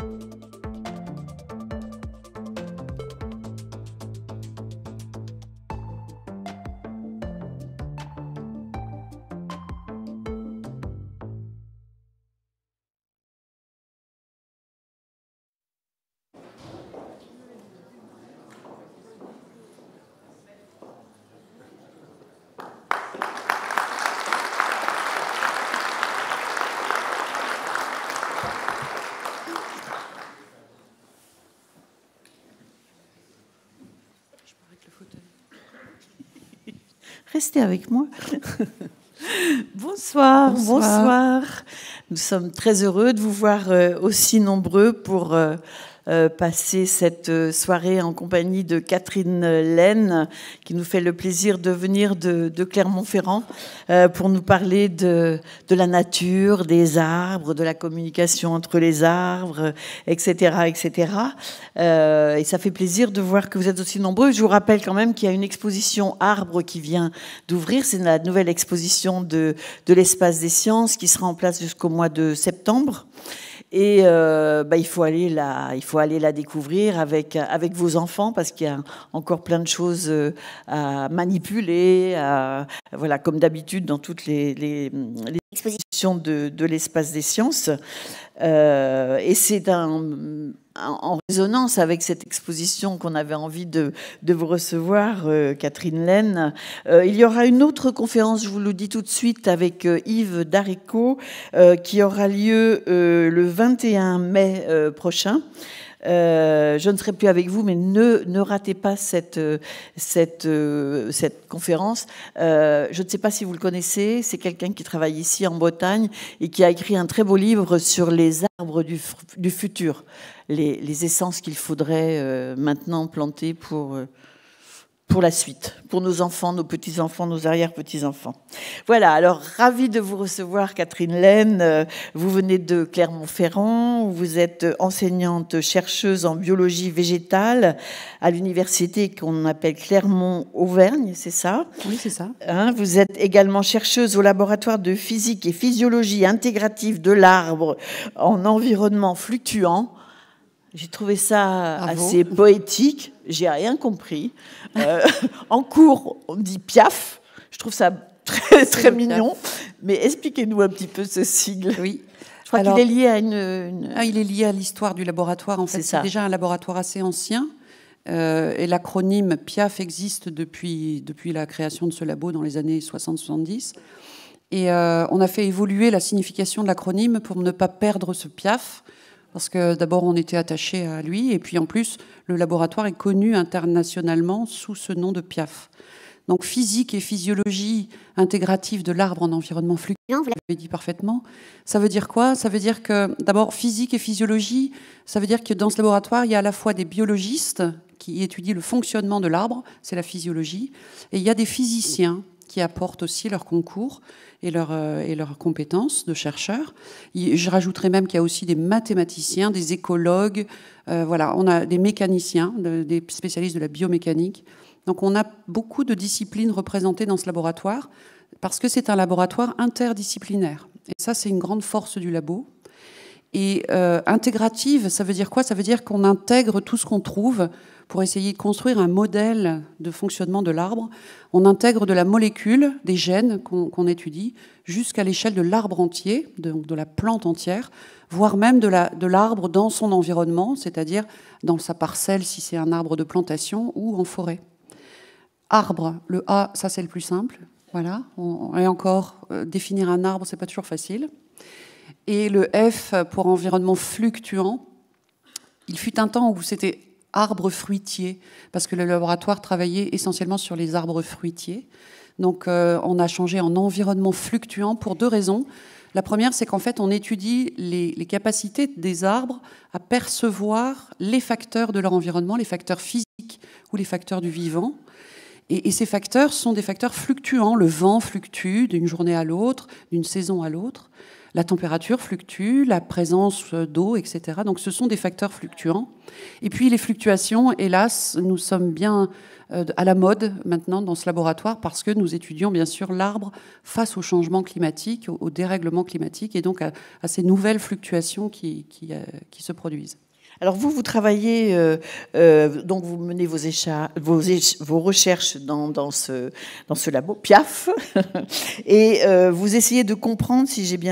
Restez avec moi. Bonsoir, bonsoir. Nous sommes très heureux de vous voir aussi nombreux pour passer cette soirée en compagnie de Catherine Laine, qui nous fait le plaisir de venir de Clermont-Ferrand pour nous parler de la nature, des arbres, de la communication entre les arbres, etc., etc. Et ça fait plaisir de voir que vous êtes aussi nombreux. Je vous rappelle quand même qu'il y a une exposition arbres qui vient d'ouvrir. C'est la nouvelle exposition de l'Espace des Sciences qui sera en place jusqu'au mois de septembre. Et il faut aller la découvrir avec vos enfants, parce qu'il y a encore plein de choses à manipuler, voilà, comme d'habitude dans toutes les expositions de l'Espace des Sciences. Et c'est en résonance avec cette exposition qu'on avait envie de vous recevoir, Catherine Laine. Il y aura une autre conférence, je vous le dis tout de suite, avec Yves Daréco, qui aura lieu le 21 mai prochain. Je ne serai plus avec vous, mais ne ratez pas cette conférence. Je ne sais pas si vous le connaissez, c'est quelqu'un qui travaille ici en Bretagne et qui a écrit un très beau livre sur les arbres du futur, les essences qu'il faudrait maintenant planter pour la suite, pour nos enfants, nos petits-enfants, nos arrière-petits-enfants. Voilà, alors ravi de vous recevoir, Catherine Laine. Vous venez de Clermont-Ferrand, vous êtes enseignante chercheuse en biologie végétale à l'université qu'on appelle Clermont-Auvergne, c'est ça? Oui, c'est ça. Vous êtes également chercheuse au laboratoire de physique et physiologie intégrative de l'arbre en environnement fluctuant. J'ai trouvé ça assez poétique. J'ai rien compris. En cours, on dit Piaf. Je trouve ça très, très mignon. Mais expliquez-nous un petit peu ce sigle. Oui. Je crois qu'il est lié à une... il est lié à l'histoire du laboratoire. En fait, c'est déjà un laboratoire assez ancien. Et l'acronyme Piaf existe depuis la création de ce labo dans les années 60-70. Et on a fait évoluer la signification de l'acronyme pour ne pas perdre ce Piaf. Parce que d'abord, on était attaché à lui, et puis en plus, le laboratoire est connu internationalement sous ce nom de Piaf. Donc, physique et physiologie intégrative de l'arbre en environnement fluctuant, vous l'avez dit parfaitement. Ça veut dire quoi? Ça veut dire que, d'abord, physique et physiologie, ça veut dire que dans ce laboratoire, il y a à la fois des biologistes qui étudient le fonctionnement de l'arbre, c'est la physiologie, et il y a des physiciens qui apportent aussi leur concours et leurs compétences de chercheurs. Je rajouterais même qu'il y a aussi des mathématiciens, des écologues, voilà, on a des mécaniciens, des spécialistes de la biomécanique. Donc on a beaucoup de disciplines représentées dans ce laboratoire parce que c'est un laboratoire interdisciplinaire. Et ça, c'est une grande force du labo. Et intégrative, ça veut dire quoi? Ça veut dire qu'on intègre tout ce qu'on trouve pour essayer de construire un modèle de fonctionnement de l'arbre. On intègre de la molécule, des gènes qu'on étudie, jusqu'à l'échelle de l'arbre entier, de la plante entière, voire même de l'arbre dans son environnement, c'est-à-dire dans sa parcelle si c'est un arbre de plantation ou en forêt. Arbre, le A, ça c'est le plus simple. Voilà. Et encore, définir un arbre, c'est pas toujours facile. Et le F pour environnement fluctuant, il fut un temps où c'était arbre fruitier, parce que le laboratoire travaillait essentiellement sur les arbres fruitiers. Donc on a changé en environnement fluctuant pour deux raisons. La première, c'est qu'en fait, on étudie les capacités des arbres à percevoir les facteurs de leur environnement, les facteurs physiques ou les facteurs du vivant. Et ces facteurs sont des facteurs fluctuants. Le vent fluctue d'une journée à l'autre, d'une saison à l'autre. La température fluctue, la présence d'eau, etc. Donc ce sont des facteurs fluctuants. Et puis les fluctuations, hélas, nous sommes bien à la mode maintenant dans ce laboratoire parce que nous étudions bien sûr l'arbre face au changement climatique, au dérèglement climatique et donc à ces nouvelles fluctuations qui se produisent. Alors vous travaillez, donc vous menez vos recherches dans ce labo, Piaf, et vous essayez de comprendre, si j'ai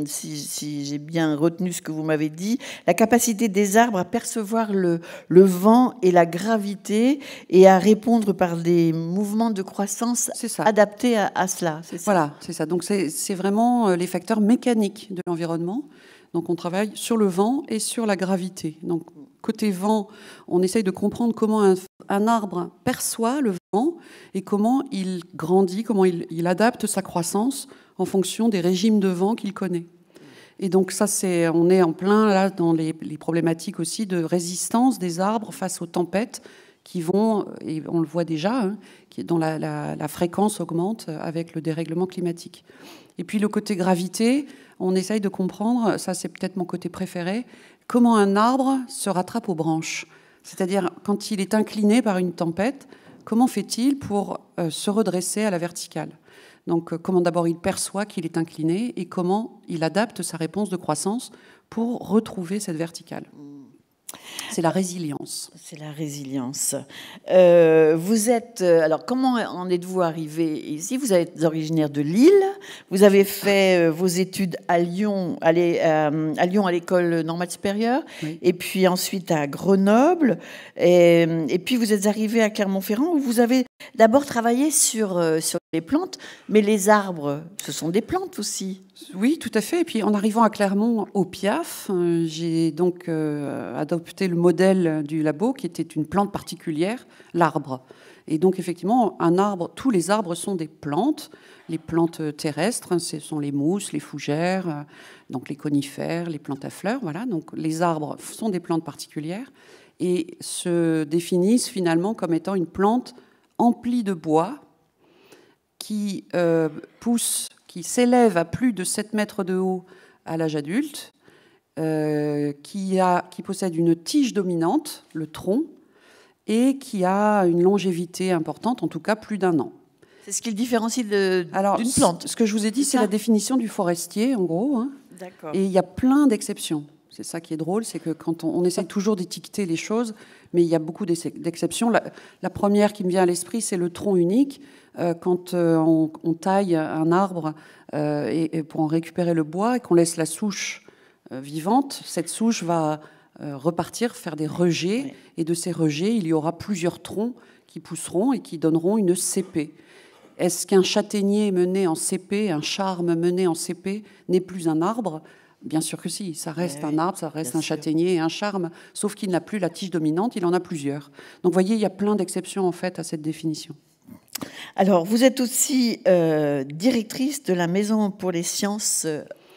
bien retenu ce que vous m'avez dit, la capacité des arbres à percevoir le vent et la gravité et à répondre par des mouvements de croissance adaptés à cela. Voilà, c'est ça. Donc c'est vraiment les facteurs mécaniques de l'environnement. Donc on travaille sur le vent et sur la gravité. Donc côté vent, on essaye de comprendre comment un arbre perçoit le vent et comment il grandit, comment il adapte sa croissance en fonction des régimes de vent qu'il connaît. Et donc ça, on est en plein là dans les problématiques aussi de résistance des arbres face aux tempêtes qui vont, et on le voit déjà, dont la fréquence augmente avec le dérèglement climatique. Et puis le côté gravité, on essaye de comprendre, ça c'est peut-être mon côté préféré, comment un arbre se rattrape aux branches. C'est-à-dire, quand il est incliné par une tempête, comment fait-il pour se redresser à la verticale ? Donc, comment d'abord il perçoit qu'il est incliné et comment il adapte sa réponse de croissance pour retrouver cette verticale. C'est la résilience. C'est la résilience. Vous êtes... alors, comment en êtes-vous arrivé ici? Vous êtes originaire de Lille. Vous avez fait vos études à Lyon, à l'école normale supérieure, oui. Et puis ensuite à Grenoble. Et puis, vous êtes arrivé à Clermont-Ferrand, où vous avez d'abord travaillé sur les plantes, mais les arbres, ce sont des plantes aussi. Oui, tout à fait. Et puis, en arrivant à Clermont, au Piaf, j'ai donc adopté le modèle du labo, qui était une plante particulière, l'arbre. Et donc, effectivement, un arbre, tous les arbres sont des plantes. Les plantes terrestres, ce sont les mousses, les fougères, donc les conifères, les plantes à fleurs. Voilà. Donc, les arbres sont des plantes particulières et se définissent finalement comme étant une plante emplie de bois qui pousse, qui s'élève à plus de 7 mètres de haut à l'âge adulte, qui possède une tige dominante, le tronc, et qui a une longévité importante, en tout cas plus d'1 an. C'est ce qui le différencie d'une plante. Ce que je vous ai dit, c'est la définition du forestier, en gros. Hein. D'accord. Et il y a plein d'exceptions. C'est ça qui est drôle, c'est que quand on essaie toujours d'étiqueter les choses, mais il y a beaucoup d'exceptions. La première qui me vient à l'esprit, c'est le tronc unique. Quand on taille un arbre et pour en récupérer le bois et qu'on laisse la souche vivante, cette souche va repartir, faire des rejets. Oui. Et de ces rejets, il y aura plusieurs troncs qui pousseront et qui donneront une cépée. Est-ce qu'un châtaignier mené en cépée, un charme mené en cépée, n'est plus un arbre ? Bien sûr que si, ça reste un arbre, ça reste un châtaignier et un charme, sauf qu'il n'a plus la tige dominante, il en a plusieurs. Donc vous voyez, il y a plein d'exceptions en fait à cette définition. Alors, vous êtes aussi directrice de la Maison pour les sciences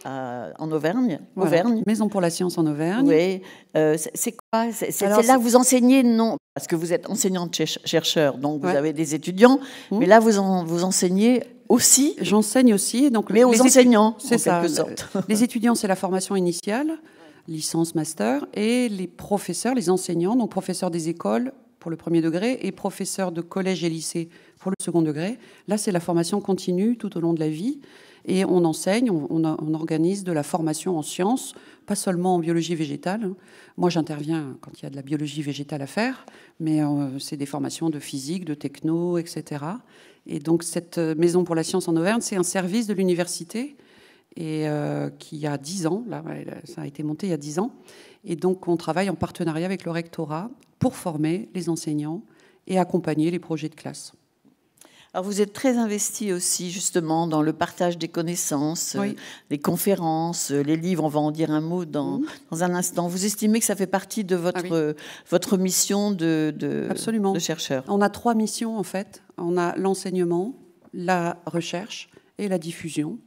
en Auvergne. Voilà, Maison pour la science en Auvergne. Oui. C'est quoi? C'est là que vous enseignez, non? Parce que vous êtes enseignante-chercheur, donc vous avez des étudiants, mais là, vous enseignez aussi. J'enseigne aussi. Donc mais aux enseignants, c'est ça. Quelque sorte. Les étudiants, c'est la formation initiale, licence, master, et les professeurs, les enseignants, donc professeurs des écoles pour le premier degré et professeurs de collège et lycée pour le second degré. Là, c'est la formation continue tout au long de la vie. Et on enseigne, on organise de la formation en sciences, pas seulement en biologie végétale. Moi, j'interviens quand il y a de la biologie végétale à faire, mais c'est des formations de physique, de techno, etc. Et donc, cette Maison pour la science en Auvergne, c'est un service de l'université et qui a 10 ans. Là, ça a été monté il y a 10 ans. Et donc, on travaille en partenariat avec le rectorat pour former les enseignants et accompagner les projets de classe. Alors vous êtes très investi aussi justement dans le partage des connaissances, oui. Les conférences, les livres, on va en dire un mot dans un instant. Vous estimez que ça fait partie de votre mission de chercheur? On a 3 missions en fait. On a l'enseignement, la recherche et la diffusion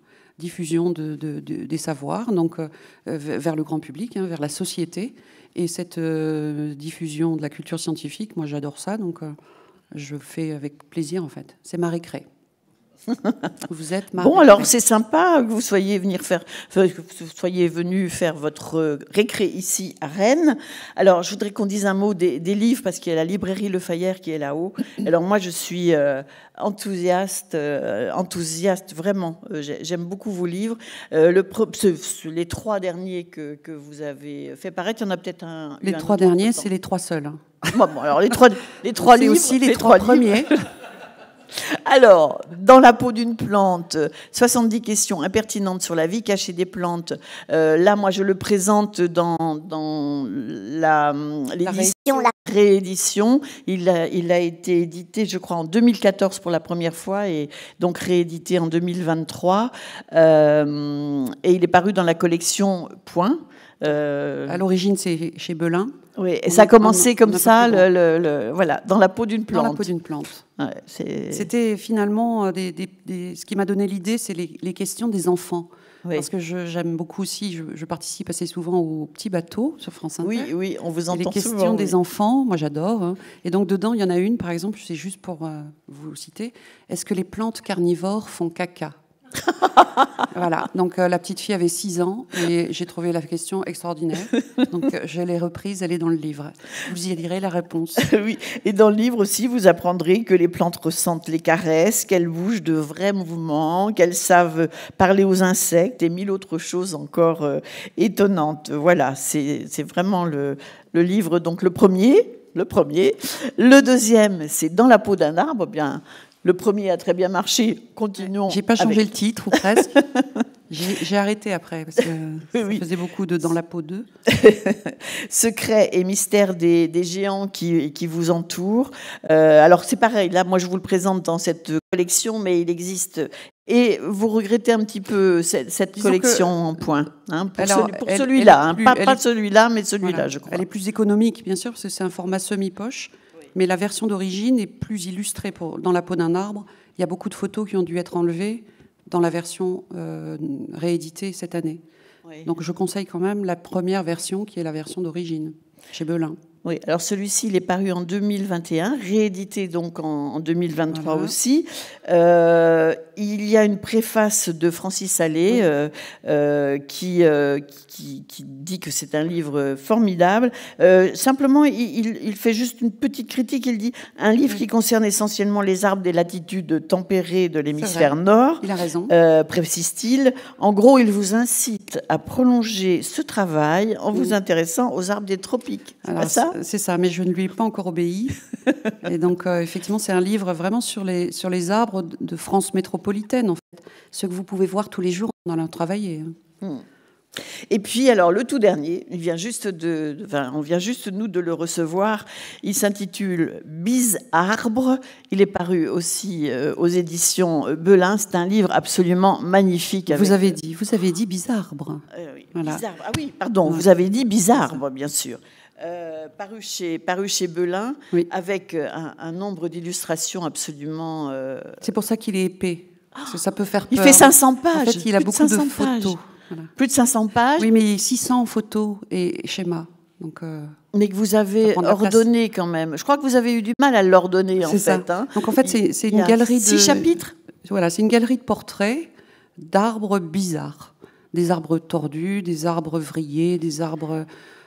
des savoirs, donc vers le grand public, vers la société. Et cette diffusion de la culture scientifique, moi j'adore ça, donc... je fais avec plaisir, en fait. C'est ma récré. Vous êtes Bon, alors c'est sympa que vous soyez venu faire votre récré ici à Rennes. Alors, je voudrais qu'on dise un mot des livres, parce qu'il y a la librairie Le Fayère qui est là-haut. Alors moi, je suis enthousiaste, vraiment. J'aime beaucoup vos livres. Les 3 derniers que vous avez fait paraître, il y en a peut-être un... Les 3 derniers, c'est les 3 seuls. Hein. Bon, alors les 3 livres... aussi les 3 premiers. Alors, dans la peau d'une plante, 70 questions impertinentes sur la vie cachée des plantes. Là, moi, je le présente dans l'édition, la réédition. Il a été édité, je crois, en 2014 pour la première fois et donc réédité en 2023. Et il est paru dans la collection Point. À l'origine, c'est chez Belin. Oui, et ça a commencé comme ça, voilà, dans la peau d'une plante. Dans la peau d'une plante. Ouais, c'était finalement ce qui m'a donné l'idée, c'est les questions des enfants. Oui. Parce que j'aime beaucoup aussi, je participe assez souvent au Petit Bateau sur France Inter. Oui, on vous entend souvent. Les questions des enfants, moi j'adore. Hein. Et donc dedans, il y en a une, par exemple, c'est juste pour vous citer. Est-ce que les plantes carnivores font caca ? Voilà, donc la petite fille avait 6 ans et j'ai trouvé la question extraordinaire. Donc je l'ai reprise, elle est dans le livre. Vous y lirez la réponse. Oui, et dans le livre aussi, vous apprendrez que les plantes ressentent les caresses, qu'elles bougent de vrais mouvements, qu'elles savent parler aux insectes et 1000 autres choses encore étonnantes. Voilà, c'est vraiment le livre. Donc le premier. Le deuxième, c'est Dans la peau d'un arbre. Bien. Le premier a très bien marché. Continuons. J'ai pas changé le titre, ou presque. J'ai arrêté après, parce que ça faisait beaucoup de Dans la peau 2. Secrets et mystères des géants qui vous entourent. Alors, c'est pareil. Là, moi, je vous le présente dans cette collection, mais il existe... Et vous regrettez un petit peu cette collection en point, hein, pour celui-là. Pas celui-là, mais celui-là, voilà, je crois. Elle est plus économique, bien sûr, parce que c'est un format semi-poche. Mais la version d'origine est plus illustrée. Dans la peau d'un arbre, il y a beaucoup de photos qui ont dû être enlevées dans la version rééditée cette année. Oui. Donc je conseille quand même la première version, qui est la version d'origine, chez Belin. Oui, alors celui-ci, il est paru en 2021, réédité donc en 2023 voilà. Aussi. Il y a une préface de Francis Allais qui dit que c'est un livre formidable. Simplement, il fait juste une petite critique. Il dit « Un livre qui concerne essentiellement les arbres des latitudes tempérées de l'hémisphère nord. » Il a raison. Précise-t-il. En gros, il vous incite à prolonger ce travail en vous intéressant aux arbres des tropiques. C'est pas ça ? C'est ça, mais je ne lui ai pas encore obéi. Et donc, effectivement, c'est un livre vraiment sur les arbres de France métropolitaine, en fait. Ce que vous pouvez voir tous les jours en allant travailler. Et puis, alors, le tout dernier, on vient juste nous de le recevoir. Il s'intitule « Bizarbre ». Il est paru aussi aux éditions Belin. C'est un livre absolument magnifique. Vous avez dit Bizarbre. Oui, voilà. Bizarbre. Ah oui, pardon, vous avez dit Bizarbre, bien sûr. Paru chez Belin, oui. Avec un nombre d'illustrations absolument... C'est pour ça qu'il est épais, parce que ça peut faire peur. Il fait 500 pages. En fait, il a beaucoup de photos. Voilà. Plus de 500 pages. Oui, mais 600 photos et schémas. Donc, mais que vous avez ordonné quand même. Je crois que vous avez eu du mal à l'ordonner, en fait. Ça. Hein. Donc, en fait, c'est une galerie de... 6 chapitres. Voilà, c'est une galerie de portraits d'arbres bizarres. Des arbres tordus, des arbres vrillés, des arbres...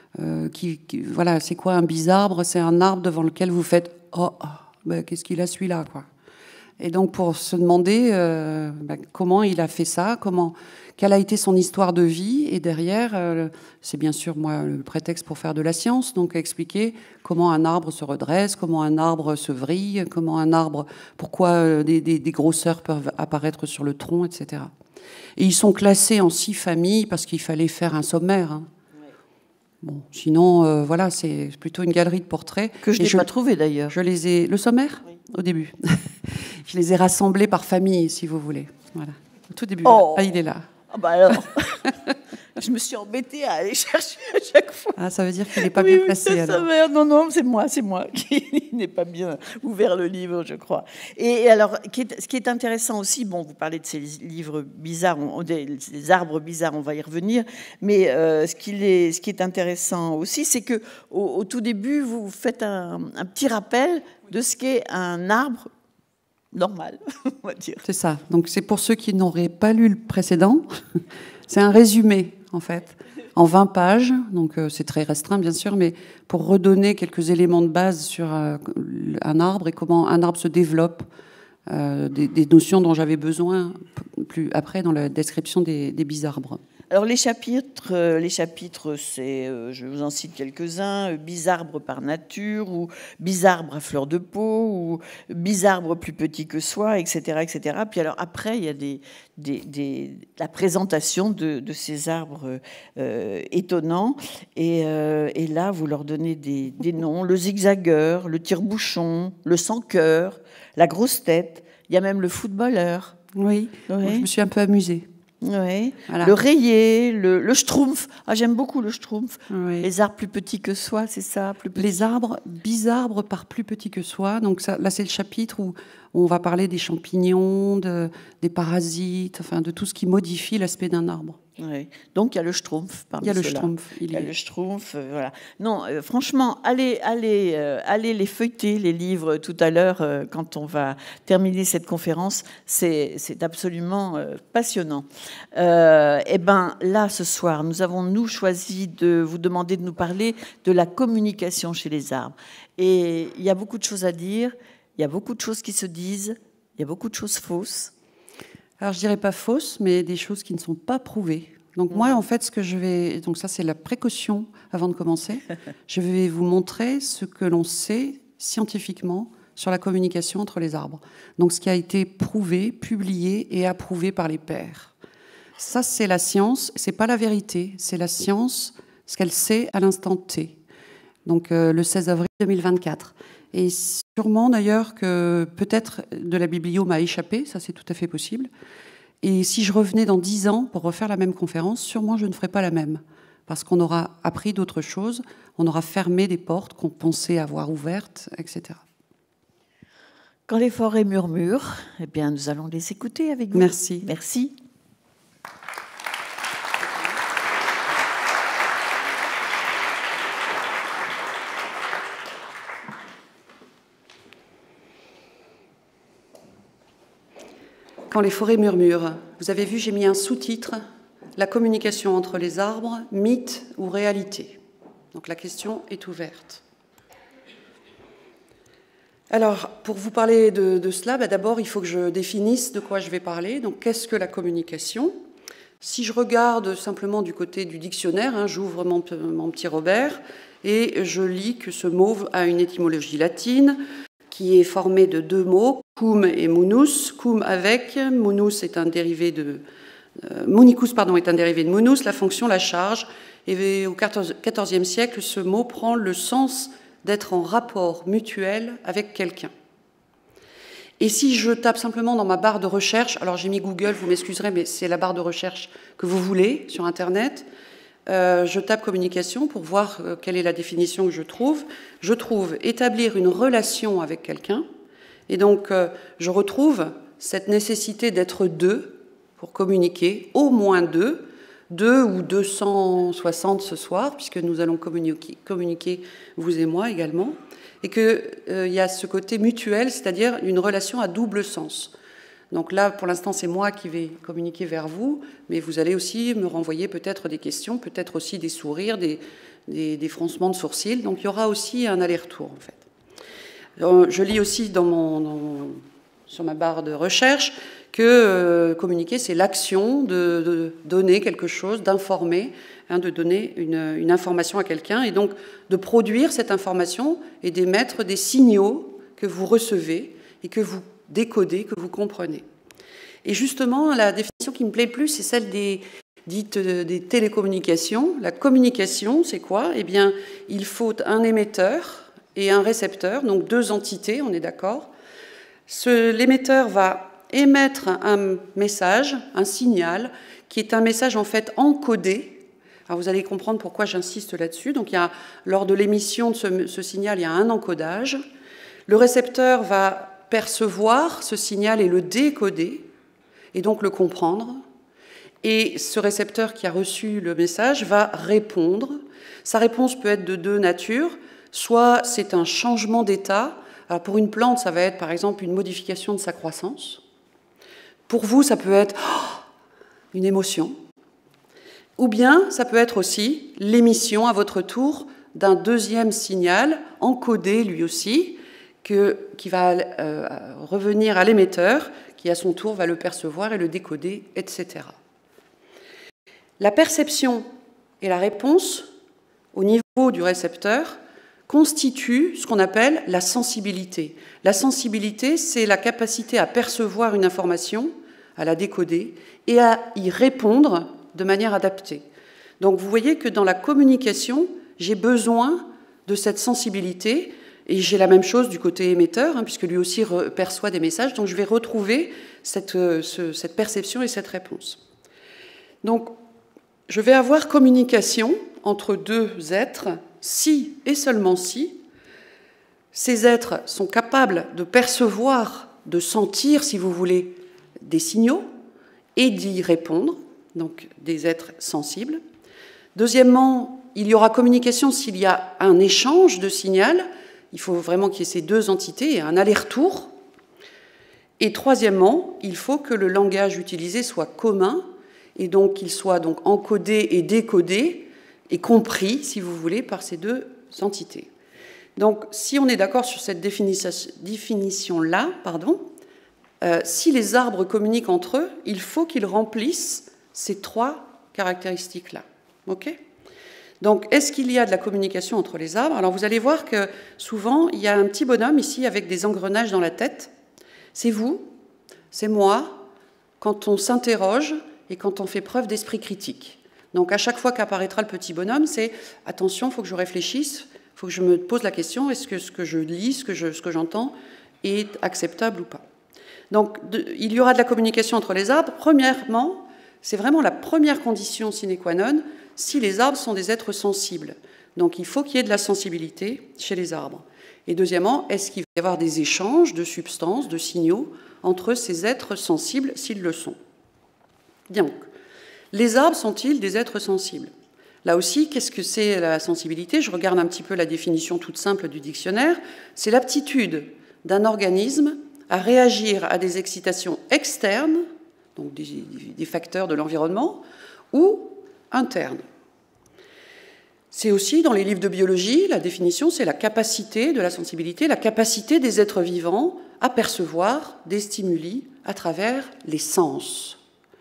voilà, c'est quoi un bizarbre ? C'est un arbre devant lequel vous faites « Oh, ben, qu'est-ce qu'il a celui-là » quoi. Et donc, pour se demander comment il a fait ça, quelle a été son histoire de vie, et derrière, c'est bien sûr, moi, le prétexte pour faire de la science, donc expliquer comment un arbre se redresse, comment un arbre se vrille, pourquoi des grosseurs peuvent apparaître sur le tronc, etc. Et ils sont classés en 6 familles, parce qu'il fallait faire un sommaire, hein. Bon, sinon, voilà, c'est plutôt une galerie de portraits. Que je n'ai pas trouvé, d'ailleurs. Le sommaire, oui. Au début. Je les ai rassemblés par famille, si vous voulez. Voilà, au tout début. Oh. Ah, il est là. Ah bah alors, je me suis embêtée à aller chercher à chaque fois. Ah, ça veut dire qu'il n'est pas bien placé, alors. Non, c'est moi qui n'ai pas bien ouvert le livre, je crois. Et alors, ce qui est intéressant aussi, bon, vous parlez de ces livres bizarres, des arbres bizarres, on va y revenir, mais ce qui est intéressant aussi, c'est que au tout début, vous faites un petit rappel de ce qu'est un arbre normal, on va dire. C'est ça. Donc c'est pour ceux qui n'auraient pas lu le précédent. C'est un résumé, en fait, en 20 pages. Donc c'est très restreint, bien sûr, mais pour redonner quelques éléments de base sur un arbre et comment un arbre se développe, des notions dont j'avais besoin plus après dans la description des bisarbres. Alors les chapitres, c'est, je vous en cite quelques-uns, bisarbre par nature, ou bisarbre à fleur de peau, ou bisarbre plus petit que soi, etc., etc. Puis alors après, il y a la présentation de ces arbres étonnants, et là, vous leur donnez des noms, le zigzagueur, le tire-bouchon, le sans-cœur, la grosse tête, il y a même le footballeur. Oui, oui. Moi, je me suis un peu amusée. Oui. Voilà. Le rayé, le schtroumpf. Ah, j'aime beaucoup le schtroumpf. Oui. Les arbres plus petits que soi, c'est ça, plus petits. Les arbres, bisarbres par plus petits que soi. Donc ça, là, c'est le chapitre où on va parler des champignons, des parasites, enfin de tout ce qui modifie l'aspect d'un arbre. Oui. Donc il y a le schtroumpf parmi ceux-là. Il y a le schtroumpf, voilà. Non, franchement, allez les feuilleter, les livres, tout à l'heure, quand on va terminer cette conférence. C'est absolument passionnant. Eh bien, là, ce soir, nous avons choisi de vous demander de nous parler de la communication chez les arbres. Et il y a beaucoup de choses à dire, il y a beaucoup de choses qui se disent, il y a beaucoup de choses fausses. Alors, je dirais pas fausses, mais des choses qui ne sont pas prouvées. Donc moi, en fait, ce que je vais... Donc ça, c'est la précaution avant de commencer. Je vais vous montrer ce que l'on sait scientifiquement sur la communication entre les arbres. Donc ce qui a été prouvé, publié et approuvé par les pairs. Ça, c'est la science. C'est pas la vérité. C'est la science, ce qu'elle sait à l'instant T. Donc le 16 avril 2024. Et sûrement d'ailleurs que peut-être de la biblio m'a échappé, ça c'est tout à fait possible. Et si je revenais dans 10 ans pour refaire la même conférence, sûrement je ne ferais pas la même. Parce qu'on aura appris d'autres choses, on aura fermé des portes qu'on pensait avoir ouvertes, etc. Quand les forêts murmurent, eh bien nous allons les écouter avec vous. Merci. Merci. Quand les forêts murmurent, vous avez vu, j'ai mis un sous-titre, la communication entre les arbres, mythe ou réalité. Donc la question est ouverte. Alors, pour vous parler de cela, d'abord, il faut que je définisse de quoi je vais parler. Donc, qu'est-ce que la communication ? Si je regarde simplement du côté du dictionnaire, j'ouvre mon petit Robert et je lis que ce mot a une étymologie latine, qui est formé de 2 mots, cum et munus. Cum avec, munus est un dérivé de... municus, est un dérivé de munus, la fonction, la charge. Et au XIVe siècle, ce mot prend le sens d'être en rapport mutuel avec quelqu'un. Et si je tape simplement dans ma barre de recherche, alors j'ai mis Google, vous m'excuserez, mais c'est la barre de recherche que vous voulez sur Internet, je tape communication pour voir quelle est la définition que je trouve. Je trouve établir une relation avec quelqu'un. Et donc, je retrouve cette nécessité d'être 2 pour communiquer, au moins 2 ou 260 ce soir, puisque nous allons communiquer vous et moi également. Et qu'il y a ce côté mutuel, c'est-à-dire une relation à double sens. Donc là, pour l'instant, c'est moi qui vais communiquer vers vous, mais vous allez aussi me renvoyer peut-être des questions, peut-être aussi des sourires, des froncements de sourcils. Donc il y aura aussi un aller-retour, en fait. Je lis aussi sur ma barre de recherche que communiquer, c'est l'action de donner quelque chose, d'informer, de donner une information à quelqu'un, et donc de produire cette information et d'émettre des signaux que vous recevez et que vous décodez, que vous comprenez. Et justement, la définition qui me plaît le plus, c'est celle des télécommunications. La communication, c'est quoi ? Eh bien, il faut un émetteur et un récepteur, donc 2 entités, on est d'accord. L'émetteur va émettre un message, un signal, qui est un message en fait encodé. Alors vous allez comprendre pourquoi j'insiste là-dessus. Donc lors de l'émission de ce signal, il y a un encodage. Le récepteur va percevoir ce signal et le décoder, et donc le comprendre. Et ce récepteur qui a reçu le message va répondre. Sa réponse peut être de 2 natures. Soit c'est un changement d'état, Alors pour une plante, ça va être par exemple une modification de sa croissance. Pour vous, ça peut être une émotion. Ou bien, ça peut être aussi l'émission à votre tour d'un deuxième signal encodé lui aussi, qui va revenir à l'émetteur, qui à son tour va le percevoir et le décoder, etc. La perception et la réponse au niveau du récepteur constituent ce qu'on appelle la sensibilité. La sensibilité, c'est la capacité à percevoir une information, à la décoder et à y répondre de manière adaptée. Donc vous voyez que dans la communication, j'ai besoin de cette sensibilité, et j'ai la même chose du côté émetteur, puisque lui aussi perçoit des messages, donc je vais retrouver cette perception et cette réponse. Donc je vais avoir communication entre deux êtres, si et seulement si ces êtres sont capables de percevoir, de sentir, si vous voulez, des signaux et d'y répondre, donc des êtres sensibles. Deuxièmement, il y aura communication s'il y a un échange de signal. Il faut vraiment qu'il y ait ces deux entités et un aller-retour. Et troisièmement, il faut que le langage utilisé soit commun et donc qu'il soit donc encodé et décodé et compris, si vous voulez, par ces deux entités. Donc, si on est d'accord sur cette définition-là, si les arbres communiquent entre eux, il faut qu'ils remplissent ces trois caractéristiques-là. OK ? Donc, est-ce qu'il y a de la communication entre les arbres? Alors, vous allez voir que souvent, il y a un petit bonhomme ici avec des engrenages dans la tête. C'est vous, c'est moi, quand on s'interroge et quand on fait preuve d'esprit critique. Donc, à chaque fois qu'apparaîtra le petit bonhomme, c'est « Attention, il faut que je réfléchisse, il faut que je me pose la question, est-ce que ce que je lis, ce que j'entends est acceptable ou pas ?» Donc, il y aura de la communication entre les arbres. Premièrement, c'est vraiment la première condition sine qua non, si les arbres sont des êtres sensibles. Donc, il faut qu'il y ait de la sensibilité chez les arbres. Et deuxièmement, est-ce qu'il va y avoir des échanges de substances, de signaux entre ces êtres sensibles, s'ils le sont? Donc, les arbres sont-ils des êtres sensibles? Là aussi, qu'est-ce que c'est la sensibilité? Je regarde un petit peu la définition toute simple du dictionnaire. C'est l'aptitude d'un organisme à réagir à des excitations externes, donc des facteurs de l'environnement, ou internes. C'est aussi, dans les livres de biologie, la définition, c'est la capacité de la sensibilité, la capacité des êtres vivants à percevoir des stimuli à travers les sens.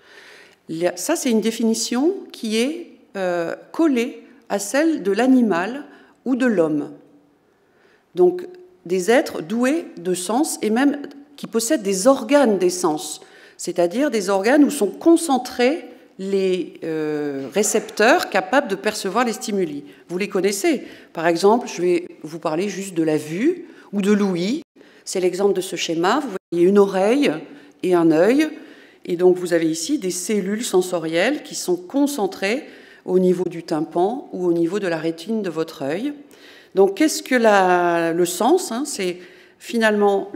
Ça, c'est une définition qui est collée à celle de l'animal ou de l'homme. Donc, des êtres doués de sens et même qui possèdent des organes des sens, c'est-à-dire des organes où sont concentrés les récepteurs capables de percevoir les stimuli. Vous les connaissez. Par exemple, je vais vous parler juste de la vue ou de l'ouïe. C'est l'exemple de ce schéma. Vous voyez une oreille et un œil. Et donc, vous avez ici des cellules sensorielles qui sont concentrées au niveau du tympan ou au niveau de la rétine de votre œil. Donc, qu'est-ce que le sens? C'est finalement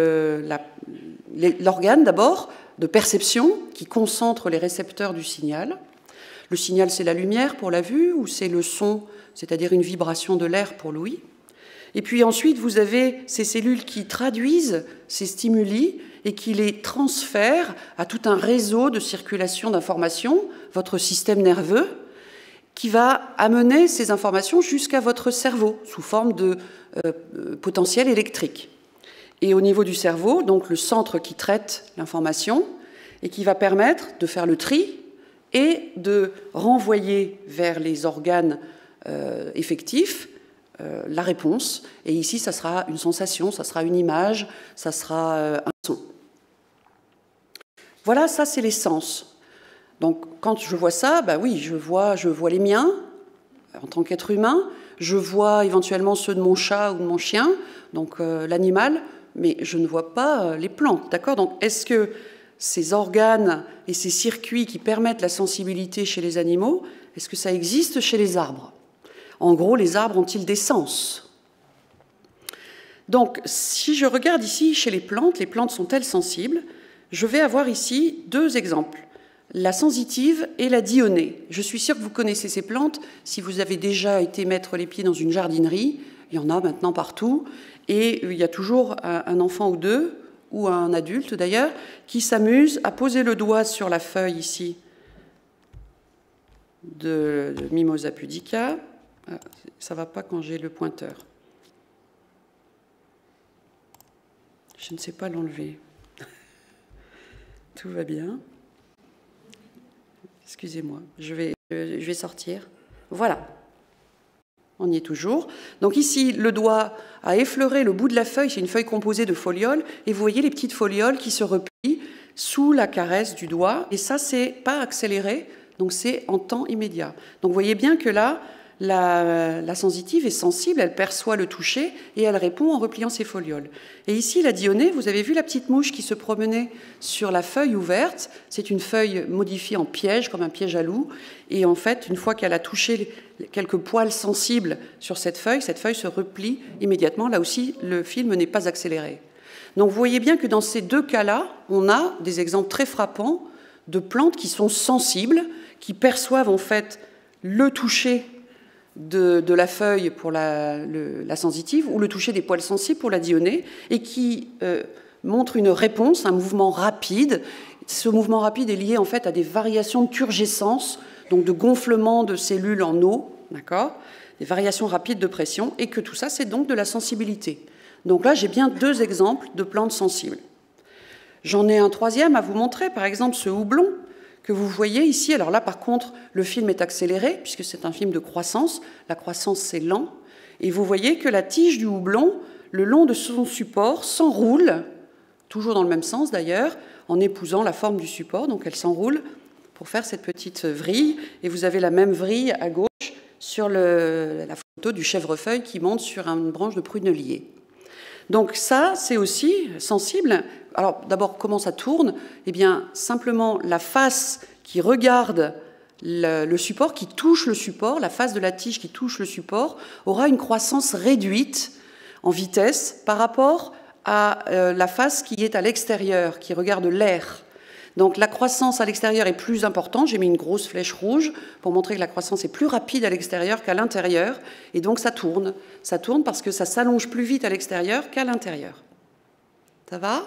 l'organe d'abord de perception qui concentre les récepteurs du signal. Le signal, c'est la lumière pour la vue ou c'est le son, c'est-à-dire une vibration de l'air pour l'ouïe. Et puis ensuite, vous avez ces cellules qui traduisent ces stimuli et qui les transfèrent à tout un réseau de circulation d'informations, votre système nerveux, qui va amener ces informations jusqu'à votre cerveau sous forme de potentiel électrique. Et au niveau du cerveau, donc le centre qui traite l'information et qui va permettre de faire le tri et de renvoyer vers les organes effectifs la réponse. Et ici, ça sera une sensation, ça sera une image, ça sera un son. Voilà, ça c'est les sens. Donc quand je vois ça, oui, je vois les miens en tant qu'être humain, je vois éventuellement ceux de mon chat ou de mon chien, donc l'animal, mais je ne vois pas les plantes, d'accord? Donc est-ce que ces organes et ces circuits qui permettent la sensibilité chez les animaux, est-ce que ça existe chez les arbres? En gros, les arbres ont-ils des sens? Donc si je regarde ici chez les plantes sont-elles sensibles? Je vais avoir ici deux exemples. La sensitive et la dionée. Je suis sûre que vous connaissez ces plantes. Si vous avez déjà été mettre les pieds dans une jardinerie, Il y en a maintenant partout. Et il y a toujours un enfant ou deux, ou un adulte d'ailleurs, qui s'amuse à poser le doigt sur la feuille ici de Mimosa pudica. Ça ne va pas quand j'ai le pointeur. Je ne sais pas l'enlever. Tout va bien. Excusez-moi, je vais sortir. Voilà. On y est toujours. Donc ici, le doigt a effleuré le bout de la feuille. C'est une feuille composée de folioles. Et vous voyez les petites folioles qui se replient sous la caresse du doigt. Et ça, c'est pas accéléré, donc c'est en temps immédiat. Donc vous voyez bien que là, la sensitive est sensible, elle perçoit le toucher et elle répond en repliant ses folioles. Et ici, la Dionée, vous avez vu la petite mouche qui se promenait sur la feuille ouverte. C'est une feuille modifiée en piège, comme un piège à loup. Et en fait, une fois qu'elle a touché quelques poils sensibles sur cette feuille se replie immédiatement. Là aussi, le film n'est pas accéléré. Donc vous voyez bien que dans ces deux cas-là, on a des exemples très frappants de plantes qui sont sensibles, qui perçoivent en fait le toucher de la feuille pour la sensitive ou le toucher des poils sensibles pour la Dionée et qui montrent une réponse, un mouvement rapide. Ce mouvement rapide est lié en fait à des variations de turgescence, donc de gonflement de cellules en eau, d'accord, des variations rapides de pression, et que tout ça, c'est donc de la sensibilité. Donc là, j'ai bien deux exemples de plantes sensibles. J'en ai un troisième à vous montrer, par exemple ce houblon que vous voyez ici. Alors là, par contre, le film est accéléré, puisque c'est un film de croissance. La croissance, c'est lent. Et vous voyez que la tige du houblon, le long de son support, s'enroule, toujours dans le même sens d'ailleurs, en épousant la forme du support. Donc elle s'enroule pour faire cette petite vrille. Et vous avez la même vrille à gauche sur la photo du chèvrefeuille qui monte sur une branche de prunelier. Donc ça, c'est aussi sensible. Alors d'abord, comment ça tourne? Eh bien, simplement la face qui regarde le support, qui touche le support, la face de la tige qui touche le support, aura une croissance réduite en vitesse par rapport à la face qui est à l'extérieur, qui regarde l'air. Donc la croissance à l'extérieur est plus importante. J'ai mis une grosse flèche rouge pour montrer que la croissance est plus rapide à l'extérieur qu'à l'intérieur. Et donc ça tourne. Ça tourne parce que ça s'allonge plus vite à l'extérieur qu'à l'intérieur. Ça va?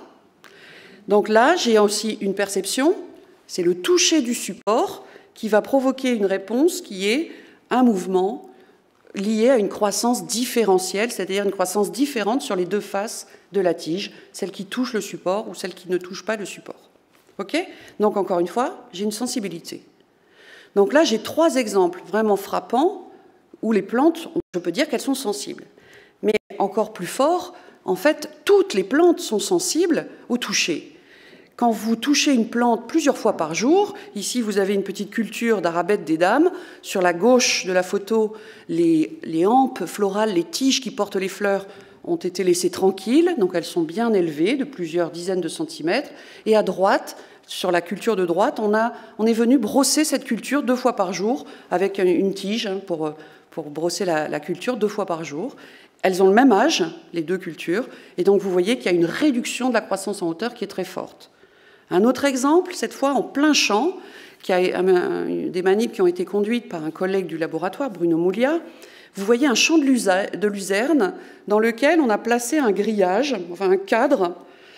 Donc là, j'ai aussi une perception. C'est le toucher du support qui va provoquer une réponse qui est un mouvement lié à une croissance différentielle, c'est-à-dire une croissance différente sur les deux faces de la tige, celle qui touche le support ou celle qui ne touche pas le support. Okay? Donc, encore une fois, j'ai une sensibilité. Donc là, j'ai trois exemples vraiment frappants où les plantes, je peux dire qu'elles sont sensibles. Mais encore plus fort, en fait, toutes les plantes sont sensibles au toucher. Quand vous touchez une plante plusieurs fois par jour, ici vous avez une petite culture d'Arabette des dames, sur la gauche de la photo, les hampes florales, les tiges qui portent les fleurs ont été laissées tranquilles, donc elles sont bien élevées, de plusieurs dizaines de centimètres, et à droite, sur la culture de droite, on est venu brosser cette culture 2 fois par jour, avec une tige pour brosser la culture 2 fois par jour. Elles ont le même âge, les deux cultures, et donc vous voyez qu'il y a une réduction de la croissance en hauteur qui est très forte. Un autre exemple, cette fois en plein champ, qui a des manips qui ont été conduites par un collègue du laboratoire, Bruno Moulia. Vous voyez un champ de luzerne dans lequel on a placé un grillage, enfin un cadre,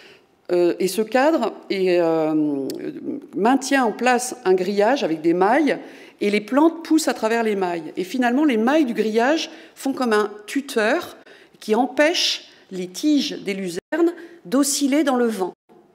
et ce cadre maintient en place un grillage avec des mailles, et les plantes poussent à travers les mailles. Et finalement, les mailles du grillage font comme un tuteur qui empêche les tiges des luzernes d'osciller dans le vent.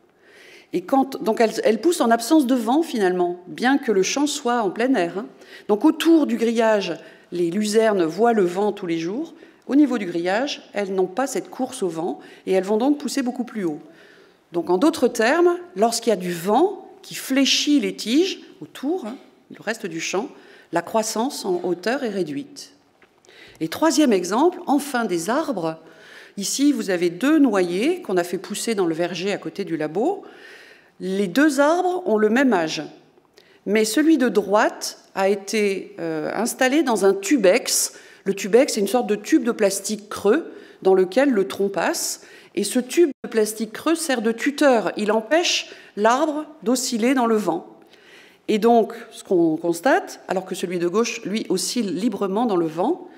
Et donc elles poussent en absence de vent, finalement, bien que le champ soit en plein air. Donc autour du grillage, les luzernes voient le vent tous les jours. Au niveau du grillage, elles n'ont pas cette course au vent, et elles vont donc pousser beaucoup plus haut. Donc en d'autres termes, lorsqu'il y a du vent qui fléchit les tiges autour, le reste du champ, la croissance en hauteur est réduite. Et troisième exemple, enfin des arbres. Ici, vous avez 2 noyers qu'on a fait pousser dans le verger à côté du labo. Les 2 arbres ont le même âge, mais celui de droite a été installé dans un tubex. Le tubex, c'est une sorte de tube de plastique creux dans lequel le tronc passe. Et ce tube de plastique creux sert de tuteur. Il empêche l'arbre d'osciller dans le vent. Et donc, ce qu'on constate, alors que celui de gauche, lui, oscille librement dans le vent,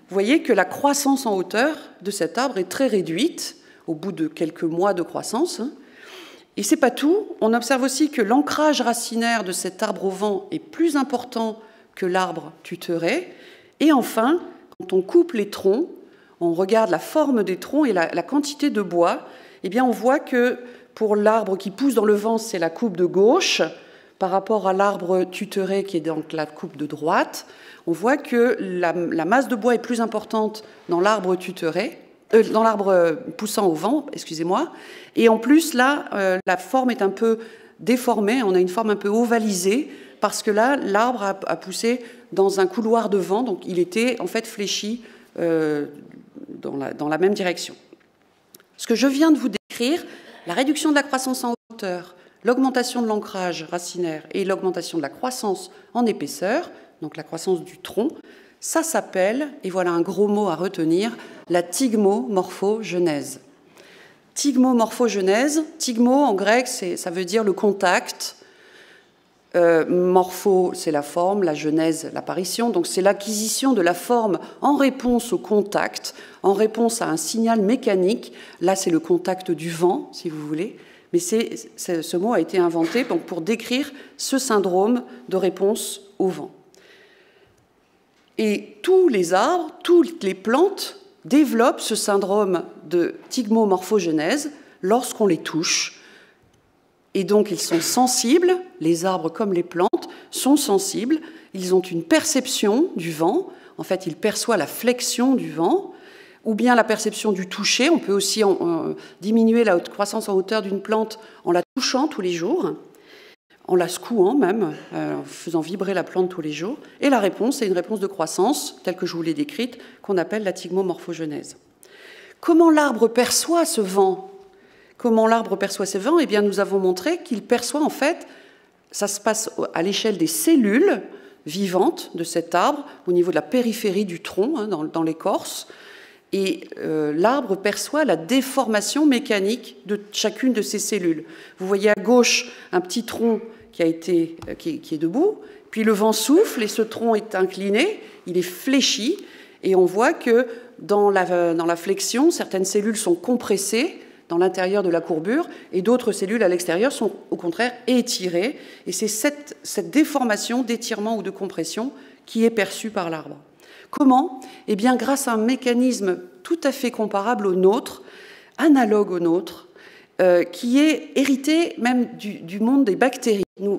vous voyez que la croissance en hauteur de cet arbre est très réduite au bout de quelques mois de croissance. Et ce n'est pas tout. On observe aussi que l'ancrage racinaire de cet arbre au vent est plus important que l'arbre tutoré. Et enfin, quand on coupe les troncs, on regarde la forme des troncs et la quantité de bois, eh bien on voit que pour l'arbre qui pousse dans le vent, c'est la coupe de gauche, par rapport à l'arbre tutoré qui est donc la coupe de droite. On voit que la masse de bois est plus importante dans l'arbre tutoré, dans l'arbre poussant au vent, excusez-moi. Et en plus, là, la forme est un peu déformée, on a une forme un peu ovalisée, parce que là, l'arbre a poussé dans un couloir de vent, donc il était en fait fléchi dans la même direction. Ce que je viens de vous décrire, la réduction de la croissance en hauteur, l'augmentation de l'ancrage racinaire et l'augmentation de la croissance en épaisseur, donc la croissance du tronc, ça s'appelle, et voilà un gros mot à retenir, la tigmomorphogenèse. Tigmomorphogenèse, tigmo en grec, ça veut dire le contact, morpho, c'est la forme, la genèse, l'apparition, donc c'est l'acquisition de la forme en réponse au contact, en réponse à un signal mécanique. Là, c'est le contact du vent, si vous voulez, mais ce mot a été inventé pour décrire ce syndrome de réponse au vent. Et tous les arbres, toutes les plantes développent ce syndrome de tigmomorphogenèse lorsqu'on les touche. Et donc, ils sont sensibles, les arbres comme les plantes sont sensibles, ils ont une perception du vent, en fait, ils perçoivent la flexion du vent, ou bien la perception du toucher. On peut aussi diminuer la croissance en hauteur d'une plante en la touchant tous les jours, en la secouant même, en faisant vibrer la plante tous les jours. Et la réponse est une réponse de croissance, telle que je vous l'ai décrite, qu'on appelle la tigmomorphogenèse. Comment l'arbre perçoit ce vent ? Comment l'arbre perçoit ces vents ? Eh bien, nous avons montré qu'il perçoit, en fait, ça se passe à l'échelle des cellules vivantes de cet arbre, au niveau de la périphérie du tronc, dans l'écorce. Et l'arbre perçoit la déformation mécanique de chacune de ces cellules. Vous voyez à gauche un petit tronc qui est debout, puis le vent souffle et ce tronc est incliné, il est fléchi, et on voit que dans la flexion, certaines cellules sont compressées dans l'intérieur de la courbure, et d'autres cellules à l'extérieur sont au contraire étirées, et c'est cette déformation d'étirement ou de compression qui est perçue par l'arbre. Comment ? Eh bien, grâce à un mécanisme tout à fait comparable au nôtre, analogue au nôtre, qui est hérité même du monde des bactéries. Nous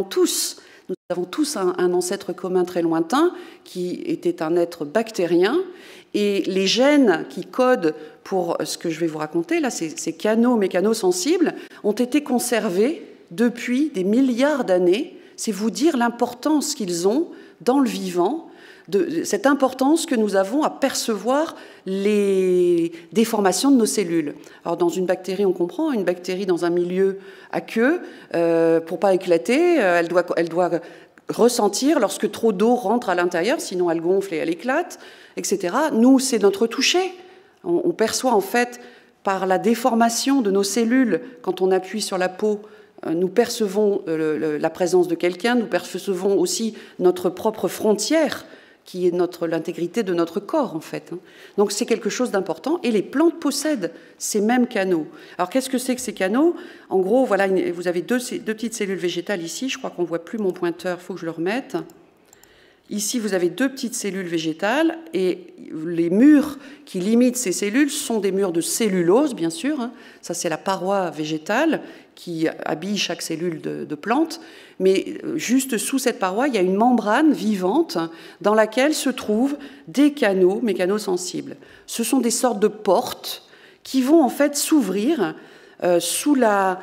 avons tous un ancêtre commun très lointain qui était un être bactérien, et les gènes qui codent pour ce que je vais vous raconter, là, ces canaux mécanosensibles, ont été conservés depuis des milliards d'années. C'est vous dire l'importance qu'ils ont dans le vivant, cette importance que nous avons à percevoir les déformations de nos cellules. Alors dans une bactérie, on comprend, une bactérie dans un milieu à queue, pour pas éclater, elle doit ressentir lorsque trop d'eau rentre à l'intérieur, sinon elle gonfle et elle éclate, etc. Nous, c'est notre toucher. On perçoit en fait par la déformation de nos cellules, quand on appuie sur la peau, nous percevons la présence de quelqu'un, nous percevons aussi notre propre frontière, qui est l'intégrité de notre corps, en fait. Donc c'est quelque chose d'important, et les plantes possèdent ces mêmes canaux. Alors qu'est-ce que c'est que ces canaux ? En gros, voilà, vous avez deux petites cellules végétales ici, je crois qu'on ne voit plus mon pointeur, il faut que je le remette. Ici, vous avez deux petites cellules végétales, et les murs qui limitent ces cellules sont des murs de cellulose, bien sûr. Ça, c'est la paroi végétale qui habille chaque cellule de plante. Mais juste sous cette paroi, il y a une membrane vivante dans laquelle se trouvent des canaux mécanosensibles. Ce sont des sortes de portes qui vont en fait s'ouvrir sous la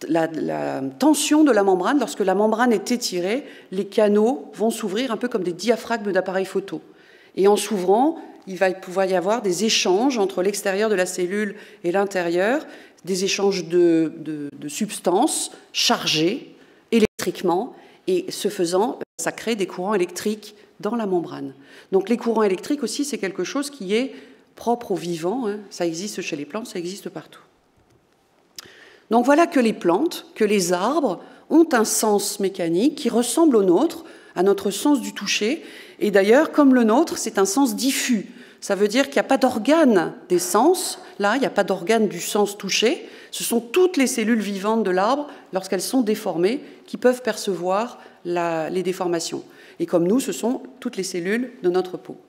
tension de la membrane. Lorsque la membrane est étirée, les canaux vont s'ouvrir un peu comme des diaphragmes d'appareil photo. Et en s'ouvrant, il va pouvoir y avoir des échanges entre l'extérieur de la cellule et l'intérieur, des échanges de substances chargées électriquement, et ce faisant, ça crée des courants électriques dans la membrane. Donc les courants électriques aussi, c'est quelque chose qui est propre aux vivants. Ça existe chez les plantes, ça existe partout. Donc voilà que les plantes, que les arbres ont un sens mécanique qui ressemble au nôtre, à notre sens du toucher. Et d'ailleurs, comme le nôtre, c'est un sens diffus. Ça veut dire qu'il n'y a pas d'organe des sens. Là, il n'y a pas d'organe du sens touché. Ce sont toutes les cellules vivantes de l'arbre, lorsqu'elles sont déformées, qui peuvent percevoir les déformations. Et comme nous, ce sont toutes les cellules de notre peau.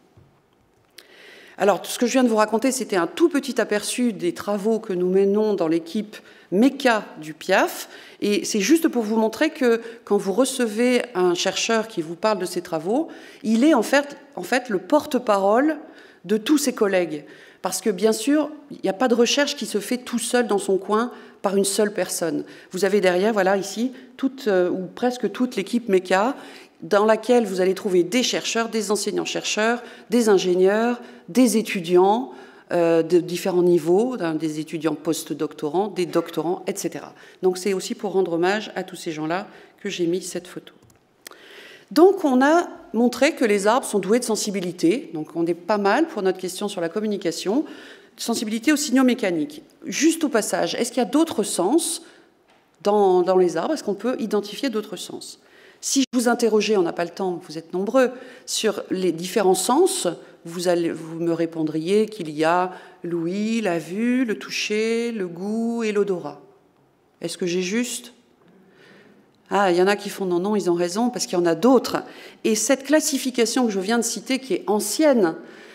Alors, ce que je viens de vous raconter, c'était un tout petit aperçu des travaux que nous menons dans l'équipe MECA du Piaf. Et c'est juste pour vous montrer que quand vous recevez un chercheur qui vous parle de ses travaux, il est en fait le porte-parole de tous ses collègues. Parce que, bien sûr, il n'y a pas de recherche qui se fait tout seul dans son coin par une seule personne. Vous avez derrière, voilà, ici, ou presque toute l'équipe MECA, dans laquelle vous allez trouver des chercheurs, des enseignants-chercheurs, des ingénieurs, des étudiants de différents niveaux, des étudiants post-doctorants, des doctorants, etc. Donc c'est aussi pour rendre hommage à tous ces gens-là que j'ai mis cette photo. Donc on a montré que les arbres sont doués de sensibilité, donc on est pas mal pour notre question sur la communication, sensibilité aux signaux mécaniques. Juste au passage, est-ce qu'il y a d'autres sens dans les arbres? Est-ce qu'on peut identifier d'autres sens? Si je vous interrogeais, on n'a pas le temps, vous êtes nombreux, sur les différents sens, vous me répondriez qu'il y a l'ouïe, la vue, le toucher, le goût et l'odorat. Est-ce que j'ai juste? Ah, il y en a qui font non, ils ont raison, parce qu'il y en a d'autres. Et cette classification que je viens de citer, qui est ancienne,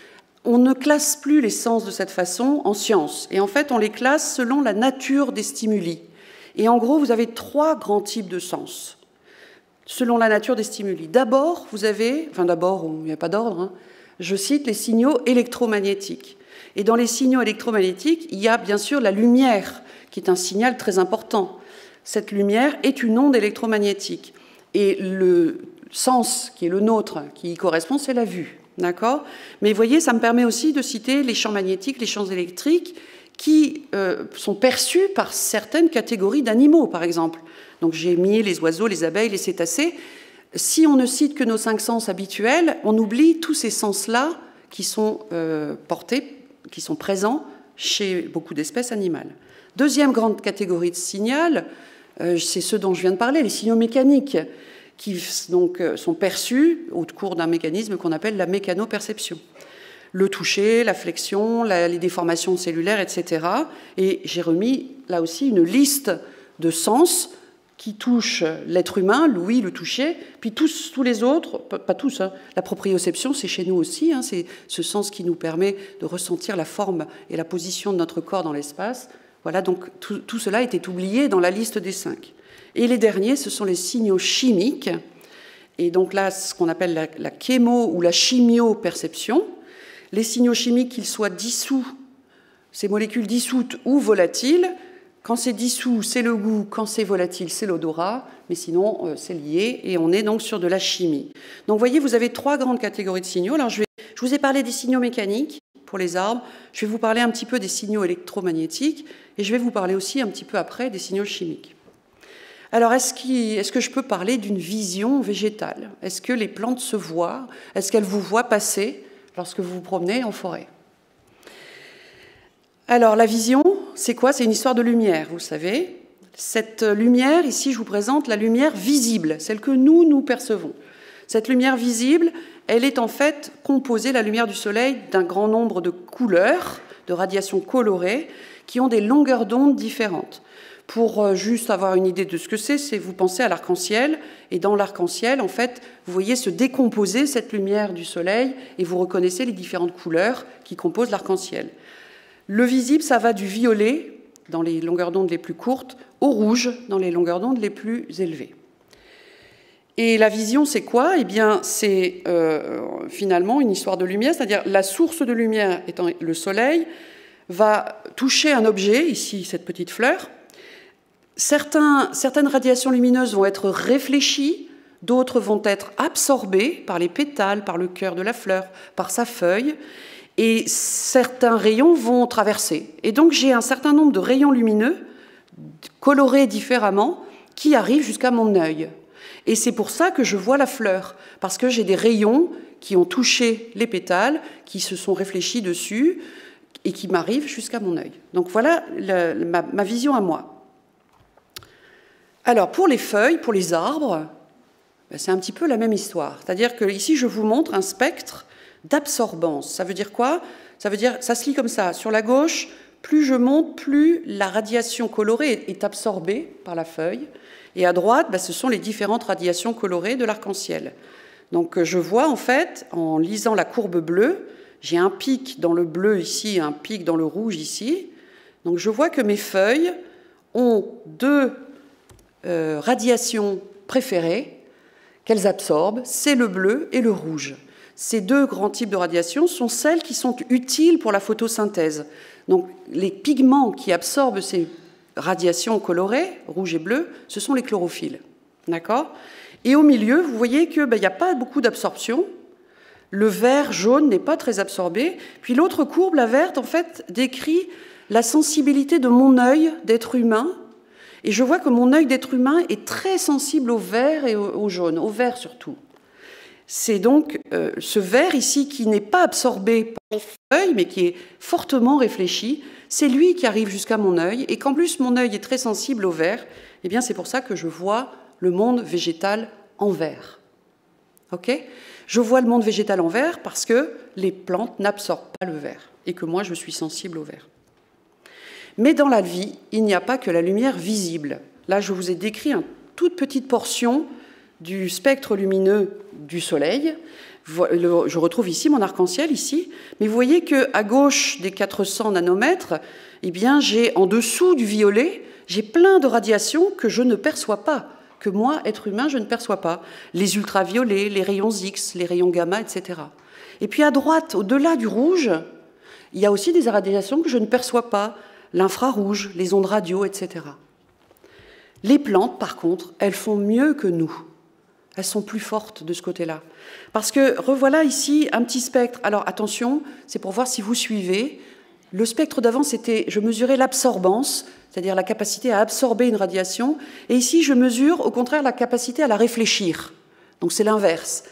on ne classe plus les sens de cette façon en sciences. Et en fait, on les classe selon la nature des stimuli. Et en gros, vous avez 3 grands types de sens, selon la nature des stimuli. D'abord, vous avez, il n'y a pas d'ordre, je cite les signaux électromagnétiques. Et dans les signaux électromagnétiques, il y a bien sûr la lumière, qui est un signal très important. Cette lumière est une onde électromagnétique. Et le sens qui est le nôtre, qui y correspond, c'est la vue. D'accord ? Mais vous voyez, ça me permet aussi de citer les champs magnétiques, les champs électriques, qui sont perçus par certaines catégories d'animaux, par exemple. Donc j'ai mis les oiseaux, les abeilles, les cétacés. Si on ne cite que nos 5 sens habituels, on oublie tous ces sens-là qui sont portés, qui sont présents chez beaucoup d'espèces animales. Deuxième grande catégorie de signal, c'est ceux dont je viens de parler, les signaux mécaniques, qui donc sont perçus au cours d'un mécanisme qu'on appelle la mécanoperception. Le toucher, la flexion, les déformations cellulaires, etc. Et j'ai remis là aussi une liste de sens qui touchent l'être humain, l'ouïe, le toucher, puis tous les autres, pas tous, la proprioception, c'est chez nous aussi, c'est ce sens qui nous permet de ressentir la forme et la position de notre corps dans l'espace. Voilà, donc tout cela était oublié dans la liste des 5. Et les derniers, ce sont les signaux chimiques, et donc là, ce qu'on appelle la chémo ou la chimioperception. Les signaux chimiques, qu'ils soient dissous, ces molécules dissoutes ou volatiles, quand c'est dissous, c'est le goût, quand c'est volatile, c'est l'odorat, mais sinon, c'est lié, et on est donc sur de la chimie. Donc, vous voyez, vous avez 3 grandes catégories de signaux. Alors, je vous ai parlé des signaux mécaniques pour les arbres, je vais vous parler un petit peu des signaux électromagnétiques, et je vais vous parler aussi un petit peu après des signaux chimiques. Alors, est-ce que je peux parler d'une vision végétale? Est-ce que les plantes se voient? Est-ce qu'elles vous voient passer lorsque vous vous promenez en forêt? Alors, la vision, c'est quoi? C'est une histoire de lumière, vous savez. Cette lumière, ici, je vous présente la lumière visible, celle que nous percevons. Cette lumière visible, elle est en fait composée, la lumière du soleil, d'un grand nombre de couleurs, de radiations colorées, qui ont des longueurs d'onde différentes. Pour juste avoir une idée de ce que c'est vous pensez à l'arc-en-ciel, et dans l'arc-en-ciel, en fait, vous voyez se décomposer cette lumière du soleil, et vous reconnaissez les différentes couleurs qui composent l'arc-en-ciel. Le visible, ça va du violet, dans les longueurs d'onde les plus courtes, au rouge, dans les longueurs d'onde les plus élevées. Et la vision, c'est quoi? Eh bien, c'est finalement une histoire de lumière, c'est-à-dire la source de lumière étant le soleil, va toucher un objet, ici cette petite fleur. Certaines radiations lumineuses vont être réfléchies, d'autres vont être absorbées par les pétales, par le cœur de la fleur, par sa feuille, et certains rayons vont traverser. Et donc j'ai un certain nombre de rayons lumineux, colorés différemment, qui arrivent jusqu'à mon œil. Et c'est pour ça que je vois la fleur, parce que j'ai des rayons qui ont touché les pétales, qui se sont réfléchis dessus, et qui m'arrivent jusqu'à mon œil. Donc voilà ma vision à moi. Alors pour les feuilles, pour les arbres, c'est un petit peu la même histoire. C'est-à-dire que ici je vous montre un spectre d'absorbance. Ça veut dire quoi? Ça veut dire, ça se lit comme ça. Sur la gauche, plus je monte, plus la radiation colorée est absorbée par la feuille. Et à droite, ce sont les différentes radiations colorées de l'arc-en-ciel. Donc je vois en fait, en lisant la courbe bleue, j'ai un pic dans le bleu ici, un pic dans le rouge ici. Donc je vois que mes feuilles ont deux radiations préférées qu'elles absorbent, c'est le bleu et le rouge. Ces deux grands types de radiations sont celles qui sont utiles pour la photosynthèse. Donc les pigments qui absorbent ces radiations colorées, rouge et bleu, ce sont les chlorophylles. D'accord ? Et au milieu, vous voyez qu'il n'y a pas beaucoup d'absorption. Le vert jaune n'est pas très absorbé. Puis l'autre courbe, la verte, en fait, décrit la sensibilité de mon œil d'être humain. Et je vois que mon œil d'être humain est très sensible au vert et au jaune, au vert surtout. C'est donc ce vert ici qui n'est pas absorbé par les feuilles, mais qui est fortement réfléchi. C'est lui qui arrive jusqu'à mon œil. Et qu'en plus, mon œil est très sensible au vert, eh bien, c'est pour ça que je vois le monde végétal en vert. Ok ? Je vois le monde végétal en vert parce que les plantes n'absorbent pas le vert et que moi, je suis sensible au vert. Mais dans la vie, il n'y a pas que la lumière visible. Là, je vous ai décrit une toute petite portion du spectre lumineux du Soleil. Je retrouve ici mon arc-en-ciel, ici. Mais vous voyez qu'à gauche des 400 nanomètres, eh bien, j'ai en dessous du violet, j'ai plein de radiations que je ne perçois pas, que moi, être humain, je ne perçois pas. Les ultraviolets, les rayons X, les rayons gamma, etc. Et puis à droite, au-delà du rouge, il y a aussi des radiations que je ne perçois pas, l'infrarouge, les ondes radio, etc. Les plantes, par contre, elles font mieux que nous. Elles sont plus fortes de ce côté-là. Parce que, revoilà ici un petit spectre. Alors, attention, c'est pour voir si vous suivez. Le spectre d'avant, c'était, je mesurais l'absorbance, c'est-à-dire la capacité à absorber une radiation. Et ici, je mesure, au contraire, la capacité à la réfléchir. Donc, c'est l'inverse.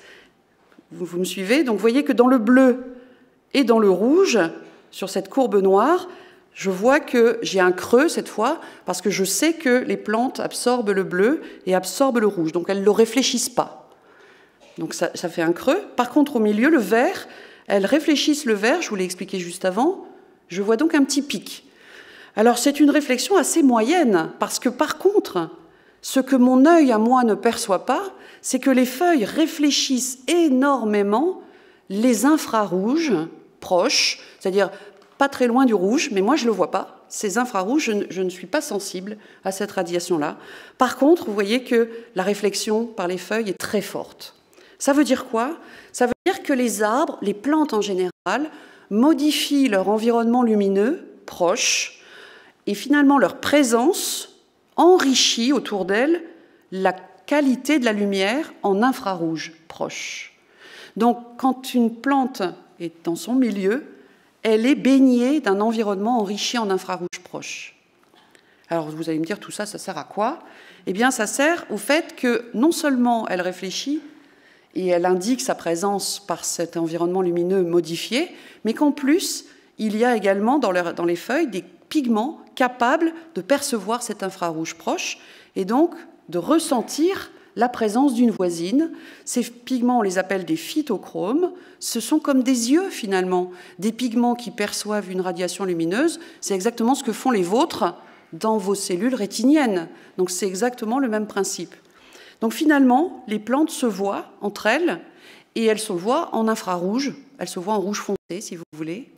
Vous me suivez? Donc, vous voyez que dans le bleu et dans le rouge, sur cette courbe noire, je vois que j'ai un creux cette fois, parce que je sais que les plantes absorbent le bleu et absorbent le rouge. Donc, elles ne le réfléchissent pas. Donc, ça fait un creux. Par contre, au milieu, le vert, elles réfléchissent le vert, je vous l'ai expliqué juste avant. Je vois donc un petit pic. Alors, c'est une réflexion assez moyenne, parce que par contre, ce que mon œil à moi ne perçoit pas, c'est que les feuilles réfléchissent énormément les infrarouges proches, c'est-à-dire pas très loin du rouge, mais moi je ne le vois pas. Ces infrarouges, je ne suis pas sensible à cette radiation-là. Par contre, vous voyez que la réflexion par les feuilles est très forte. Ça veut dire quoi? Ça veut dire que les arbres, les plantes en général, modifient leur environnement lumineux proche et finalement leur présence enrichit autour d'elles la qualité de la lumière en infrarouge proche. Donc quand une plante est dans son milieu, elle est baignée d'un environnement enrichi en infrarouge proche. Alors vous allez me dire, tout ça, ça sert à quoi? Eh bien, ça sert au fait que non seulement elle réfléchit et elle indique sa présence par cet environnement lumineux modifié, mais qu'en plus, il y a également dans les feuilles des pigments capables de percevoir cet infrarouge proche et donc de ressentir la présence d'une voisine. Ces pigments, on les appelle des phytochromes. Ce sont comme des yeux, finalement, des pigments qui perçoivent une radiation lumineuse. C'est exactement ce que font les vôtres dans vos cellules rétiniennes. Donc, c'est exactement le même principe. Donc, finalement, les plantes se voient entre elles et elles se voient en infrarouge. Elles se voient en rouge foncé, si vous voulez.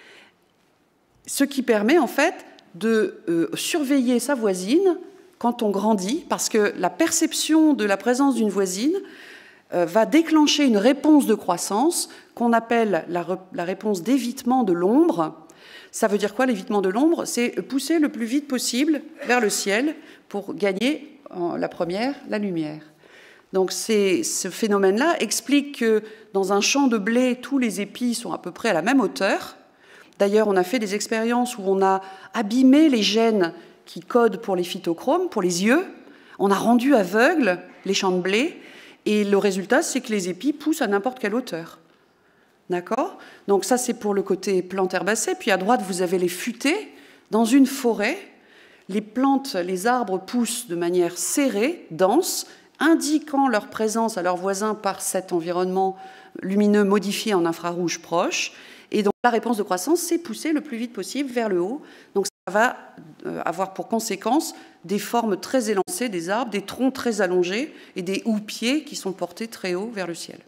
Ce qui permet, en fait, de surveiller sa voisine quand on grandit, parce que la perception de la présence d'une voisine va déclencher une réponse de croissance qu'on appelle la réponse d'évitement de l'ombre. Ça veut dire quoi, l'évitement de l'ombre? C'est pousser le plus vite possible vers le ciel pour gagner la première, la lumière. Donc ce phénomène-là explique que dans un champ de blé, tous les épis sont à peu près à la même hauteur. D'ailleurs, on a fait des expériences où on a abîmé les gènes qui codent pour les phytochromes, pour les yeux. On a rendu aveugles les champs de blé, et le résultat, c'est que les épis poussent à n'importe quelle hauteur. D'accord? Donc ça, c'est pour le côté plantes herbacées. Puis à droite, vous avez les futaies. Dans une forêt, les plantes, les arbres poussent de manière serrée, dense, indiquant leur présence à leurs voisins par cet environnement lumineux modifié en infrarouge proche. Et donc la réponse de croissance, c'est pousser le plus vite possible vers le haut. Donc ça va avoir pour conséquence des formes très élancées des arbres, des troncs très allongés et des houppiers qui sont portés très haut vers le ciel.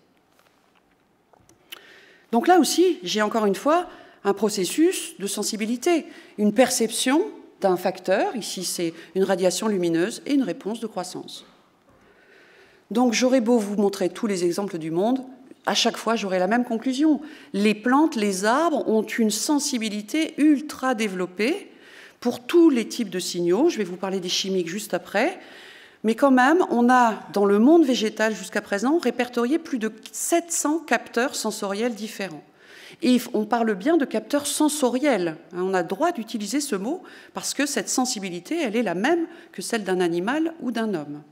Donc là aussi, j'ai encore une fois un processus de sensibilité, une perception d'un facteur, ici c'est une radiation lumineuse, et une réponse de croissance. Donc j'aurais beau vous montrer tous les exemples du monde, à chaque fois j'aurai la même conclusion. Les plantes, les arbres ont une sensibilité ultra développée pour tous les types de signaux. Je vais vous parler des chimiques juste après. Mais quand même, on a dans le monde végétal jusqu'à présent répertorié plus de 700 capteurs sensoriels différents. Et on parle bien de capteurs sensoriels. On a le droit d'utiliser ce mot parce que cette sensibilité, elle est la même que celle d'un animal ou d'un homme.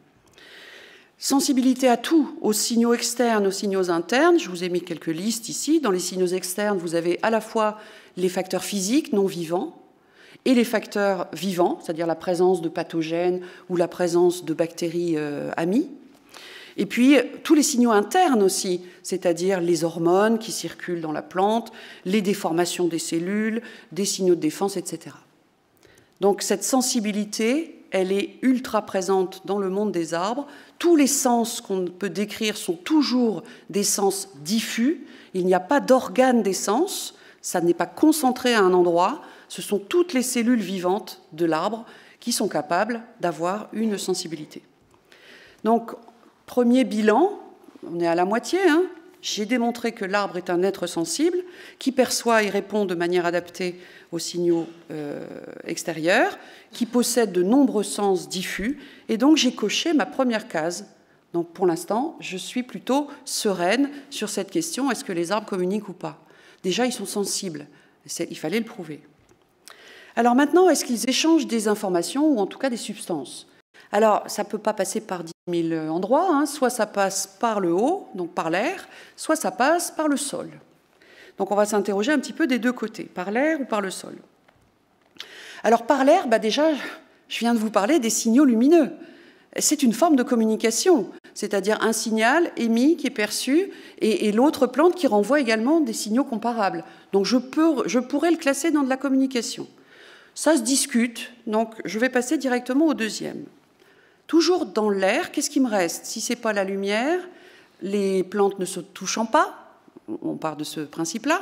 Sensibilité à tout, aux signaux externes, aux signaux internes. Je vous ai mis quelques listes ici. Dans les signaux externes, vous avez à la fois les facteurs physiques non vivants et les facteurs vivants, c'est-à-dire la présence de pathogènes ou la présence de bactéries amies. Et puis, tous les signaux internes aussi, c'est-à-dire les hormones qui circulent dans la plante, les déformations des cellules, des signaux de défense, etc. Donc, cette sensibilité, elle est ultra présente dans le monde des arbres. Tous les sens qu'on peut décrire sont toujours des sens diffus. Il n'y a pas d'organe des sens, ça n'est pas concentré à un endroit. Ce sont toutes les cellules vivantes de l'arbre qui sont capables d'avoir une sensibilité. Donc, premier bilan, on est à la moitié. J'ai démontré que l'arbre est un être sensible qui perçoit et répond de manière adaptée aux signaux extérieurs, qui possède de nombreux sens diffus. Et donc, j'ai coché ma première case. Donc, pour l'instant, je suis plutôt sereine sur cette question, est-ce que les arbres communiquent ou pas? Déjà, ils sont sensibles. Il fallait le prouver. Alors maintenant, est-ce qu'ils échangent des informations ou en tout cas des substances? Alors, ça ne peut pas passer par 10 000 endroits, soit ça passe par le haut, donc par l'air, soit ça passe par le sol. Donc on va s'interroger un petit peu des deux côtés, par l'air ou par le sol. Alors par l'air, déjà, je viens de vous parler des signaux lumineux. C'est une forme de communication, c'est-à-dire un signal émis qui est perçu et l'autre plante qui renvoie également des signaux comparables. Donc je pourrais le classer dans de la communication. Ça se discute, donc je vais passer directement au deuxième. Toujours dans l'air, qu'est-ce qui me reste? Si ce n'est pas la lumière, les plantes ne se touchant pas, on part de ce principe-là,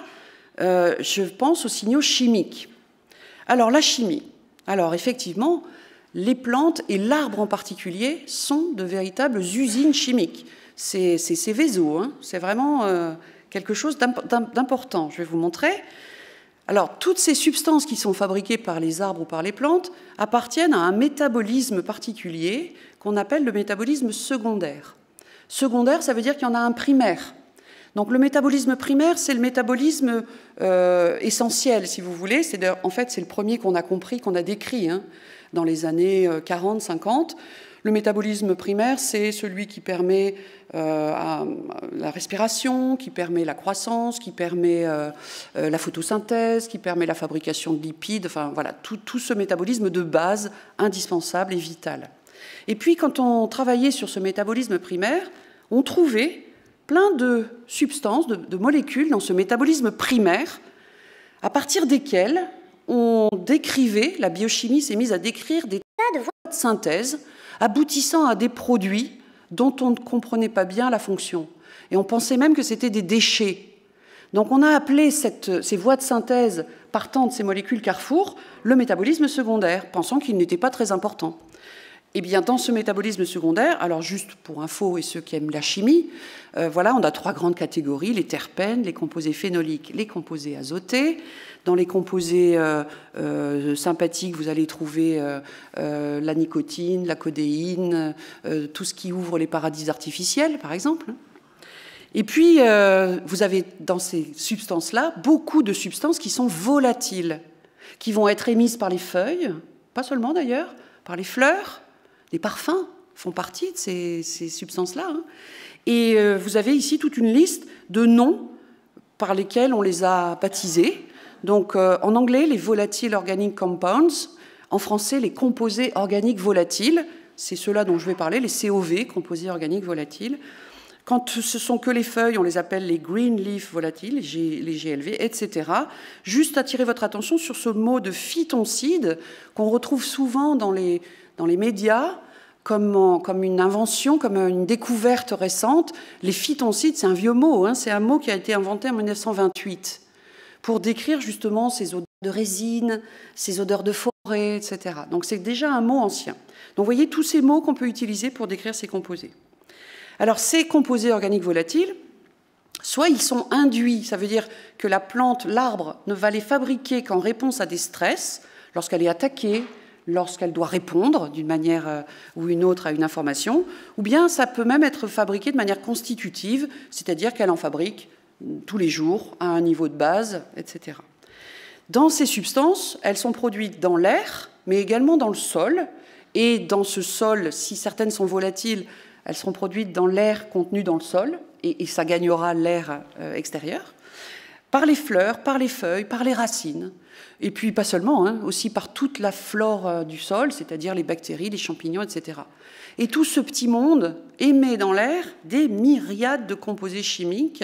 je pense aux signaux chimiques. Alors la chimie, alors effectivement, les plantes et l'arbre en particulier sont de véritables usines chimiques. C'est Céveso, c'est vraiment quelque chose d'important. Je vais vous montrer. Alors, toutes ces substances qui sont fabriquées par les arbres ou par les plantes appartiennent à un métabolisme particulier qu'on appelle le métabolisme secondaire. Secondaire, ça veut dire qu'il y en a un primaire. Donc, le métabolisme primaire, c'est le métabolisme essentiel, si vous voulez. En fait, c'est le premier qu'on a compris, qu'on a décrit dans les années 40, 50. Le métabolisme primaire, c'est celui qui permet la respiration, qui permet la croissance, qui permet la photosynthèse, qui permet la fabrication de lipides, enfin voilà, tout ce métabolisme de base indispensable et vital. Et puis, quand on travaillait sur ce métabolisme primaire, on trouvait plein de substances, de molécules dans ce métabolisme primaire, à partir desquelles on décrivait, la biochimie s'est mise à décrire des tas de voies de synthèse aboutissant à des produits dont on ne comprenait pas bien la fonction. Et on pensait même que c'était des déchets. Donc on a appelé ces voies de synthèse partant de ces molécules carrefour le métabolisme secondaire, pensant qu'il n'était pas très important. Eh bien, dans ce métabolisme secondaire, alors juste pour info et ceux qui aiment la chimie, voilà, on a 3 grandes catégories, les terpènes, les composés phénoliques, les composés azotés. Dans les composés sympathiques, vous allez trouver la nicotine, la codéine, tout ce qui ouvre les paradis artificiels, par exemple. Et puis, vous avez dans ces substances-là beaucoup de substances qui sont volatiles, qui vont être émises par les feuilles, pas seulement d'ailleurs, par les fleurs. Les parfums font partie de ces substances-là. Et vous avez ici toute une liste de noms par lesquels on les a baptisés. Donc, en anglais, les volatile organic compounds. En français, les composés organiques volatiles. c'est ceux-là dont je vais parler, les COV, composés organiques volatiles. Quand ce sont que les feuilles, on les appelle les green leaf volatiles, les GLV, etc. Juste attirer votre attention sur ce mot de phytoncide qu'on retrouve souvent dans les médias comme une invention, comme une découverte récente. Les phytoncides, c'est un vieux mot, hein, c'est un mot qui a été inventé en 1928 pour décrire justement ces odeurs de résine, ces odeurs de forêt, etc. Donc c'est déjà un mot ancien. Donc vous voyez tous ces mots qu'on peut utiliser pour décrire ces composés. Alors ces composés organiques volatiles, soit ils sont induits, ça veut dire que la plante, l'arbre, ne va les fabriquer qu'en réponse à des stress, lorsqu'elle est attaquée, lorsqu'elle doit répondre d'une manière ou une autre à une information, ou bien ça peut même être fabriqué de manière constitutive, c'est-à-dire qu'elle en fabrique tous les jours à un niveau de base, etc. Dans ces substances, elles sont produites dans l'air, mais également dans le sol, et dans ce sol, si certaines sont volatiles, elles seront produites dans l'air contenu dans le sol, et ça gagnera l'air extérieur, par les fleurs, par les feuilles, par les racines, et puis pas seulement, hein, aussi par toute la flore du sol, c'est-à-dire les bactéries, les champignons, etc. Et tout ce petit monde émet dans l'air des myriades de composés chimiques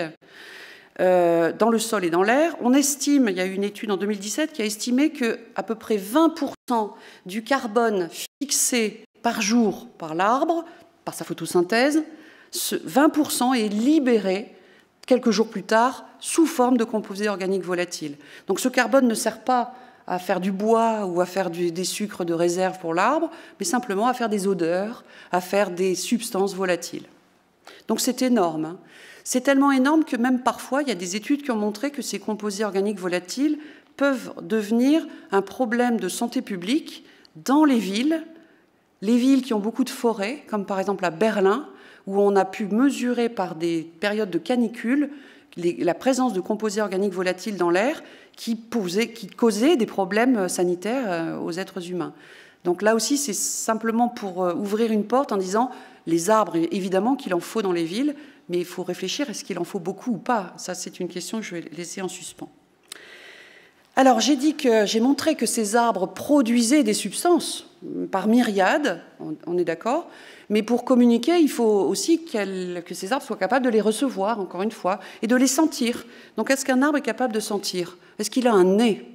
dans le sol et dans l'air. On estime, il y a eu une étude en 2017 qui a estimé qu'à peu près 20% du carbone fixé par jour par l'arbre, par sa photosynthèse, ce 20% est libéré quelques jours plus tard sous forme de composés organiques volatiles. Donc ce carbone ne sert pas à faire du bois ou à faire des sucres de réserve pour l'arbre, mais simplement à faire des odeurs, à faire des substances volatiles. Donc c'est énorme, hein. C'est tellement énorme que même parfois, il y a des études qui ont montré que ces composés organiques volatiles peuvent devenir un problème de santé publique dans les villes qui ont beaucoup de forêts, comme par exemple à Berlin, où on a pu mesurer par des périodes de canicule la présence de composés organiques volatiles dans l'air qui causaient des problèmes sanitaires aux êtres humains. Donc là aussi, c'est simplement pour ouvrir une porte en disant les arbres, évidemment qu'il en faut dans les villes, mais il faut réfléchir, est-ce qu'il en faut beaucoup ou pas? Ça, c'est une question que je vais laisser en suspens. Alors, j'ai montré que ces arbres produisaient des substances par myriades, on est d'accord, mais pour communiquer, il faut aussi que ces arbres soient capables de les recevoir, encore une fois, et de les sentir. Donc, est-ce qu'un arbre est capable de sentir? Est-ce qu'il a un nez?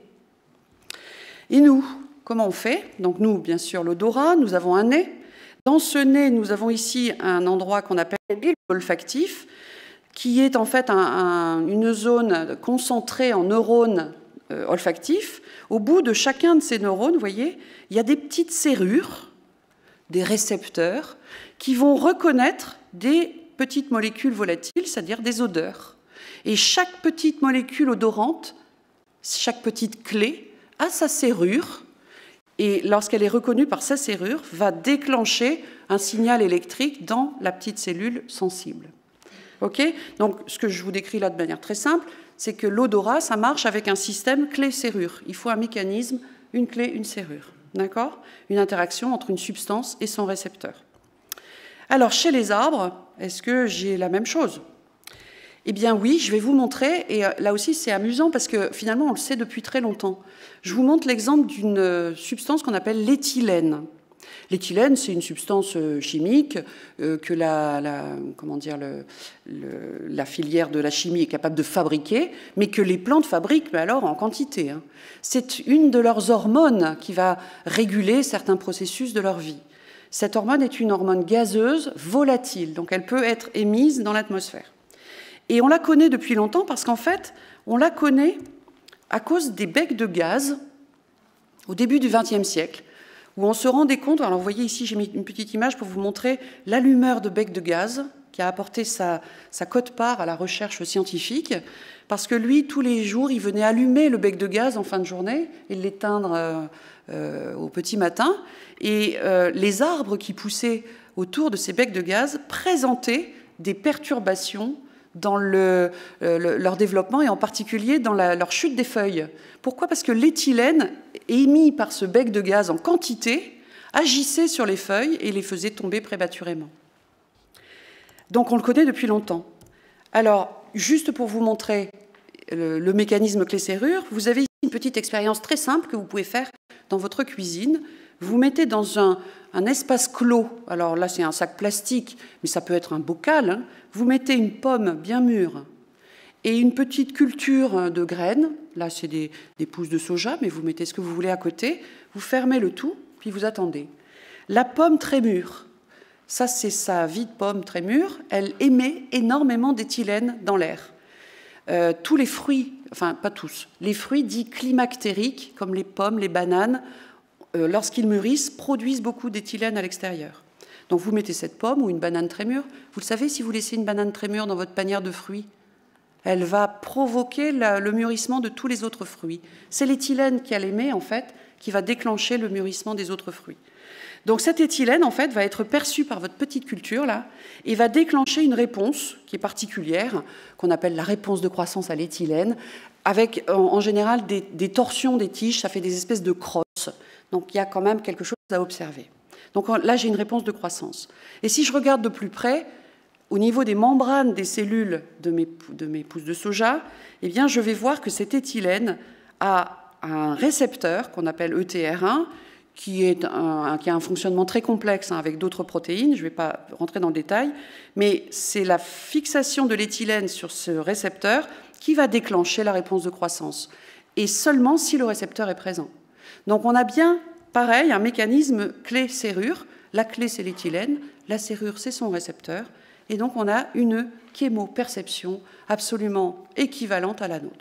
Et nous, comment on fait? Donc, nous, bien sûr, l'odorat, nous avons un nez. Dans ce nez, nous avons ici un endroit qu'on appelle le bulbe olfactif, qui est en fait une zone concentrée en neurones olfactifs. Au bout de chacun de ces neurones, vous voyez, il y a des petites serrures, des récepteurs, qui vont reconnaître des petites molécules volatiles, c'est-à-dire des odeurs. Et chaque petite molécule odorante, chaque petite clé, a sa serrure, et lorsqu'elle est reconnue par sa serrure, va déclencher un signal électrique dans la petite cellule sensible. Okay ? Donc, ce que je vous décris là de manière très simple, c'est que l'odorat, ça marche avec un système clé-serrure. Il faut un mécanisme, une clé, une serrure. D'accord ? Une interaction entre une substance et son récepteur. Alors, chez les arbres, est-ce que j'ai la même chose ? Eh bien oui, je vais vous montrer, et là aussi c'est amusant parce que finalement on le sait depuis très longtemps. Je vous montre l'exemple d'une substance qu'on appelle l'éthylène. L'éthylène, c'est une substance chimique que la filière de la chimie est capable de fabriquer, mais que les plantes fabriquent, mais alors en quantité. Hein. C'est une de leurs hormones qui va réguler certains processus de leur vie. Cette hormone est une hormone gazeuse, volatile, donc elle peut être émise dans l'atmosphère. Et on la connaît depuis longtemps parce qu'en fait, on la connaît à cause des becs de gaz au début du XXe siècle, où on se rendait compte, alors vous voyez ici, j'ai mis une petite image pour vous montrer l'allumeur de becs de gaz qui a apporté sa quote-part à la recherche scientifique, parce que lui, tous les jours, il venait allumer le bec de gaz en fin de journée et l'éteindre au petit matin, et les arbres qui poussaient autour de ces becs de gaz présentaient des perturbations dans leur développement et en particulier dans leur chute des feuilles. Pourquoi ? Parce que l'éthylène émis par ce bec de gaz en quantité agissait sur les feuilles et les faisait tomber prématurément. Donc on le connaît depuis longtemps. Alors, juste pour vous montrer le mécanisme clé-serrure, vous avez ici une petite expérience très simple que vous pouvez faire dans votre cuisine. vous mettez dans un espace clos, alors là c'est un sac plastique, mais ça peut être un bocal, hein. Vous mettez une pomme bien mûre et une petite culture de graines, là c'est des pousses de soja, mais vous mettez ce que vous voulez à côté, vous fermez le tout, puis vous attendez. La pomme très mûre, ça c'est sa vie de pomme très mûre, elle émet énormément d'éthylène dans l'air. Tous les fruits, enfin pas tous, les fruits dits climactériques, comme les pommes, les bananes, lorsqu'ils mûrissent, produisent beaucoup d'éthylène à l'extérieur. Donc vous mettez cette pomme ou une banane très mûre. Vous le savez, si vous laissez une banane très mûre dans votre panière de fruits, elle va provoquer le mûrissement de tous les autres fruits. C'est l'éthylène qu'elle émet, en fait, qui va déclencher le mûrissement des autres fruits. Donc cet éthylène, en fait, va être perçu par votre petite culture, là, et va déclencher une réponse qui est particulière, qu'on appelle la réponse de croissance à l'éthylène, avec, en général, des torsions des tiges, ça fait des espèces de crosses. Donc il y a quand même quelque chose à observer. Donc là, j'ai une réponse de croissance. Et si je regarde de plus près, au niveau des membranes des cellules de mes pousses de soja, eh bien, je vais voir que cet éthylène a un récepteur qu'on appelle ETR1, qui a un fonctionnement très complexe, hein, avec d'autres protéines. Je ne vais pas rentrer dans le détail, mais c'est la fixation de l'éthylène sur ce récepteur qui va déclencher la réponse de croissance, et seulement si le récepteur est présent. Donc on a bien, pareil, un mécanisme clé-serrure. La clé, c'est l'éthylène, la serrure, c'est son récepteur, et donc on a une chémoperception absolument équivalente à la nôtre.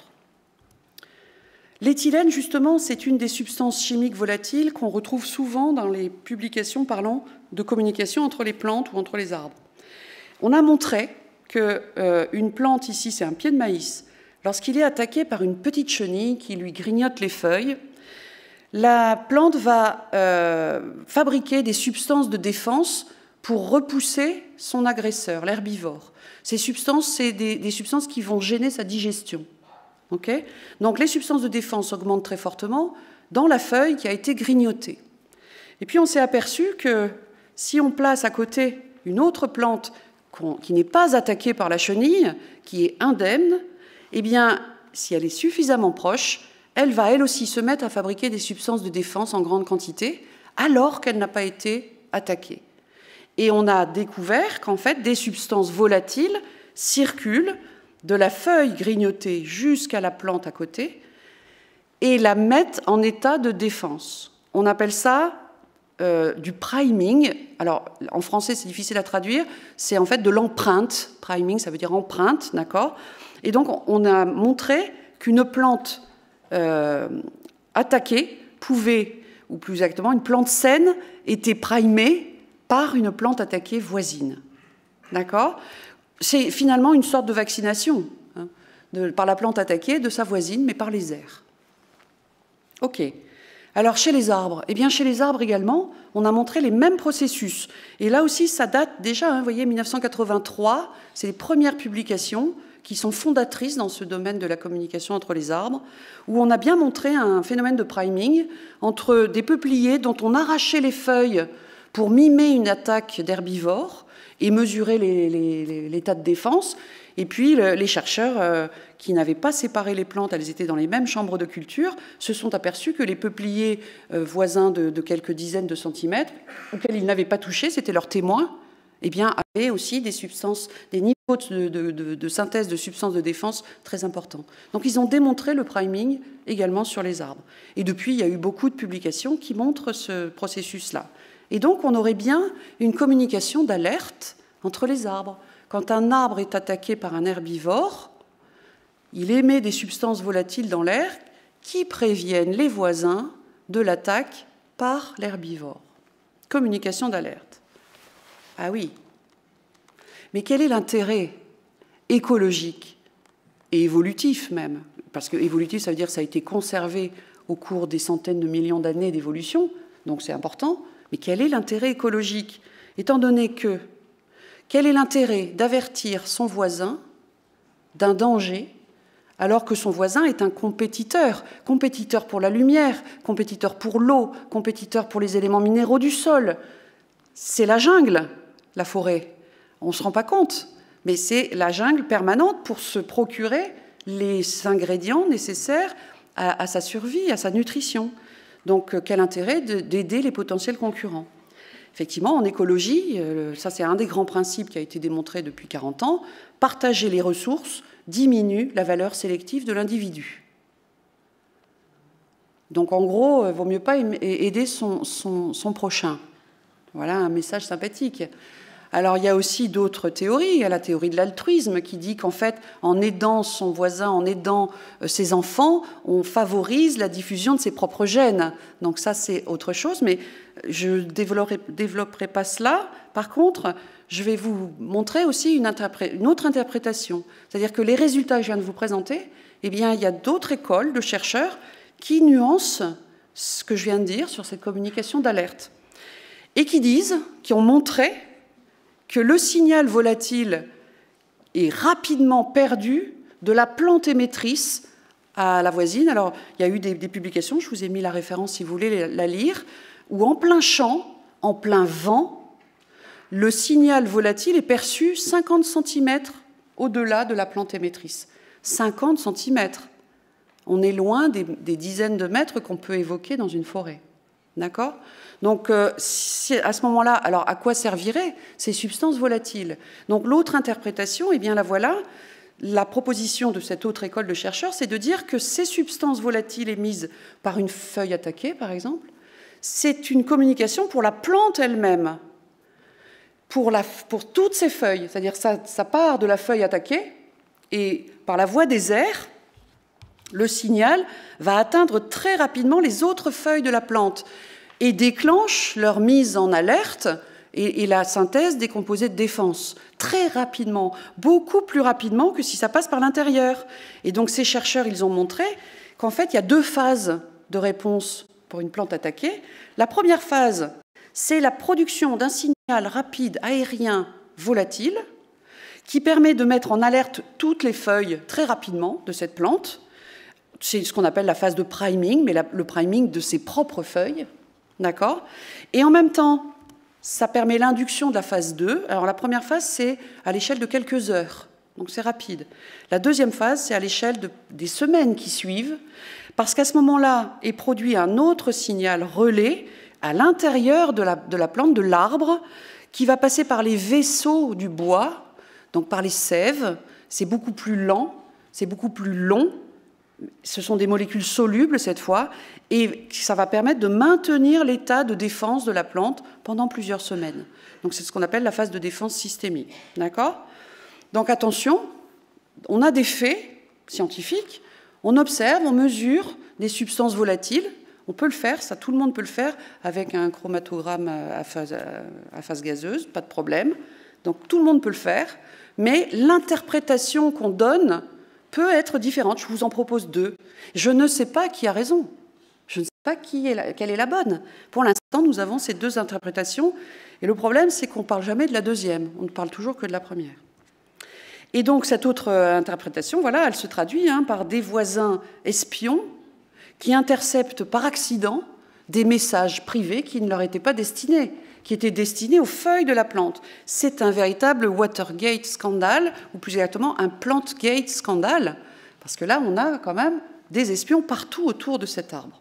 L'éthylène, justement, c'est une des substances chimiques volatiles qu'on retrouve souvent dans les publications parlant de communication entre les plantes ou entre les arbres. On a montré qu'une plante, ici c'est un pied de maïs, lorsqu'il est attaqué par une petite chenille qui lui grignote les feuilles, la plante va fabriquer des substances de défense pour repousser son agresseur, l'herbivore. Ces substances, c'est des substances qui vont gêner sa digestion. Okay ? Donc les substances de défense augmentent très fortement dans la feuille qui a été grignotée. Et puis on s'est aperçu que si on place à côté une autre plante qui n'est pas attaquée par la chenille, qui est indemne, eh bien, si elle est suffisamment proche, elle va elle aussi se mettre à fabriquer des substances de défense en grande quantité, alors qu'elle n'a pas été attaquée. Et on a découvert qu'en fait, des substances volatiles circulent de la feuille grignotée jusqu'à la plante à côté et la mettent en état de défense. On appelle ça du priming. Alors, en français, c'est difficile à traduire. C'est en fait de l'empreinte. Priming, ça veut dire empreinte, d'accord ? Et donc, on a montré qu'une plante attaquée pouvait, ou plus exactement, une plante saine était primée par une plante attaquée voisine. D'accord ? C'est finalement une sorte de vaccination, hein, par la plante attaquée de sa voisine, mais par les airs. OK. Alors, chez les arbres, eh bien, chez les arbres également, on a montré les mêmes processus. Et là aussi, ça date déjà, hein, vous voyez, 1983, c'est les premières publications qui sont fondatrices dans ce domaine de la communication entre les arbres, où on a bien montré un phénomène de priming entre des peupliers dont on arrachait les feuilles pour mimer une attaque d'herbivores et mesurer l'état de défense. Et puis, les chercheurs qui n'avaient pas séparé les plantes, elles étaient dans les mêmes chambres de culture, se sont aperçus que les peupliers voisins de quelques dizaines de centimètres, auxquels ils n'avaient pas touché, c'était leurs témoins, eh bien, avaient aussi des substances, des niveaux de synthèse de substances de défense très importants. Donc, ils ont démontré le priming également sur les arbres. Et depuis, il y a eu beaucoup de publications qui montrent ce processus-là. Et donc, on aurait bien une communication d'alerte entre les arbres. Quand un arbre est attaqué par un herbivore, il émet des substances volatiles dans l'air qui préviennent les voisins de l'attaque par l'herbivore. Communication d'alerte. Ah oui. Mais quel est l'intérêt écologique et évolutif même ? Parce que évolutif, ça veut dire que ça a été conservé au cours des centaines de millions d'années d'évolution, donc c'est important. Mais quel est l'intérêt écologique ? Étant donné que, quel est l'intérêt d'avertir son voisin d'un danger alors que son voisin est un compétiteur pour la lumière, compétiteur pour l'eau, compétiteur pour les éléments minéraux du sol. C'est la jungle, la forêt. On ne se rend pas compte, mais c'est la jungle permanente pour se procurer les ingrédients nécessaires à sa survie, à sa nutrition. Donc, quel intérêt d'aider les potentiels concurrents? Effectivement, en écologie, ça c'est un des grands principes qui a été démontré depuis 40 ans, partager les ressources diminue la valeur sélective de l'individu. Donc en gros, il ne vaut mieux pas aider son prochain. Voilà un message sympathique. Alors il y a aussi d'autres théories. Il y a la théorie de l'altruisme qui dit qu'en fait, en aidant son voisin, en aidant ses enfants, on favorise la diffusion de ses propres gènes. Donc ça c'est autre chose, mais je ne développerai pas cela. Par contre, je vais vous montrer aussi une autre interprétation. C'est-à-dire que les résultats que je viens de vous présenter, eh bien, il y a d'autres écoles de chercheurs qui nuancent ce que je viens de dire sur cette communication d'alerte et qui ont montré que le signal volatile est rapidement perdu de la plante émettrice à la voisine. Alors, il y a eu des publications, je vous ai mis la référence si vous voulez la lire, où en plein champ, en plein vent, le signal volatile est perçu 50 cm au-delà de la plante émettrice. 50 cm. On est loin des dizaines de mètres qu'on peut évoquer dans une forêt. D'accord? Donc, à ce moment-là, alors à quoi serviraient ces substances volatiles? Donc, l'autre interprétation, eh bien la voilà. La proposition de cette autre école de chercheurs, c'est de dire que ces substances volatiles émises par une feuille attaquée, par exemple, c'est une communication pour la plante elle-même, pour toutes ces feuilles. C'est-à-dire ça part de la feuille attaquée et par la voie des airs, le signal va atteindre très rapidement les autres feuilles de la plante et déclenche leur mise en alerte et la synthèse des composés de défense très rapidement, beaucoup plus rapidement que si ça passe par l'intérieur. Et donc ces chercheurs, ils ont montré qu'en fait, il y a deux phases de réponse pour une plante attaquée. La première phase, c'est la production d'un signal rapide aérien volatile qui permet de mettre en alerte toutes les feuilles très rapidement de cette plante. C'est ce qu'on appelle la phase de priming, mais le priming de ses propres feuilles. D'accord? Et en même temps, ça permet l'induction de la phase 2. Alors la première phase, c'est à l'échelle de quelques heures, donc c'est rapide. La deuxième phase, c'est à l'échelle des semaines qui suivent, parce qu'à ce moment-là est produit un autre signal relais à l'intérieur de la plante, de l'arbre, qui va passer par les vaisseaux du bois, donc par les sèves. C'est beaucoup plus lent, c'est beaucoup plus long. Ce sont des molécules solubles cette fois, et ça va permettre de maintenir l'état de défense de la plante pendant plusieurs semaines. Donc c'est ce qu'on appelle la phase de défense systémique. D'accord? Donc attention, on a des faits scientifiques, on observe, on mesure des substances volatiles. On peut le faire, ça tout le monde peut le faire avec un chromatogramme à phase gazeuse, pas de problème. Donc tout le monde peut le faire, mais l'interprétation qu'on donne peut être différente. Je vous en propose deux. Je ne sais pas qui a raison. Je ne sais pas quelle est la bonne. Pour l'instant, nous avons ces deux interprétations. Et le problème, c'est qu'on ne parle jamais de la deuxième. On ne parle toujours que de la première. Et donc, cette autre interprétation, voilà, elle se traduit par des voisins espions qui interceptent par accident des messages privés qui ne leur étaient pas destinés, qui étaient destinés aux feuilles de la plante. C'est un véritable Watergate scandale, ou plus exactement un Plantgate scandale, parce que là, on a quand même des espions partout autour de cet arbre.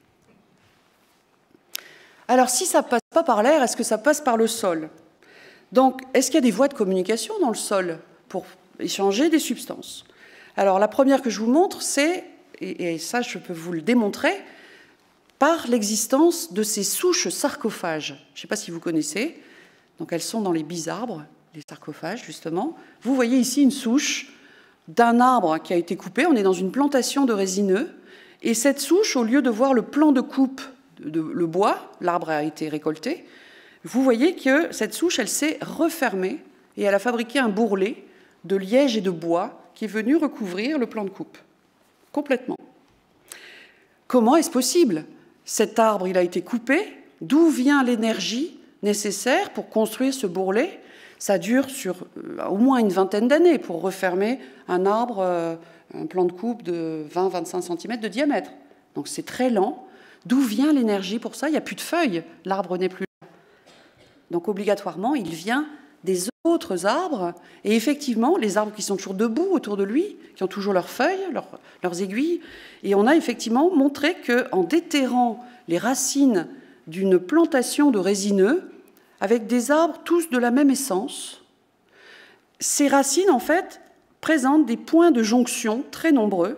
Alors, si ça ne passe pas par l'air, est-ce que ça passe par le sol? Donc, est-ce qu'il y a des voies de communication dans le sol pour échanger des substances? Alors, la première que je vous montre, c'est, et ça, je peux vous le démontrer, par l'existence de ces souches sarcophages. Je ne sais pas si vous connaissez. Donc, elles sont dans les bisarbres, les sarcophages, justement. Vous voyez ici une souche d'un arbre qui a été coupé. On est dans une plantation de résineux. Et cette souche, au lieu de voir le plan de coupe, le bois, l'arbre a été récolté, vous voyez que cette souche, elle s'est refermée et elle a fabriqué un bourrelet de liège et de bois qui est venu recouvrir le plan de coupe, complètement. Comment est-ce possible? Cet arbre, il a été coupé. D'où vient l'énergie nécessaire pour construire ce bourrelet? Ça dure sur au moins une vingtaine d'années pour refermer un arbre, un plan de coupe de 20-25 cm de diamètre. Donc c'est très lent. D'où vient l'énergie pour ça? Il n'y a plus de feuilles, l'arbre n'est plus là. Donc obligatoirement, il vient des d'autres arbres, et effectivement, les arbres qui sont toujours debout autour de lui, qui ont toujours leurs feuilles, leurs aiguilles, et on a effectivement montré qu'en déterrant les racines d'une plantation de résineux, avec des arbres tous de la même essence, ces racines, en fait, présentent des points de jonction très nombreux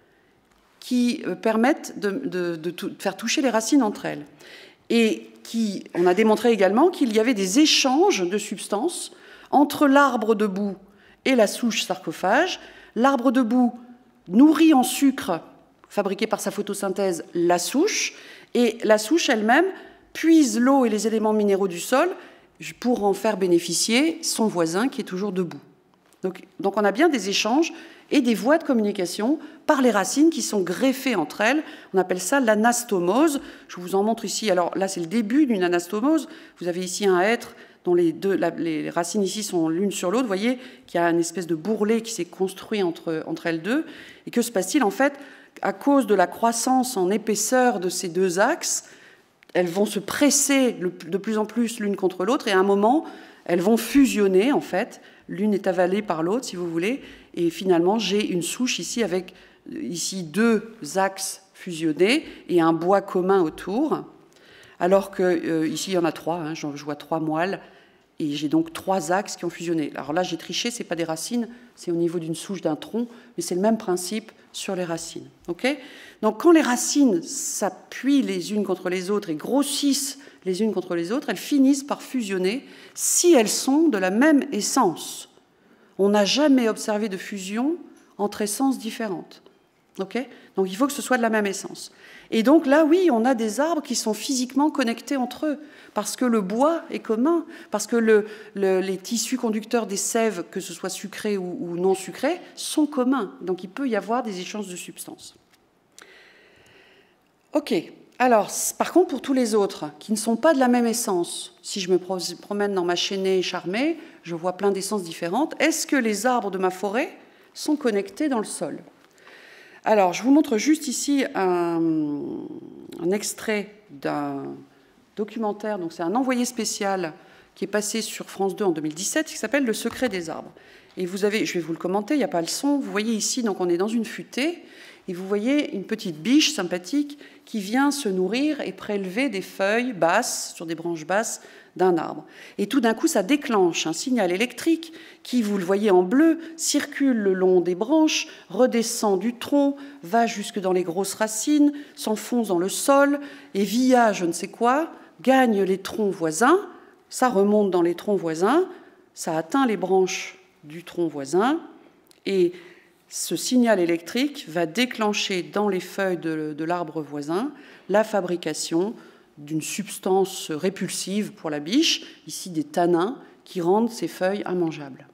qui permettent de faire toucher les racines entre elles. Et on a démontré également qu'il y avait des échanges de substances entre l'arbre debout et la souche sarcophage. L'arbre debout nourrit en sucre, fabriqué par sa photosynthèse, la souche, et la souche elle-même puise l'eau et les éléments minéraux du sol pour en faire bénéficier son voisin qui est toujours debout. Donc on a bien des échanges et des voies de communication par les racines qui sont greffées entre elles. On appelle ça l'anastomose. Je vous en montre ici. Alors là, c'est le début d'une anastomose. Vous avez ici un hêtre dont les racines ici sont l'une sur l'autre. Vous voyez qu'il y a une espèce de bourrelet qui s'est construit entre elles deux. Et que se passe-t-il? En fait, à cause de la croissance en épaisseur de ces deux axes, elles vont se presser de plus en plus l'une contre l'autre, et à un moment, elles vont fusionner, en fait. L'une est avalée par l'autre, si vous voulez, et finalement, j'ai une souche ici avec ici deux axes fusionnés et un bois commun autour, alors que ici, il y en a trois, hein, je vois trois moelles, et j'ai donc trois axes qui ont fusionné. Alors là, j'ai triché, ce n'est pas des racines, c'est au niveau d'une souche d'un tronc, mais c'est le même principe sur les racines. Okay ? Donc quand les racines s'appuient les unes contre les autres et grossissent les unes contre les autres, elles finissent par fusionner si elles sont de la même essence. On n'a jamais observé de fusion entre essences différentes. Okay ? Donc il faut que ce soit de la même essence. Et donc là, oui, on a des arbres qui sont physiquement connectés entre eux, parce que le bois est commun, parce que les tissus conducteurs des sèves, que ce soit sucrés ou non sucrés, sont communs. Donc il peut y avoir des échanges de substances. Ok. Alors, par contre, pour tous les autres, qui ne sont pas de la même essence, si je me promène dans ma chênaie charmée, je vois plein d'essences différentes, est-ce que les arbres de ma forêt sont connectés dans le sol ? Alors, je vous montre juste ici un extrait d'un documentaire, donc c'est un envoyé spécial qui est passé sur France 2 en 2017, qui s'appelle « Le secret des arbres ». Et vous avez, je vais vous le commenter, il n'y a pas le son, vous voyez ici, donc on est dans une futaie, et vous voyez une petite biche sympathique qui vient se nourrir et prélever des feuilles basses, sur des branches basses, d'un arbre. Et tout d'un coup, ça déclenche un signal électrique qui, vous le voyez en bleu, circule le long des branches, redescend du tronc, va jusque dans les grosses racines, s'enfonce dans le sol, et via je ne sais quoi, gagne les troncs voisins, ça remonte dans les troncs voisins, ça atteint les branches du tronc voisin, et ce signal électrique va déclencher dans les feuilles de l'arbre voisin la fabrication d'une substance répulsive pour la biche, ici des tanins, qui rendent ces feuilles immangeables.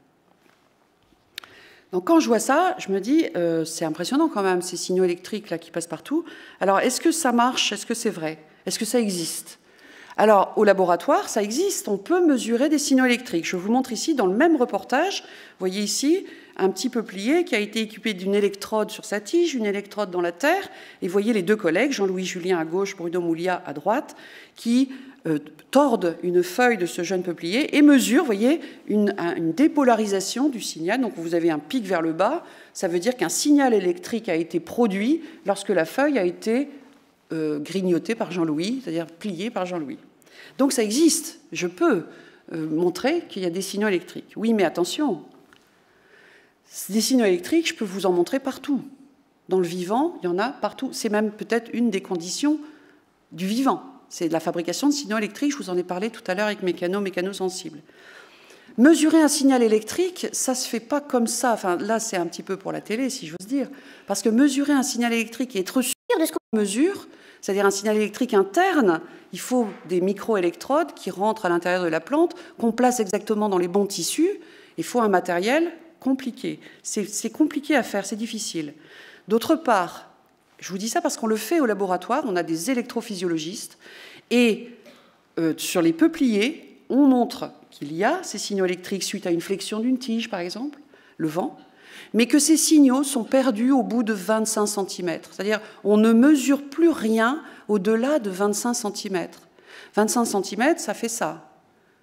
Donc quand je vois ça, je me dis, c'est impressionnant quand même, ces signaux électriques là qui passent partout. Alors est-ce que ça marche? Est-ce que c'est vrai? Est-ce que ça existe? Alors au laboratoire, ça existe, on peut mesurer des signaux électriques. Je vous montre ici dans le même reportage, vous voyez ici, un petit peuplier qui a été équipé d'une électrode sur sa tige, une électrode dans la terre, et vous voyez les deux collègues, Jean-Louis Julien à gauche, Bruno Mouliat à droite, qui tordent une feuille de ce jeune peuplier et mesurent, vous voyez, une dépolarisation du signal. Donc vous avez un pic vers le bas, ça veut dire qu'un signal électrique a été produit lorsque la feuille a été grignotée par Jean-Louis, c'est-à-dire pliée par Jean-Louis. Donc ça existe, je peux montrer qu'il y a des signaux électriques. Oui, mais attention, des signaux électriques, je peux vous en montrer partout. Dans le vivant, il y en a partout. C'est même peut-être une des conditions du vivant. C'est la fabrication de signaux électriques. Je vous en ai parlé tout à l'heure avec mécanosensibles. Mesurer un signal électrique, ça ne se fait pas comme ça. Enfin, là, c'est un petit peu pour la télé, si j'ose dire. Parce que mesurer un signal électrique et être sûr de ce qu'on mesure, c'est-à-dire un signal électrique interne, il faut des microélectrodes qui rentrent à l'intérieur de la plante, qu'on place exactement dans les bons tissus. Il faut un matériel compliqué. C'est compliqué à faire, c'est difficile. D'autre part, je vous dis ça parce qu'on le fait au laboratoire, on a des électrophysiologistes, et sur les peupliers, on montre qu'il y a ces signaux électriques suite à une flexion d'une tige, par exemple, le vent, mais que ces signaux sont perdus au bout de 25 cm. C'est-à-dire on ne mesure plus rien au-delà de 25 cm. 25 cm, ça fait ça.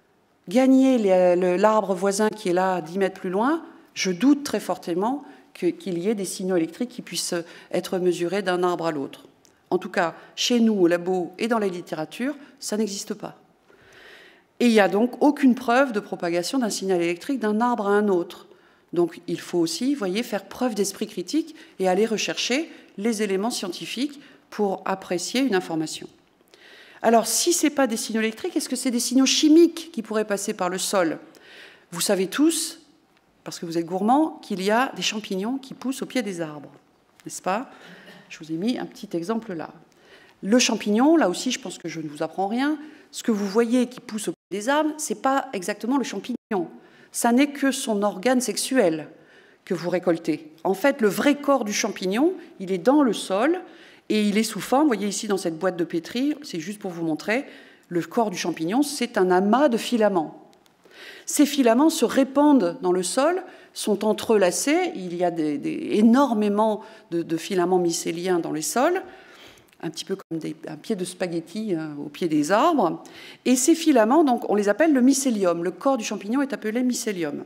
gagner l'arbre voisin qui est là 10 mètres plus loin, je doute très fortement qu'il y ait des signaux électriques qui puissent être mesurés d'un arbre à l'autre. En tout cas, chez nous, au labo et dans la littérature, ça n'existe pas. Et il n'y a donc aucune preuve de propagation d'un signal électrique d'un arbre à un autre. Donc il faut aussi, vous voyez, faire preuve d'esprit critique et aller rechercher les éléments scientifiques pour apprécier une information. Alors, si ce n'est pas des signaux électriques, est-ce que c'est des signaux chimiques qui pourraient passer par le sol? Vous savez tous, parce que vous êtes gourmands, qu'il y a des champignons qui poussent au pied des arbres, n'est-ce pas? Je vous ai mis un petit exemple là. Le champignon, là aussi, je pense que je ne vous apprends rien. Ce que vous voyez qui pousse au pied des arbres, ce n'est pas exactement le champignon. Ça n'est que son organe sexuel que vous récoltez. En fait, le vrai corps du champignon, il est dans le sol et il est sous forme, vous voyez ici dans cette boîte de pétri, c'est juste pour vous montrer, le corps du champignon, c'est un amas de filaments. Ces filaments se répandent dans le sol, sont entrelacés, il y a énormément de filaments mycéliens dans les sols, un petit peu comme un pied de spaghetti au pied des arbres. Et ces filaments, donc, on les appelle le mycélium. Le corps du champignon est appelé mycélium.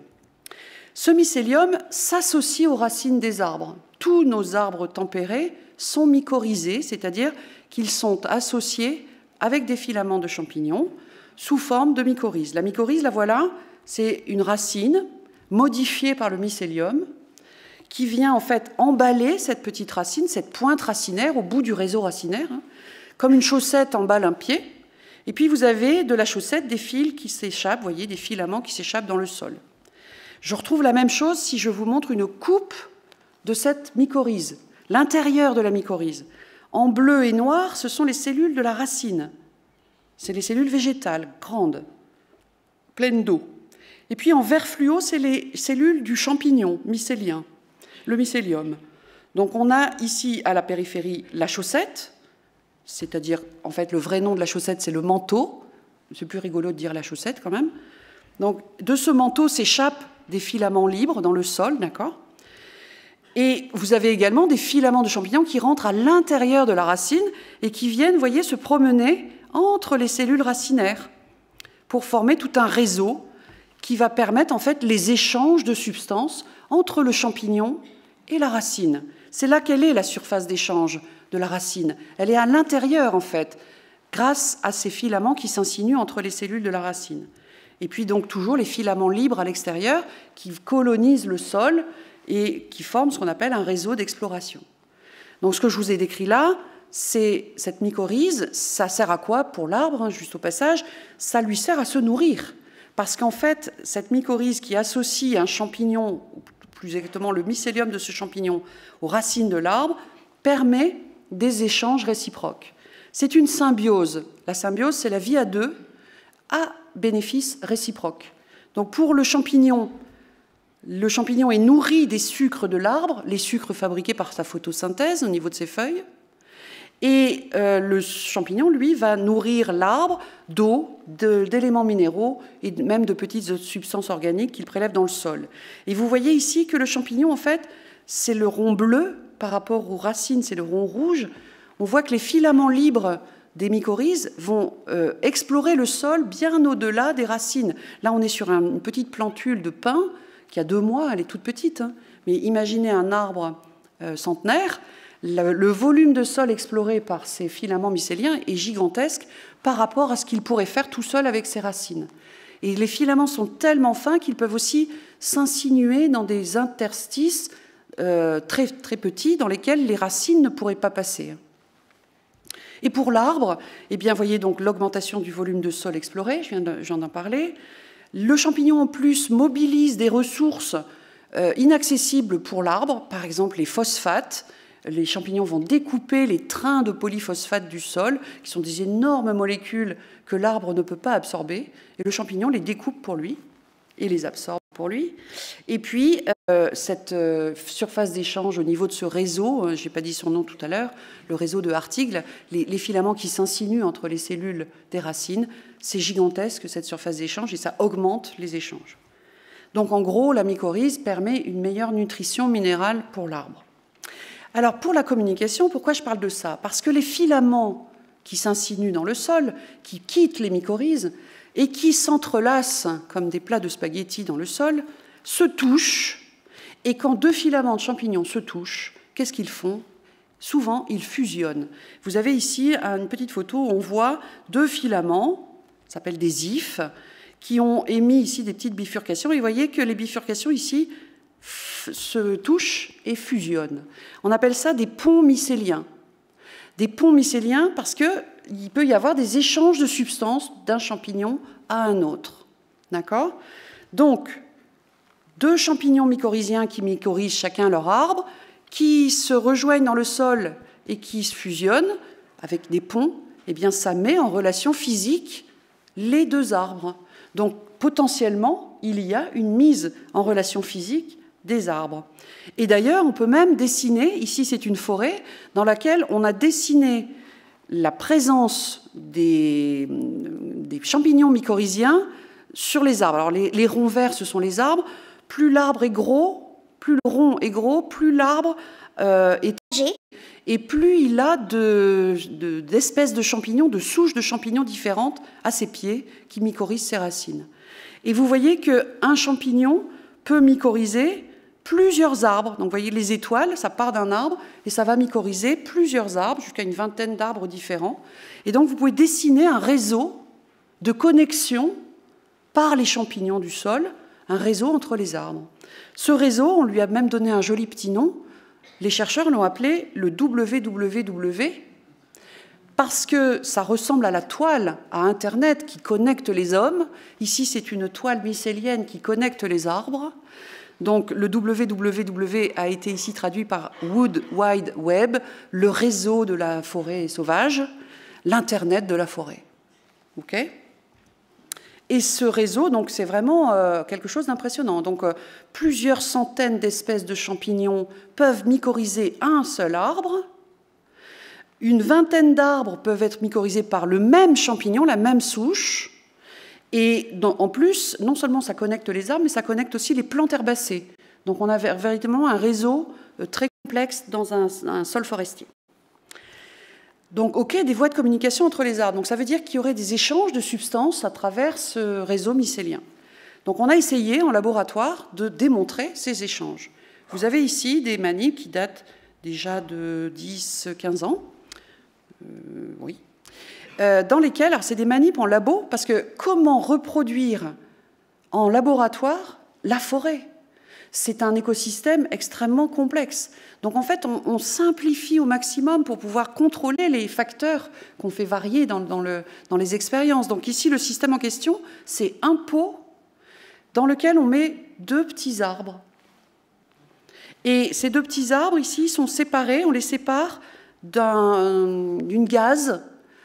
Ce mycélium s'associe aux racines des arbres. Tous nos arbres tempérés sont mycorhizés, c'est-à-dire qu'ils sont associés avec des filaments de champignons sous forme de mycorhize. La mycorhize, la voilà, c'est une racine modifiée par le mycélium qui vient en fait emballer cette petite racine, cette pointe racinaire au bout du réseau racinaire, comme une chaussette emballe un pied. Et puis vous avez de la chaussette des fils qui s'échappent, vous voyez, des filaments qui s'échappent dans le sol. Je retrouve la même chose si je vous montre une coupe de cette mycorhize, l'intérieur de la mycorhize. En bleu et noir, ce sont les cellules de la racine. C'est les cellules végétales, grandes, pleines d'eau. Et puis en vert fluo, c'est les cellules du champignon mycélien, le mycélium. Donc on a ici à la périphérie la chaussette, c'est-à-dire, en fait, le vrai nom de la chaussette, c'est le manteau. C'est plus rigolo de dire la chaussette quand même. Donc de ce manteau s'échappent des filaments libres dans le sol, d'accord? Et vous avez également des filaments de champignons qui rentrent à l'intérieur de la racine et qui viennent, vous voyez, se promener entre les cellules racinaires pour former tout un réseau qui va permettre en fait les échanges de substances entre le champignon et la racine. C'est là qu'elle est la surface d'échange de la racine. Elle est à l'intérieur en fait, grâce à ces filaments qui s'insinuent entre les cellules de la racine. Et puis donc toujours les filaments libres à l'extérieur qui colonisent le sol et qui forment ce qu'on appelle un réseau d'exploration. Donc ce que je vous ai décrit là, c'est cette mycorhize, ça sert à quoi pour l'arbre, juste au passage? Ça lui sert à se nourrir. Parce qu'en fait, cette mycorhize qui associe un champignon, ou plus exactement le mycélium de ce champignon, aux racines de l'arbre, permet des échanges réciproques. C'est une symbiose. La symbiose, c'est la vie à deux à bénéfice réciproque. Donc pour le champignon est nourri des sucres de l'arbre, les sucres fabriqués par sa photosynthèse au niveau de ses feuilles, et le champignon, lui, va nourrir l'arbre d'eau, d'éléments minéraux et même de petites substances organiques qu'il prélève dans le sol. Et vous voyez ici que le champignon, en fait, c'est le rond bleu par rapport aux racines, c'est le rond rouge. On voit que les filaments libres des mycorhizes vont explorer le sol bien au-delà des racines. Là, on est sur une petite plantule de pin qui a 2 mois, elle est toute petite, hein. Mais imaginez un arbre centenaire. Le volume de sol exploré par ces filaments mycéliens est gigantesque par rapport à ce qu'il pourrait faire tout seul avec ses racines. Et les filaments sont tellement fins qu'ils peuvent aussi s'insinuer dans des interstices très, très petits dans lesquels les racines ne pourraient pas passer. Et pour l'arbre, eh bien, voyez donc l'augmentation du volume de sol exploré, je viens d'en parler. Le champignon, en plus, mobilise des ressources inaccessibles pour l'arbre, par exemple les phosphates. Les champignons vont découper les trains de polyphosphate du sol, qui sont des énormes molécules que l'arbre ne peut pas absorber, et le champignon les découpe pour lui et les absorbe pour lui. Et puis, cette surface d'échange au niveau de ce réseau, je n'ai pas dit son nom tout à l'heure, le réseau de Hartig, les filaments qui s'insinuent entre les cellules des racines, c'est gigantesque cette surface d'échange et ça augmente les échanges. Donc en gros, la mycorhize permet une meilleure nutrition minérale pour l'arbre. Alors pour la communication, pourquoi je parle de ça? Parce que les filaments qui s'insinuent dans le sol, qui quittent les mycorhizes, et qui s'entrelacent comme des plats de spaghettis dans le sol, se touchent, et quand deux filaments de champignons se touchent, qu'est-ce qu'ils font? Souvent, ils fusionnent. Vous avez ici une petite photo où on voit deux filaments, ça s'appelle des ifs, qui ont émis ici des petites bifurcations, et vous voyez que les bifurcations ici se touchent et fusionnent. On appelle ça des ponts mycéliens. Des ponts mycéliens parce qu'il peut y avoir des échanges de substances d'un champignon à un autre. D'accord? Donc, deux champignons mycorhiziens qui mycorhizent chacun leur arbre, qui se rejoignent dans le sol et qui se fusionnent avec des ponts, eh bien, ça met en relation physique les deux arbres. Donc, potentiellement, il y a une mise en relation physique des arbres. Et d'ailleurs, on peut même dessiner, ici c'est une forêt, dans laquelle on a dessiné la présence des champignons mycorhiziens sur les arbres. Alors, les ronds verts, ce sont les arbres. Plus l'arbre est gros, plus le rond est gros, plus l'arbre est âgé, et plus il a d'espèces de champignons, de souches de champignons différentes à ses pieds qui mycorhizent ses racines. Et vous voyez qu'un champignon peut mycorhizer plusieurs arbres. Donc vous voyez les étoiles, ça part d'un arbre et ça va mycorhizer plusieurs arbres, jusqu'à une vingtaine d'arbres différents. Et donc vous pouvez dessiner un réseau de connexion par les champignons du sol, un réseau entre les arbres. Ce réseau, on lui a même donné un joli petit nom. Les chercheurs l'ont appelé le WWW, parce que ça ressemble à la toile à Internet qui connecte les hommes. Ici, c'est une toile mycélienne qui connecte les arbres. Donc, le WWW a été ici traduit par Wood Wide Web, le réseau de la forêt sauvage, l'Internet de la forêt. OK ? Et ce réseau, donc, c'est vraiment quelque chose d'impressionnant. Donc, plusieurs centaines d'espèces de champignons peuvent mycorhizer un seul arbre. Une vingtaine d'arbres peuvent être mycorhizés par le même champignon, la même souche. Et en plus, non seulement ça connecte les arbres, mais ça connecte aussi les plantes herbacées. Donc, on a véritablement un réseau très complexe dans un sol forestier. Donc, OK, des voies de communication entre les arbres. Donc, ça veut dire qu'il y aurait des échanges de substances à travers ce réseau mycélien. Donc, on a essayé en laboratoire de démontrer ces échanges. Vous avez ici des manips qui datent déjà de 10-15 ans. Oui. Dans lesquelles, alors c'est des manips en labo, parce que comment reproduire en laboratoire la forêt ? C'est un écosystème extrêmement complexe. Donc en fait, on simplifie au maximum pour pouvoir contrôler les facteurs qu'on fait varier dans les expériences. Donc ici, le système en question, c'est un pot dans lequel on met deux petits arbres. Et ces deux petits arbres, ici, sont séparés, on les sépare d'une gaze,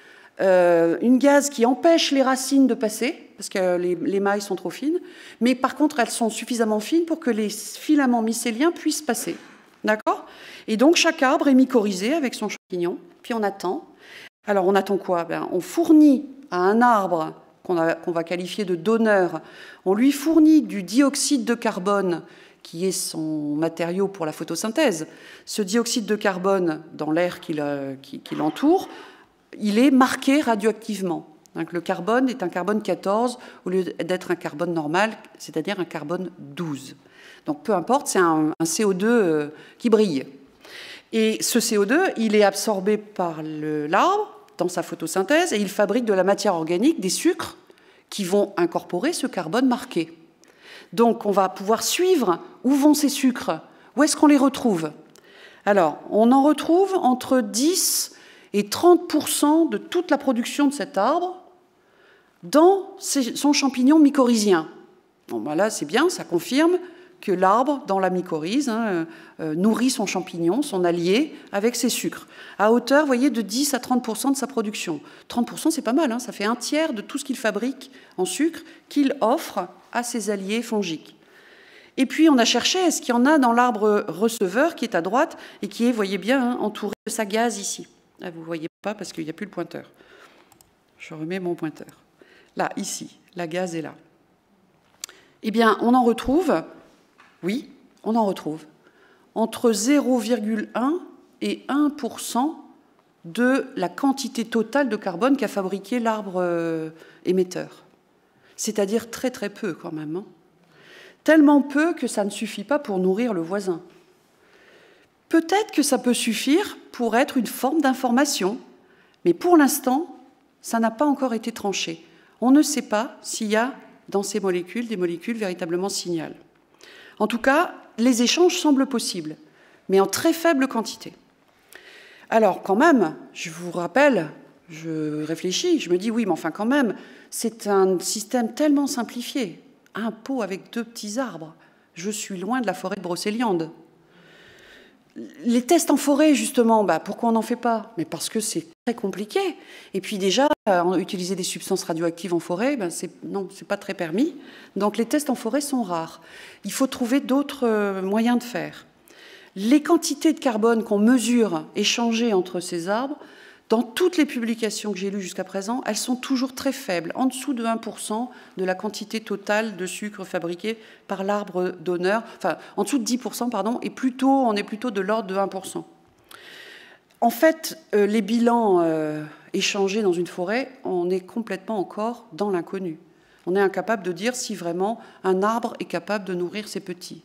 une gaze qui empêche les racines de passer, parce que les mailles sont trop fines, mais par contre, elles sont suffisamment fines pour que les filaments mycéliens puissent passer. D'accord ? Et donc, chaque arbre est mycorhizé avec son champignon, puis on attend. Alors, on attend quoi ? On fournit à un arbre qu'on va qualifier de donneur, on lui fournit du dioxyde de carbone, qui est son matériau pour la photosynthèse. Ce dioxyde de carbone, dans l'air qui l'entoure, il est marqué radioactivement. Donc, le carbone est un carbone 14 au lieu d'être un carbone normal, c'est-à-dire un carbone 12. Donc peu importe, c'est un CO2 qui brille. Et ce CO2, il est absorbé par l'arbre dans sa photosynthèse et il fabrique de la matière organique, des sucres, qui vont incorporer ce carbone marqué. Donc on va pouvoir suivre où vont ces sucres, où est-ce qu'on les retrouve. Alors, on en retrouve entre 10 et 30% de toute la production de cet arbre dans son champignon mycorhizien. Bon, ben là, c'est bien, ça confirme que l'arbre, dans la mycorhize, nourrit son champignon, son allié, avec ses sucres, à hauteur, vous voyez, de 10 à 30% de sa production. 30%, c'est pas mal, ça fait un tiers de tout ce qu'il fabrique en sucre qu'il offre à ses alliés fongiques. Et puis, on a cherché, est-ce qu'il y en a dans l'arbre receveur qui est à droite et qui est, vous voyez bien, entouré de sa gaze ici. Là, vous ne voyez pas parce qu'il n'y a plus le pointeur. Je remets mon pointeur. Là, ici, la gaze est là. Eh bien, on en retrouve, oui, on en retrouve, entre 0,1 et 1% de la quantité totale de carbone qu'a fabriqué l'arbre émetteur. c'est-à-dire très très peu quand même. Hein. Tellement peu que ça ne suffit pas pour nourrir le voisin. Peut-être que ça peut suffire pour être une forme d'information, mais pour l'instant, ça n'a pas encore été tranché. On ne sait pas s'il y a dans ces molécules des molécules véritablement signales. En tout cas, les échanges semblent possibles, mais en très faible quantité. Alors quand même, je vous rappelle, je réfléchis, je me dis oui, mais enfin quand même, c'est un système tellement simplifié. Un pot avec 2 petits arbres. Je suis loin de la forêt de Brocéliande. Les tests en forêt, justement, pourquoi on n'en fait pas? Mais parce que c'est très compliqué. Et puis déjà, utiliser des substances radioactives en forêt, non, c'est pas très permis. Donc les tests en forêt sont rares. Il faut trouver d'autres moyens de faire. Les quantités de carbone qu'on mesure échangées entre ces arbres, dans toutes les publications que j'ai lues jusqu'à présent, elles sont toujours très faibles, en dessous de 1% de la quantité totale de sucre fabriqué par l'arbre donneur, enfin en dessous de 10%, pardon, et on est plutôt de l'ordre de 1%. En fait, les bilans échangés dans une forêt, on est complètement encore dans l'inconnu. On est incapable de dire si vraiment un arbre est capable de nourrir ses petits.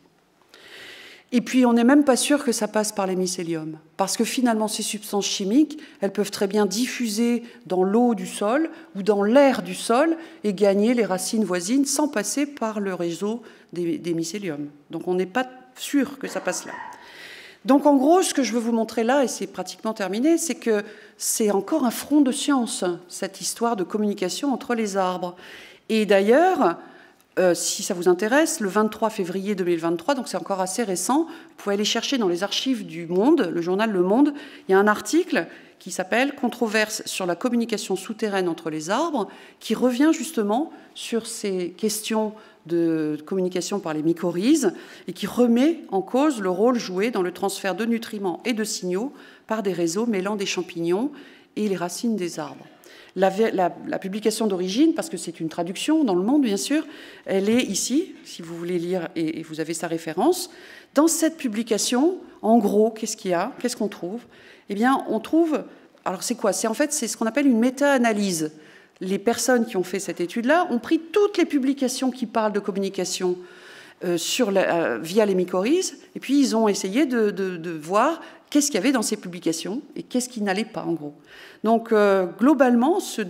Et puis, on n'est même pas sûr que ça passe par les mycéliums, parce que finalement, ces substances chimiques, elles peuvent très bien diffuser dans l'eau du sol ou dans l'air du sol et gagner les racines voisines sans passer par le réseau des mycéliums. Donc, on n'est pas sûr que ça passe là. Donc, en gros, ce que je veux vous montrer là, et c'est pratiquement terminé, c'est que c'est encore un front de science, cette histoire de communication entre les arbres. Et d'ailleurs, si ça vous intéresse, le 23 février 2023, donc c'est encore assez récent, vous pouvez aller chercher dans les archives du Monde, le journal Le Monde, il y a un article qui s'appelle « Controverse sur la communication souterraine entre les arbres », qui revient justement sur ces questions de communication par les mycorhizes et qui remet en cause le rôle joué dans le transfert de nutriments et de signaux par des réseaux mêlant des champignons et les racines des arbres. La publication d'origine, parce que c'est une traduction dans Le Monde, bien sûr, elle est ici, si vous voulez lire, et vous avez sa référence. Dans cette publication, en gros, qu'est-ce qu'il y a? Qu'est-ce qu'on trouve? Eh bien, on trouve... Alors, c'est quoi? En fait, c'est ce qu'on appelle une méta-analyse. Les personnes qui ont fait cette étude-là ont pris toutes les publications qui parlent de communication via les mycorhizes, et puis ils ont essayé de voir qu'est-ce qu'il y avait dans ces publications et qu'est-ce qui n'allait pas, en gros. Donc, globalement, ce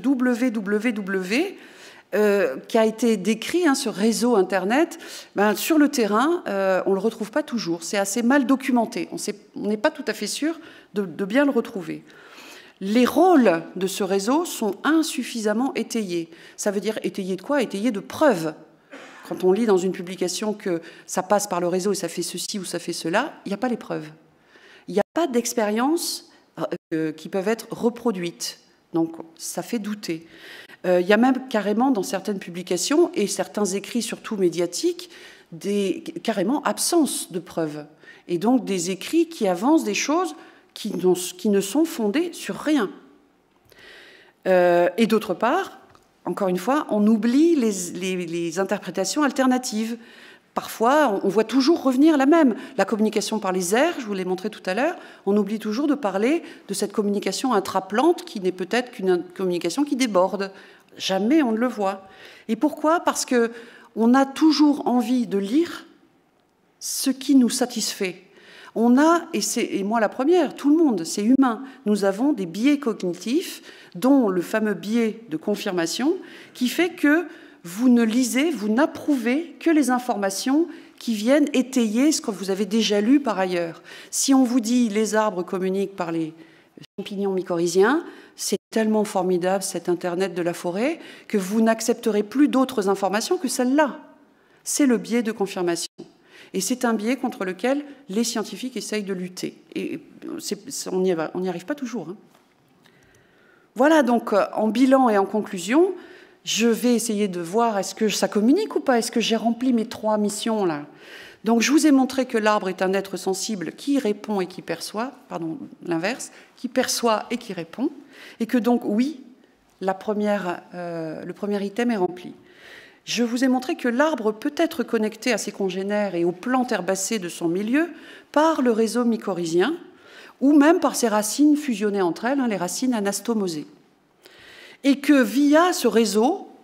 www qui a été décrit, ce réseau Internet, sur le terrain, on ne le retrouve pas toujours. C'est assez mal documenté. On n'est pas tout à fait sûr de bien le retrouver. Les rôles de ce réseau sont insuffisamment étayés. Ça veut dire étayés de quoi? Étayés de preuves. Quand on lit dans une publication que ça passe par le réseau et ça fait ceci ou ça fait cela, il n'y a pas les preuves. Il n'y a pas d'expériences qui peuvent être reproduites. Donc, ça fait douter. Il y a même carrément dans certaines publications et certains écrits, surtout médiatiques, carrément absence de preuves. Et donc des écrits qui avancent des choses qui ne sont fondées sur rien. Et d'autre part, encore une fois, on oublie les interprétations alternatives. Parfois, on voit toujours revenir la même. La communication par les airs, je vous l'ai montré tout à l'heure, on oublie toujours de parler de cette communication intraplante qui n'est peut-être qu'une communication qui déborde. Jamais on ne le voit. Et pourquoi? Parce qu'on a toujours envie de lire ce qui nous satisfait. On a, et moi la première, tout le monde, c'est humain, nous avons des biais cognitifs, dont le fameux biais de confirmation, qui fait que vous ne lisez, vous n'approuvez que les informations qui viennent étayer ce que vous avez déjà lu par ailleurs. Si on vous dit les arbres communiquent par les champignons mycorhiziens, c'est tellement formidable cet Internet de la forêt que vous n'accepterez plus d'autres informations que celles-là. C'est le biais de confirmation. Et c'est un biais contre lequel les scientifiques essayent de lutter. Et on n'y arrive pas toujours. Voilà, donc en bilan et en conclusion, je vais essayer de voir est-ce que ça communique ou pas, est-ce que j'ai rempli mes 3 missions là. Donc je vous ai montré que l'arbre est un être sensible qui répond et qui perçoit, pardon, l'inverse, qui perçoit et qui répond, et que donc oui, le premier item est rempli. Je vous ai montré que l'arbre peut être connecté à ses congénères et aux plantes herbacées de son milieu par le réseau mycorhizien, ou même par ses racines fusionnées entre elles, les racines anastomosées. Et que via ce réseau,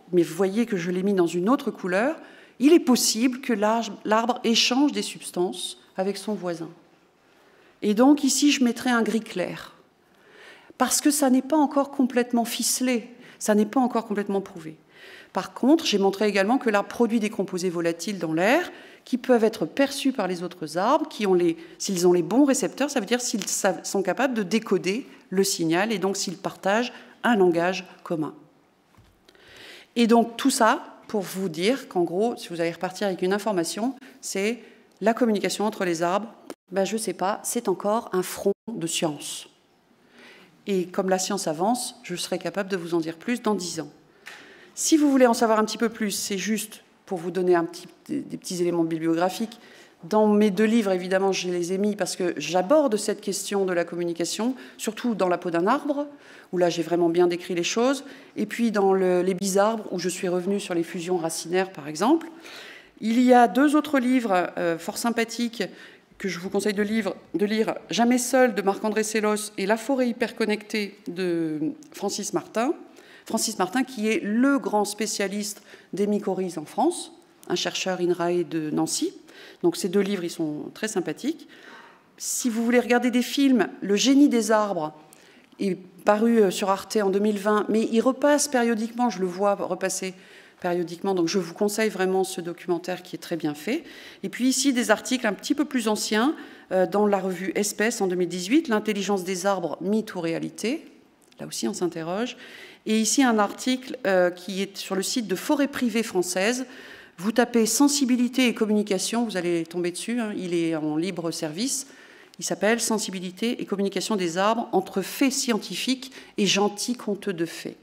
mais vous voyez que je l'ai mis dans une autre couleur, il est possible que l'arbre échange des substances avec son voisin. Et donc ici, je mettrai un gris clair, parce que ça n'est pas encore complètement ficelé, ça n'est pas encore complètement prouvé. Par contre, j'ai montré également que l'arbre produit des composés volatiles dans l'air qui peuvent être perçus par les autres arbres, s'ils ont les bons récepteurs, ça veut dire s'ils sont capables de décoder le signal et donc s'ils partagent un langage commun. Et donc tout ça pour vous dire qu'en gros, si vous allez repartir avec une information, c'est la communication entre les arbres, je ne sais pas, c'est encore un front de science. Et comme la science avance, je serai capable de vous en dire plus dans 10 ans. Si vous voulez en savoir un petit peu plus, c'est juste pour vous donner des petits éléments bibliographiques. Dans mes 2 livres, évidemment, je les ai mis parce que j'aborde cette question de la communication, surtout dans La peau d'un arbre, où là, j'ai vraiment bien décrit les choses, et puis dans Les bisarbres, où je suis revenue sur les fusions racinaires, par exemple. Il y a 2 autres livres fort sympathiques que je vous conseille de lire, Jamais seul de Marc-André Sellos et La forêt hyperconnectée de Francis Martin. Francis Martin, qui est le grand spécialiste des mycorhizes en France, un chercheur INRAE de Nancy. Donc ces 2 livres, ils sont très sympathiques. Si vous voulez regarder des films, Le génie des arbres est paru sur Arte en 2020, mais il repasse périodiquement, je le vois repasser périodiquement, donc je vous conseille vraiment ce documentaire qui est très bien fait. Et puis ici, des articles un petit peu plus anciens, dans la revue Espèces en 2018, L'intelligence des arbres, mythe ou réalité. Là aussi, on s'interroge. Et ici, un article qui est sur le site de Forêt privée française. Vous tapez sensibilité et communication, vous allez tomber dessus, hein, il est en libre service. Il s'appelle Sensibilité et communication des arbres entre faits scientifiques et gentils contes de fées.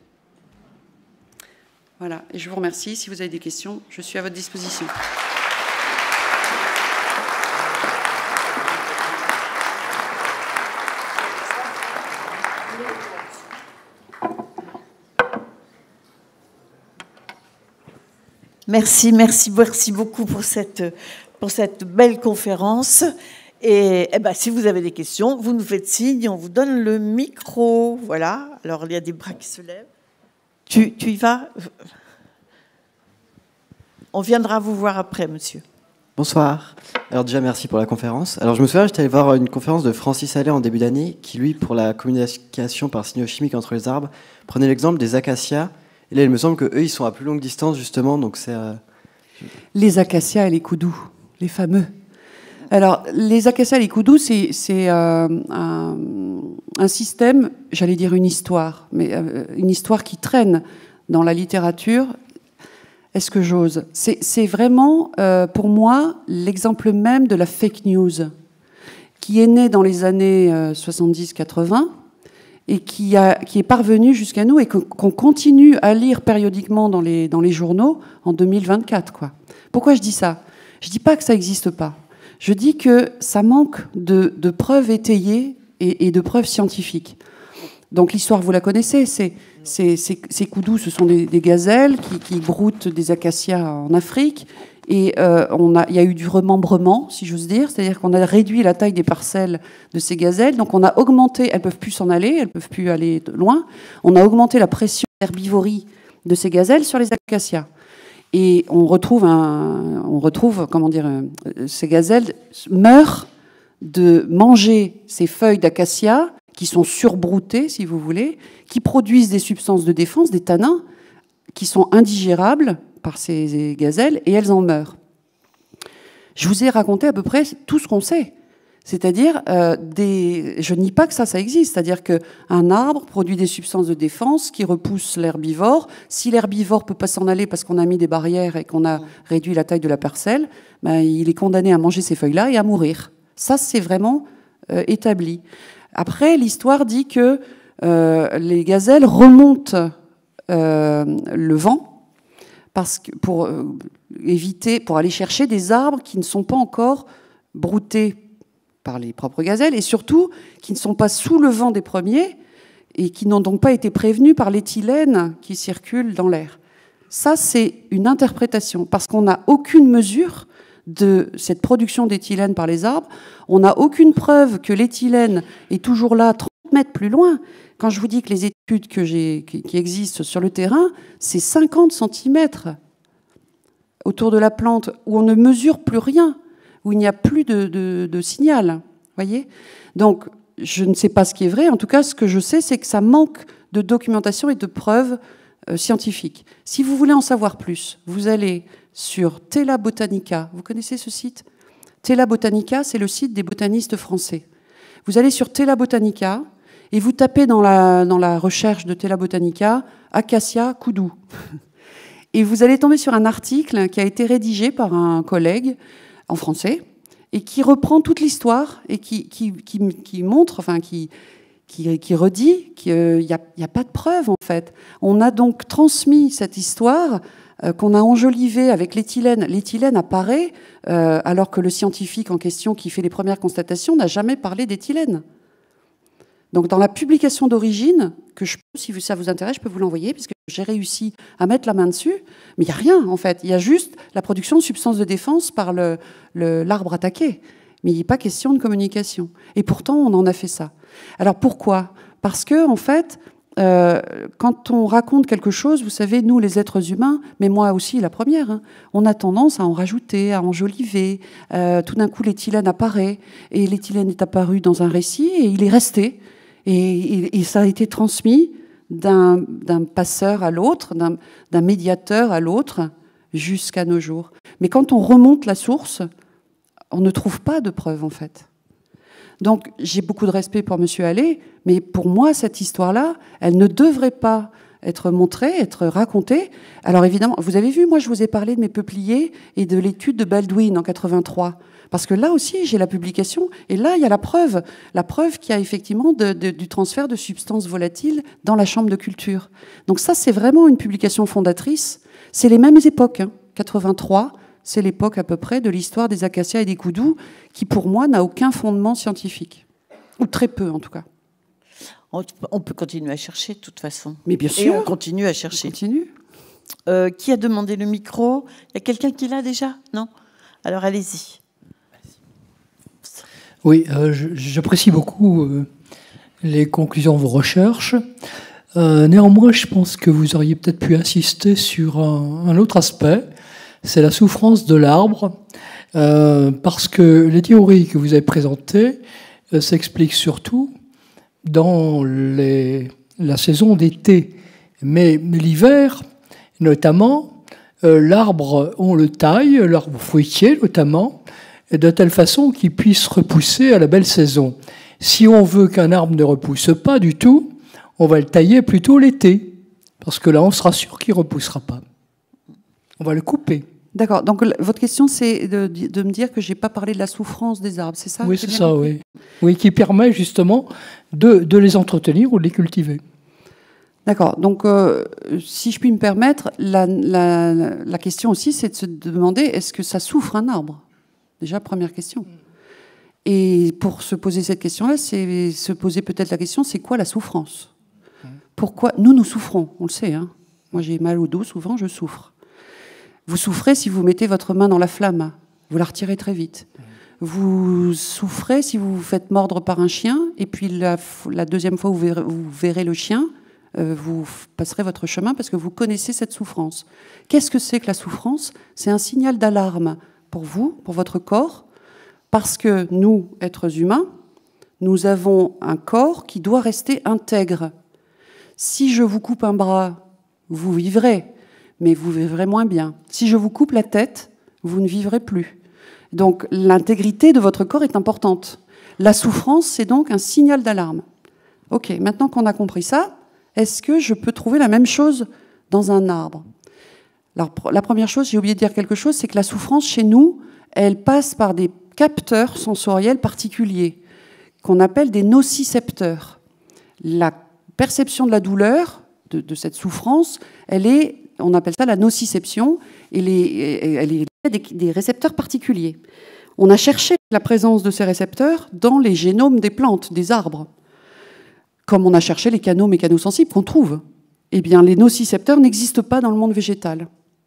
Voilà, et je vous remercie. Si vous avez des questions, je suis à votre disposition. Merci beaucoup pour cette belle conférence. Et si vous avez des questions, vous nous faites signe, on vous donne le micro. Voilà, alors il y a des bras qui se lèvent. Tu y vas? On viendra vous voir après, monsieur. Bonsoir. Alors déjà, merci pour la conférence. Alors je me souviens, j'étais allé voir une conférence de Francis Allais en début d'année, qui lui, pour la communication par signaux chimiques entre les arbres, prenait l'exemple des acacias. Et là, il me semble qu'eux, ils sont à plus longue distance, justement, donc c'est... Les acacias et les koudous, les fameux. Alors, les acacias et les koudous, c'est un système, j'allais dire une histoire, mais une histoire qui traîne dans la littérature. Est-ce que j'ose? C'est vraiment, pour moi, l'exemple même de la fake news, qui est né dans les années 70-80, et qui est parvenu jusqu'à nous et qu'on continue à lire périodiquement dans les journaux en 2024. Quoi. Pourquoi je dis ça? Je ne dis pas que ça n'existe pas. Je dis que ça manque de preuves étayées et de preuves scientifiques. Donc l'histoire, vous la connaissez, ces koudous, ce sont des gazelles qui broutent des acacias en Afrique. Et il y a eu du remembrement, si j'ose dire, c'est-à-dire qu'on a réduit la taille des parcelles de ces gazelles, donc on a augmenté, elles ne peuvent plus s'en aller, elles ne peuvent plus aller loin, on a augmenté la pression d'herbivorie de ces gazelles sur les acacias. Et on retrouve, ces gazelles meurent de manger ces feuilles d'acacia qui sont surbroutées, si vous voulez, qui produisent des substances de défense, des tanins, qui sont indigérables par ces gazelles, et elles en meurent. Je vous ai raconté à peu près tout ce qu'on sait. C'est-à-dire, je nie pas que ça existe. C'est-à-dire qu'un arbre produit des substances de défense qui repoussent l'herbivore. Si l'herbivore ne peut pas s'en aller parce qu'on a mis des barrières et qu'on a réduit la taille de la parcelle, il est condamné à manger ces feuilles-là et à mourir. Ça, c'est vraiment établi. Après, l'histoire dit que les gazelles remontent le vent pour aller chercher des arbres qui ne sont pas encore broutés par les propres gazelles et surtout qui ne sont pas sous le vent des premiers et qui n'ont donc pas été prévenus par l'éthylène qui circule dans l'air. Ça, c'est une interprétation parce qu'on n'a aucune mesure de cette production d'éthylène par les arbres. On n'a aucune preuve que l'éthylène est toujours là 30 mètres plus loin. Quand je vous dis que les études qui existent sur le terrain, c'est 50 cm autour de la plante, où on ne mesure plus rien, où il n'y a plus de signal. Voyez ? Donc, je ne sais pas ce qui est vrai. En tout cas, ce que je sais, c'est que ça manque de documentation et de preuves scientifiques. Si vous voulez en savoir plus, vous allez sur Tela Botanica. Vous connaissez ce site ? Tela Botanica, c'est le site des botanistes français. Vous allez sur Tela Botanica et vous tapez dans la recherche de Tela Botanica Acacia Koudou. Et vous allez tomber sur un article qui a été rédigé par un collègue en français et qui reprend toute l'histoire et qui montre, enfin qui redit qu'il n'y a pas de preuve en fait. On a donc transmis cette histoire qu'on a enjolivée avec l'éthylène. L'éthylène apparaît alors que le scientifique en question qui fait les premières constatations n'a jamais parlé d'éthylène. Donc dans la publication d'origine, que si ça vous intéresse, je peux vous l'envoyer, puisque j'ai réussi à mettre la main dessus, mais il n'y a rien en fait. Il y a juste la production de substances de défense par l'arbre attaqué. Mais il n'est pas question de communication. Et pourtant, on en a fait ça. Alors pourquoi ? Parce que, en fait, quand on raconte quelque chose, vous savez, nous, les êtres humains, mais moi aussi, la première, hein, on a tendance à en rajouter, à enjoliver. Tout d'un coup, l'éthylène apparaît, et l'éthylène est apparu dans un récit, et il est resté. Et ça a été transmis d'un passeur à l'autre, d'un médiateur à l'autre, jusqu'à nos jours. Mais quand on remonte la source, on ne trouve pas de preuves, en fait. Donc, j'ai beaucoup de respect pour M. Halley, mais pour moi, cette histoire-là, elle ne devrait pas être montrée, être racontée. Alors, évidemment, vous avez vu, moi, je vous ai parlé de mes peupliers et de l'étude de Baldwin en 83. Parce que là aussi, j'ai la publication, et là, il y a la preuve qu'il y a effectivement du transfert de substances volatiles dans la chambre de culture. Donc ça, c'est vraiment une publication fondatrice. C'est les mêmes époques, hein. 83, c'est l'époque à peu près de l'histoire des acacias et des koudous, qui pour moi n'a aucun fondement scientifique. Ou très peu, en tout cas. On peut continuer à chercher, de toute façon. Mais bien sûr. Et on continue à chercher. On continue. Qui a demandé le micro ? Il y a quelqu'un qui l'a déjà ? Non ? Alors, allez-y. Oui, j'apprécie beaucoup les conclusions de vos recherches. Néanmoins, je pense que vous auriez peut-être pu insister sur un autre aspect, c'est la souffrance de l'arbre, parce que les théories que vous avez présentées s'expliquent surtout dans la saison d'été. Mais l'hiver, notamment, l'arbre, on le taille, l'arbre fruitier notamment, de telle façon qu'il puisse repousser à la belle saison. Si on veut qu'un arbre ne repousse pas du tout, on va le tailler plutôt l'été, parce que là, on sera sûr qu'il ne repoussera pas. On va le couper. D'accord. Donc, votre question, c'est de me dire que je n'ai pas parlé de la souffrance des arbres, c'est ça ? Oui, c'est ça, oui. Oui, qui permet justement de les entretenir ou de les cultiver. D'accord. Donc, si je puis me permettre, la question aussi, c'est de se demander, est-ce que ça souffre un arbre ? Déjà, première question. Et pour se poser cette question-là, c'est se poser peut-être la question, c'est quoi la souffrance ? Pourquoi ? Nous souffrons, on le sait. Hein. Moi, j'ai mal au dos, souvent, je souffre. Vous souffrez si vous mettez votre main dans la flamme. Vous la retirez très vite. Vous souffrez si vous vous faites mordre par un chien, et puis la deuxième fois où vous verrez le chien, vous passerez votre chemin parce que vous connaissez cette souffrance. Qu'est-ce que c'est que la souffrance ? C'est un signal d'alarme pour vous, pour votre corps, parce que nous, êtres humains, nous avons un corps qui doit rester intègre. Si je vous coupe un bras, vous vivrez, mais vous vivrez moins bien. Si je vous coupe la tête, vous ne vivrez plus. Donc l'intégrité de votre corps est importante. La souffrance, c'est donc un signal d'alarme. Ok, maintenant qu'on a compris ça, est-ce que je peux trouver la même chose dans un arbre ? Alors, la première chose, j'ai oublié de dire quelque chose, c'est que la souffrance, chez nous, elle passe par des capteurs sensoriels particuliers, qu'on appelle des nocicepteurs. La perception de la douleur, de cette souffrance, on appelle ça la nociception, et elle est des récepteurs particuliers. On a cherché la présence de ces récepteurs dans les génomes des plantes, des arbres, comme on a cherché les canaux mécanosensibles qu'on trouve. Eh bien, les nocicepteurs n'existent pas dans le monde végétal.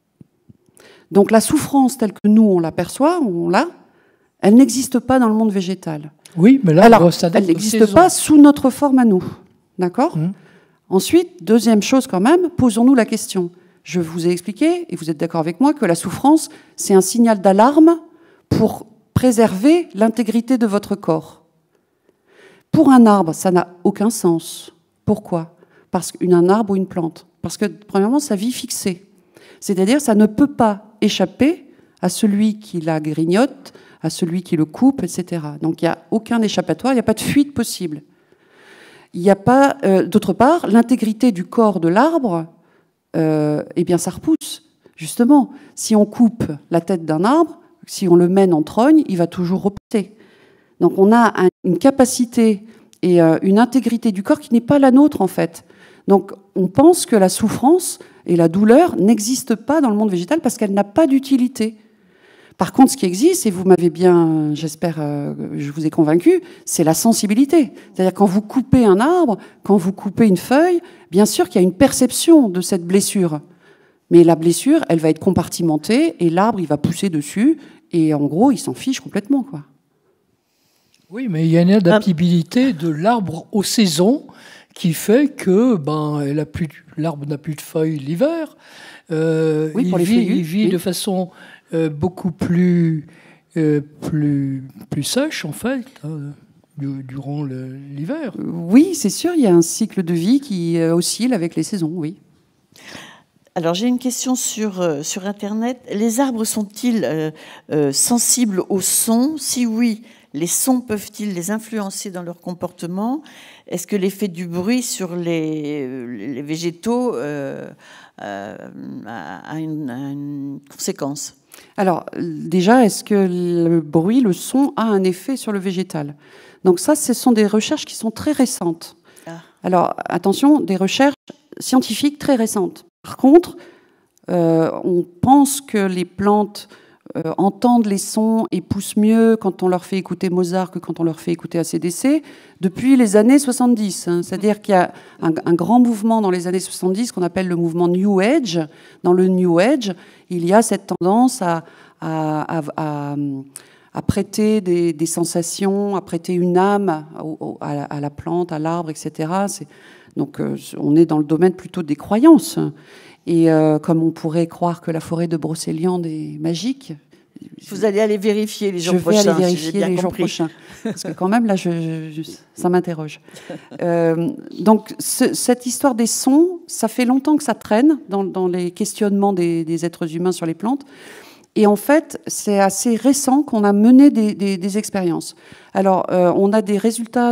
Donc la souffrance telle que nous, on l'aperçoit, elle n'existe pas dans le monde végétal. Oui, mais là, alors, elle n'existe pas sous notre forme à nous. D'accord ? Ensuite, deuxième chose quand même, posons-nous la question. Je vous ai expliqué, et vous êtes d'accord avec moi, que la souffrance, c'est un signal d'alarme pour préserver l'intégrité de votre corps. Pour un arbre, ça n'a aucun sens. Pourquoi ? Parce qu'un arbre ou une plante. Parce que, premièrement, sa vie fixée. C'est-à-dire, ça ne peut pas échapper à celui qui la grignote, à celui qui le coupe, etc. Donc, il n'y a aucun échappatoire, il n'y a pas de fuite possible. Il n'y a pas, d'autre part, l'intégrité du corps de l'arbre, eh bien, ça repousse. Justement, si on coupe la tête d'un arbre, si on le mène en trogne, il va toujours repousser. Donc, on a une capacité et une intégrité du corps qui n'est pas la nôtre, en fait. Donc, on pense que la souffrance et la douleur n'existent pas dans le monde végétal parce qu'elle n'a pas d'utilité. Par contre, ce qui existe, et vous m'avez bien, j'espère, je vous ai convaincu, c'est la sensibilité. C'est-à-dire quand vous coupez un arbre, quand vous coupez une feuille, bien sûr qu'il y a une perception de cette blessure. Mais la blessure, elle va être compartimentée et l'arbre, il va pousser dessus et en gros, il s'en fiche complètement, quoi. Oui, mais il y a une adaptabilité de l'arbre aux saisons qui fait que l'arbre n'a plus de feuilles l'hiver. Oui, pour les feuillus, il vit de façon beaucoup plus sèche, en fait, durant l'hiver. Oui, c'est sûr, il y a un cycle de vie qui oscille avec les saisons, oui. Alors, j'ai une question sur Internet. Les arbres sont-ils sensibles au son ? Si oui, les sons peuvent-ils les influencer dans leur comportement ? Est-ce que l'effet du bruit sur les végétaux a une conséquence ? Alors, déjà, est-ce que le bruit, le son, a un effet sur le végétal ? Donc ça, ce sont des recherches qui sont très récentes. Alors, attention, des recherches scientifiques très récentes. Par contre, on pense que les plantes entendent les sons et poussent mieux quand on leur fait écouter Mozart que quand on leur fait écouter AC/DC depuis les années 70. C'est-à-dire qu'il y a un grand mouvement dans les années 70 qu'on appelle le mouvement New Age. Dans le New Age, il y a cette tendance à prêter des sensations, à prêter une âme à la plante, à l'arbre, etc. Donc on est dans le domaine plutôt des croyances. Et comme on pourrait croire que la forêt de Brocéliande est magique... Vous allez aller vérifier les jours prochains. Je vais aller vérifier les jours prochains. Parce que quand même, là, ça m'interroge. Donc, cette histoire des sons, ça fait longtemps que ça traîne dans les questionnements des êtres humains sur les plantes. Et en fait, c'est assez récent qu'on a mené des expériences. Alors, on a des résultats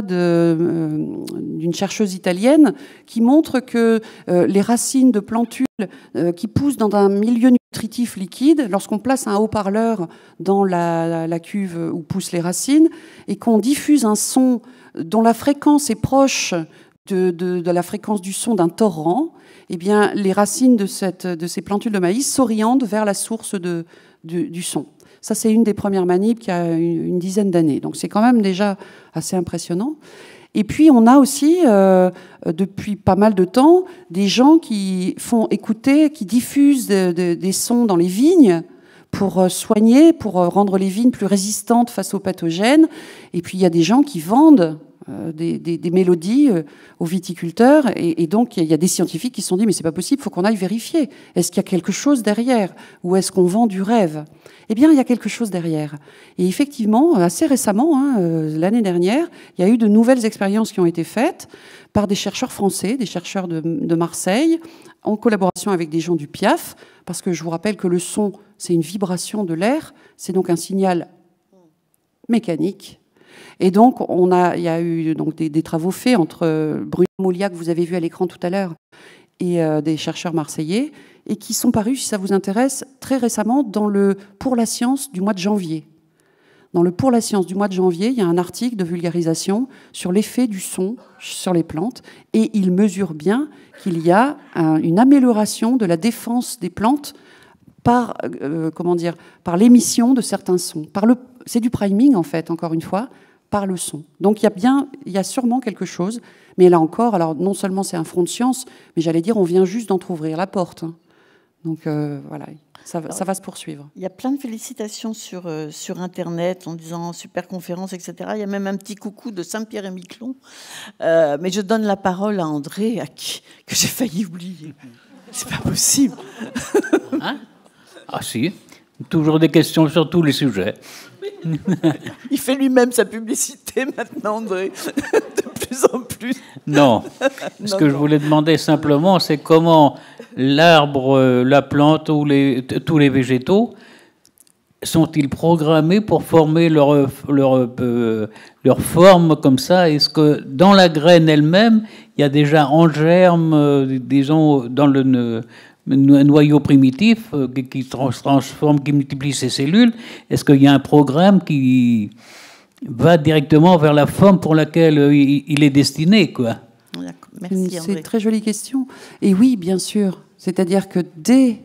d'une chercheuse italienne qui montre que les racines de plantules qui poussent dans un milieu nutritif liquide, lorsqu'on place un haut-parleur dans la cuve où poussent les racines et qu'on diffuse un son dont la fréquence est proche de la fréquence du son d'un torrent, eh bien, les racines de ces plantules de maïs s'orientent vers la source du son. Ça, c'est une des premières manips qui a une dizaine d'années. Donc, c'est quand même déjà assez impressionnant. Et puis, on a aussi, depuis pas mal de temps, des gens qui font écouter, qui diffusent des sons dans les vignes pour soigner, pour rendre les vignes plus résistantes face aux pathogènes. Et puis, il y a des gens qui vendent des mélodies aux viticulteurs. Et donc, il y a des scientifiques qui se sont dit, mais c'est pas possible, il faut qu'on aille vérifier. Est-ce qu'il y a quelque chose derrière ? Ou est-ce qu'on vend du rêve ? Eh bien, il y a quelque chose derrière. Et effectivement, assez récemment, l'année dernière, il y a eu de nouvelles expériences qui ont été faites par des chercheurs français, des chercheurs de Marseille, en collaboration avec des gens du PIAF, parce que je vous rappelle que le son, c'est une vibration de l'air, c'est donc un signal mécanique. Et donc, il y a eu donc, des travaux faits entre Bruno Mouliat, que vous avez vu à l'écran tout à l'heure, et des chercheurs marseillais, et qui sont parus, si ça vous intéresse, très récemment dans le Pour la science du mois de janvier. Dans le Pour la science du mois de janvier, il y a un article de vulgarisation sur l'effet du son sur les plantes, et il mesure bien qu'il y a une amélioration de la défense des plantes par l'émission de certains sons. C'est du priming, en fait, encore une fois, par le son. Donc il y a sûrement quelque chose, mais là encore, alors non seulement c'est un front de science, mais j'allais dire, on vient juste d'entrouvrir la porte. Donc voilà. Ça va se poursuivre. Il y a plein de félicitations sur Internet en disant super conférence, etc. Il y a même un petit coucou de Saint-Pierre-et-Miquelon. Mais je donne la parole à André, que j'ai failli oublier. C'est pas possible. Hein? Ah si, toujours des questions sur tous les sujets. Il fait lui-même sa publicité maintenant, André, de plus en plus. Non, ce que je voulais demander simplement, c'est comment l'arbre, la plante ou tous les végétaux sont-ils programmés pour former leur forme comme ça? Est-ce que dans la graine elle-même, il y a déjà en germe, disons, dans le noyau primitif qui se transforme, qui multiplie ses cellules? Est-ce qu'il y a un programme qui va directement vers la forme pour laquelle il est destiné, quoi? Merci, c'est une très jolie question. Et oui, bien sûr. C'est-à-dire que dès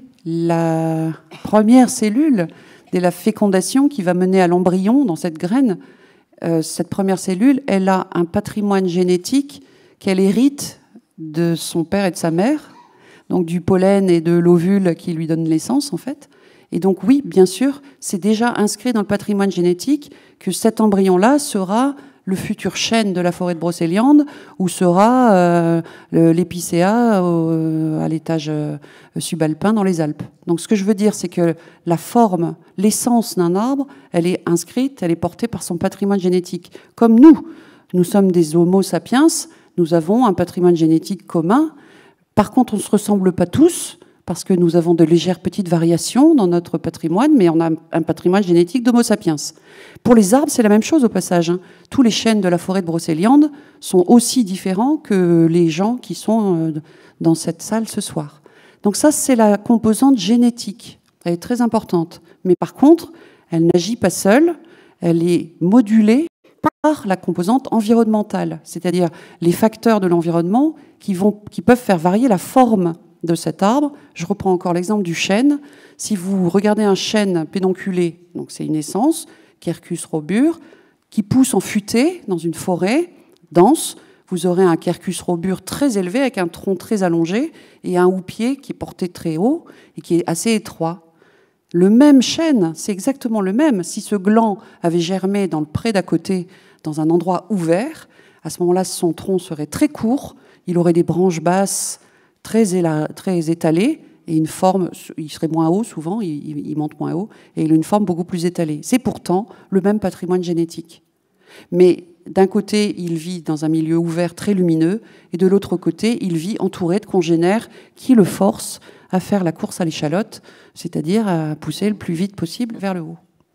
la première cellule, dès la fécondation qui va mener à l'embryon dans cette graine, cette première cellule, elle a un patrimoine génétique qu'elle hérite de son père et de sa mère, donc du pollen et de l'ovule qui lui donne l'essence, en fait. Et donc oui, bien sûr, c'est déjà inscrit dans le patrimoine génétique que cet embryon-là sera le futur chêne de la forêt de Brocéliande, ou sera l'épicéa à l'étage subalpin dans les Alpes. Donc ce que je veux dire, c'est que la forme, l'essence d'un arbre, elle est inscrite, elle est portée par son patrimoine génétique. Comme nous sommes des Homo sapiens, nous avons un patrimoine génétique commun. Par contre, on ne se ressemble pas tous, parce que nous avons de légères petites variations dans notre patrimoine, mais on a un patrimoine génétique d'Homo sapiens. Pour les arbres, c'est la même chose au passage. Tous les chênes de la forêt de Brocéliande sont aussi différents que les gens qui sont dans cette salle ce soir. Donc ça, c'est la composante génétique. Elle est très importante. Mais par contre, elle n'agit pas seule, elle est modulée par la composante environnementale, c'est-à-dire les facteurs de l'environnement qui peuvent faire varier la forme de cet arbre. Je reprends encore l'exemple du chêne. Si vous regardez un chêne pédonculé, donc c'est une essence, Quercus robur, qui pousse en futaie dans une forêt dense, vous aurez un Quercus robur très élevé avec un tronc très allongé et un houppier qui est porté très haut et qui est assez étroit. Le même chêne, c'est exactement le même. Si ce gland avait germé dans le pré d'à côté, dans un endroit ouvert, à ce moment-là, son tronc serait très court, il aurait des branches basses très étalées, et une forme, il serait moins haut souvent, il monte moins haut, et il a une forme beaucoup plus étalée. C'est pourtant le même patrimoine génétique. Mais d'un côté, il vit dans un milieu ouvert très lumineux, et de l'autre côté, il vit entouré de congénères qui le forcent à faire la course à l'échalote, c'est-à-dire à pousser le plus vite possible vers le haut.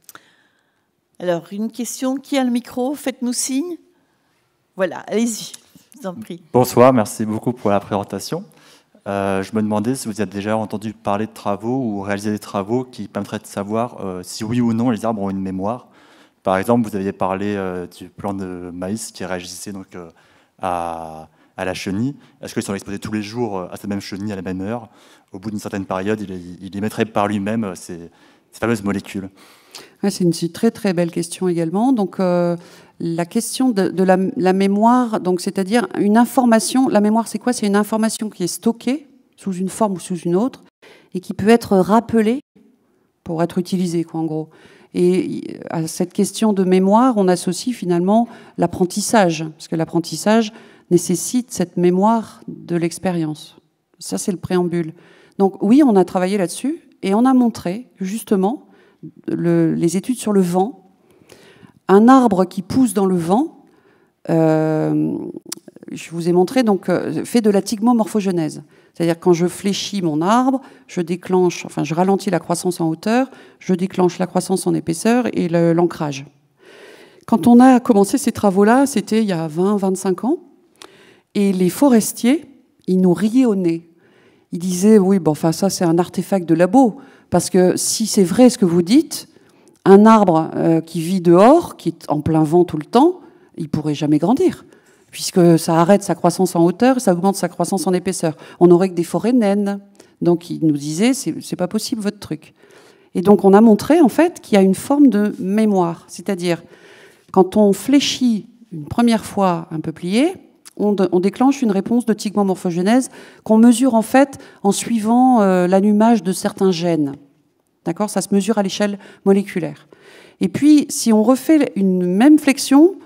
Alors, une question. Qui a le micro? Faites-nous signe. Voilà, allez-y, je vous en prie. Bonsoir, merci beaucoup pour la présentation. Je me demandais si vous avez déjà entendu parler de travaux ou réalisé des travaux qui permettraient de savoir si oui ou non les arbres ont une mémoire. Par exemple, vous aviez parlé du plant de maïs qui réagissait donc, à la chenille. Est-ce qu'ils sont exposés tous les jours à cette même chenille à la même heure? Au bout d'une certaine période, il émettrait par lui-même ces fameuses molécules. Ouais, c'est une très très belle question également. Donc la question de la mémoire, donc c'est-à-dire une information. La mémoire, c'est quoi? C'est une information qui est stockée sous une forme ou sous une autre et qui peut être rappelée pour être utilisée, quoi, en gros. Et à cette question de mémoire, on associe finalement l'apprentissage, parce que l'apprentissage nécessite cette mémoire de l'expérience. Ça, c'est le préambule. Donc oui, on a travaillé là-dessus et on a montré justement les études sur le vent. Un arbre qui pousse dans le vent, je vous ai montré, donc, fait de la thigmomorphogenèse. C'est-à-dire quand je fléchis mon arbre, je ralentis la croissance en hauteur, je déclenche la croissance en épaisseur et l'ancrage. Quand on a commencé ces travaux-là, c'était il y a 20-25 ans, et les forestiers, ils nous riaient au nez. Ils disaient, oui, bon, enfin, ça c'est un artefact de labo, parce que si c'est vrai ce que vous dites, un arbre qui vit dehors, qui est en plein vent tout le temps, il ne pourrait jamais grandir, puisque ça arrête sa croissance en hauteur, ça augmente sa croissance en épaisseur. On n'aurait que des forêts naines. Donc ils nous disaient, c'est pas possible votre truc. Et donc on a montré en fait qu'il y a une forme de mémoire, c'est-à-dire quand on fléchit une première fois un peuplier, on déclenche une réponse de thigmomorphogenèse qu'on mesure en fait en suivant l'allumage de certains gènes. D'accord ? Ça se mesure à l'échelle moléculaire. Et puis, si on refait une même flexion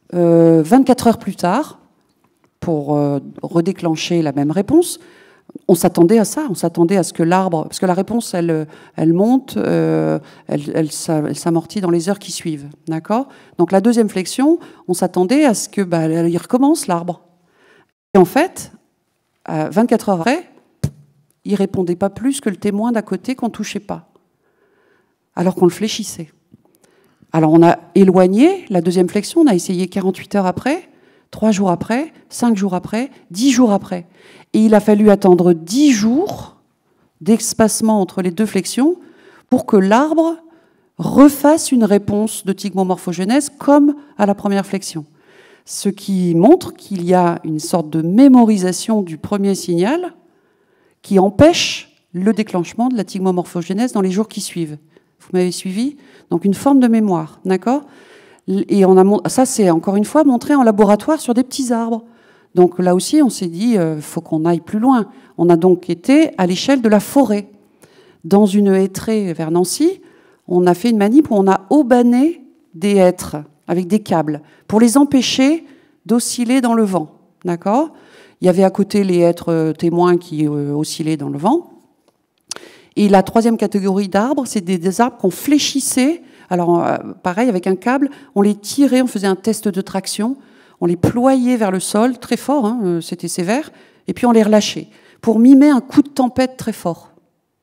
24 heures plus tard, pour redéclencher la même réponse, on s'attendait à ça. On s'attendait à ce que l'arbre... Parce que la réponse, elle monte, elle s'amortit dans les heures qui suivent. D'accord ? Donc, la deuxième flexion, on s'attendait à ce que il recommence, l'arbre. Et en fait, 24 heures après, il répondait pas plus que le témoin d'à côté qu'on ne touchait pas, alors qu'on le fléchissait. Alors on a éloigné la deuxième flexion, on a essayé 48 heures après, 3 jours après, 5 jours après, 10 jours après. Et il a fallu attendre 10 jours d'espacement entre les deux flexions pour que l'arbre refasse une réponse de thigmomorphogenèse comme à la première flexion. Ce qui montre qu'il y a une sorte de mémorisation du premier signal qui empêche le déclenchement de la thigmomorphogenèse dans les jours qui suivent. Vous m'avez suivi ? Donc une forme de mémoire, d'accord ? Et ça, c'est encore une fois montré en laboratoire sur des petits arbres. Donc là aussi, on s'est dit, faut qu'on aille plus loin. On a donc été à l'échelle de la forêt. Dans une hêtraie vers Nancy, on a fait une manip où on a aubané des hêtres avec des câbles pour les empêcher d'osciller dans le vent, d'accord ? Il y avait à côté les hêtres témoins qui oscillaient dans le vent. Et la troisième catégorie d'arbres, c'est des arbres qu'on fléchissait. Alors, pareil, avec un câble, on les tirait, on faisait un test de traction, on les ployait vers le sol, très fort, hein, c'était sévère, et puis on les relâchait, pour mimer un coup de tempête très fort. D'accord ?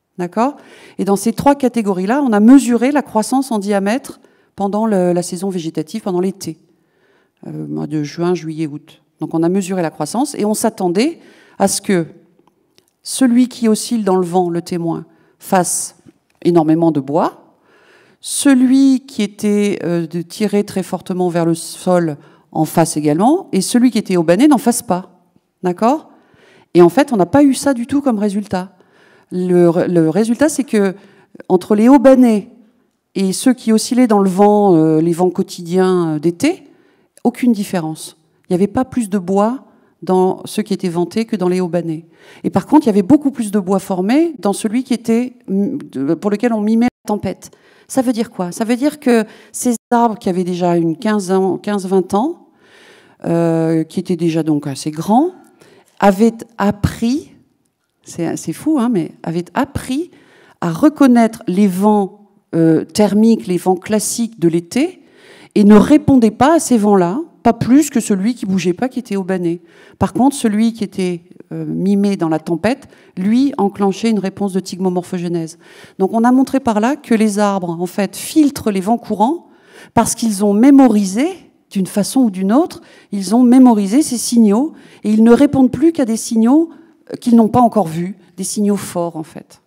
Et dans ces 3 catégories-là, on a mesuré la croissance en diamètre pendant la saison végétative, pendant l'été, de juin, juillet, août. Donc on a mesuré la croissance, et on s'attendait à ce que celui qui oscille dans le vent, le témoin, fasse énormément de bois, celui qui était tiré très fortement vers le sol en fasse également, et celui qui était aubané n'en fasse pas. D'accord ? Et en fait, on n'a pas eu ça du tout comme résultat. Le résultat, c'est que entre les aubanés et ceux qui oscillaient dans le vent, les vents quotidiens d'été, aucune différence. Il n'y avait pas plus de bois dans ceux qui étaient ventés que dans les aubanés. Et par contre, il y avait beaucoup plus de bois formé dans celui pour lequel on mimait la tempête. Ça veut dire quoi ? Ça veut dire que ces arbres qui avaient déjà 15-20 ans, qui étaient déjà donc assez grands, avaient appris, c'est fou, hein, mais avaient appris à reconnaître les vents thermiques, les vents classiques de l'été, et ne répondaient pas à ces vents-là, pas plus que celui qui bougeait pas, qui était aubané. Par contre, celui qui était mimé dans la tempête, lui, enclenchait une réponse de thigmomorphogenèse. Donc on a montré par là que les arbres, en fait, filtrent les vents courants parce qu'ils ont mémorisé, d'une façon ou d'une autre, ils ont mémorisé ces signaux et ils ne répondent plus qu'à des signaux qu'ils n'ont pas encore vus, des signaux forts, en fait.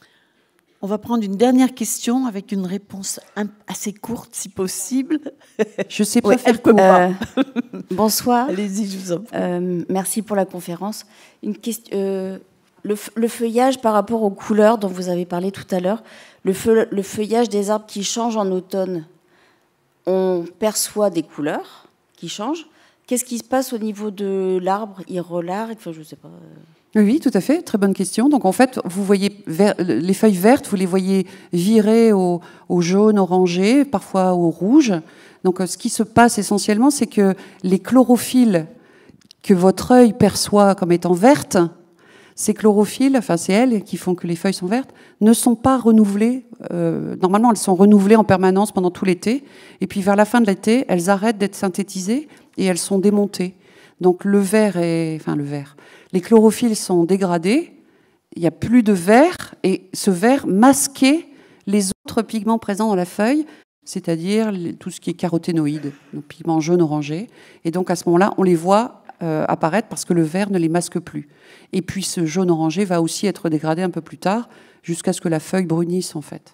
On va prendre une dernière question avec une réponse assez courte, si possible. Je sais pas faire comment. Bonsoir. Allez-y, je vous en prie. Merci pour la conférence. Une question, le feuillage par rapport aux couleurs dont vous avez parlé tout à l'heure, le feuillage des arbres qui changent en automne, on perçoit des couleurs qui changent. Qu'est-ce qui se passe au niveau de l'arbre ? Il relargue, enfin, je ne sais pas. Oui, tout à fait, très bonne question. Donc en fait, vous voyez les feuilles vertes, vous les voyez virer au jaune, orangé, parfois au rouge. Donc ce qui se passe essentiellement, c'est que les chlorophylles que votre œil perçoit comme étant vertes, ces chlorophylles, enfin c'est elles qui font que les feuilles sont vertes, ne sont pas renouvelées. Normalement, elles sont renouvelées en permanence pendant tout l'été. Et puis vers la fin de l'été, elles arrêtent d'être synthétisées et elles sont démontées. Donc le vert les chlorophylles sont dégradés, il n'y a plus de vert, et ce vert masquait les autres pigments présents dans la feuille, c'est-à-dire tout ce qui est caroténoïdes, donc pigments jaune-orangé. Et donc à ce moment-là, on les voit apparaître parce que le vert ne les masque plus. Et puis ce jaune-orangé va aussi être dégradé un peu plus tard, jusqu'à ce que la feuille brunisse en fait.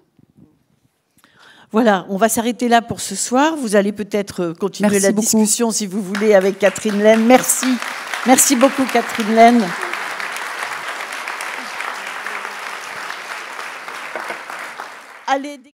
Voilà, on va s'arrêter là pour ce soir. Vous allez peut-être continuer la discussion si vous voulez avec Catherine Laine. Merci. Merci beaucoup Catherine Laine. Allez.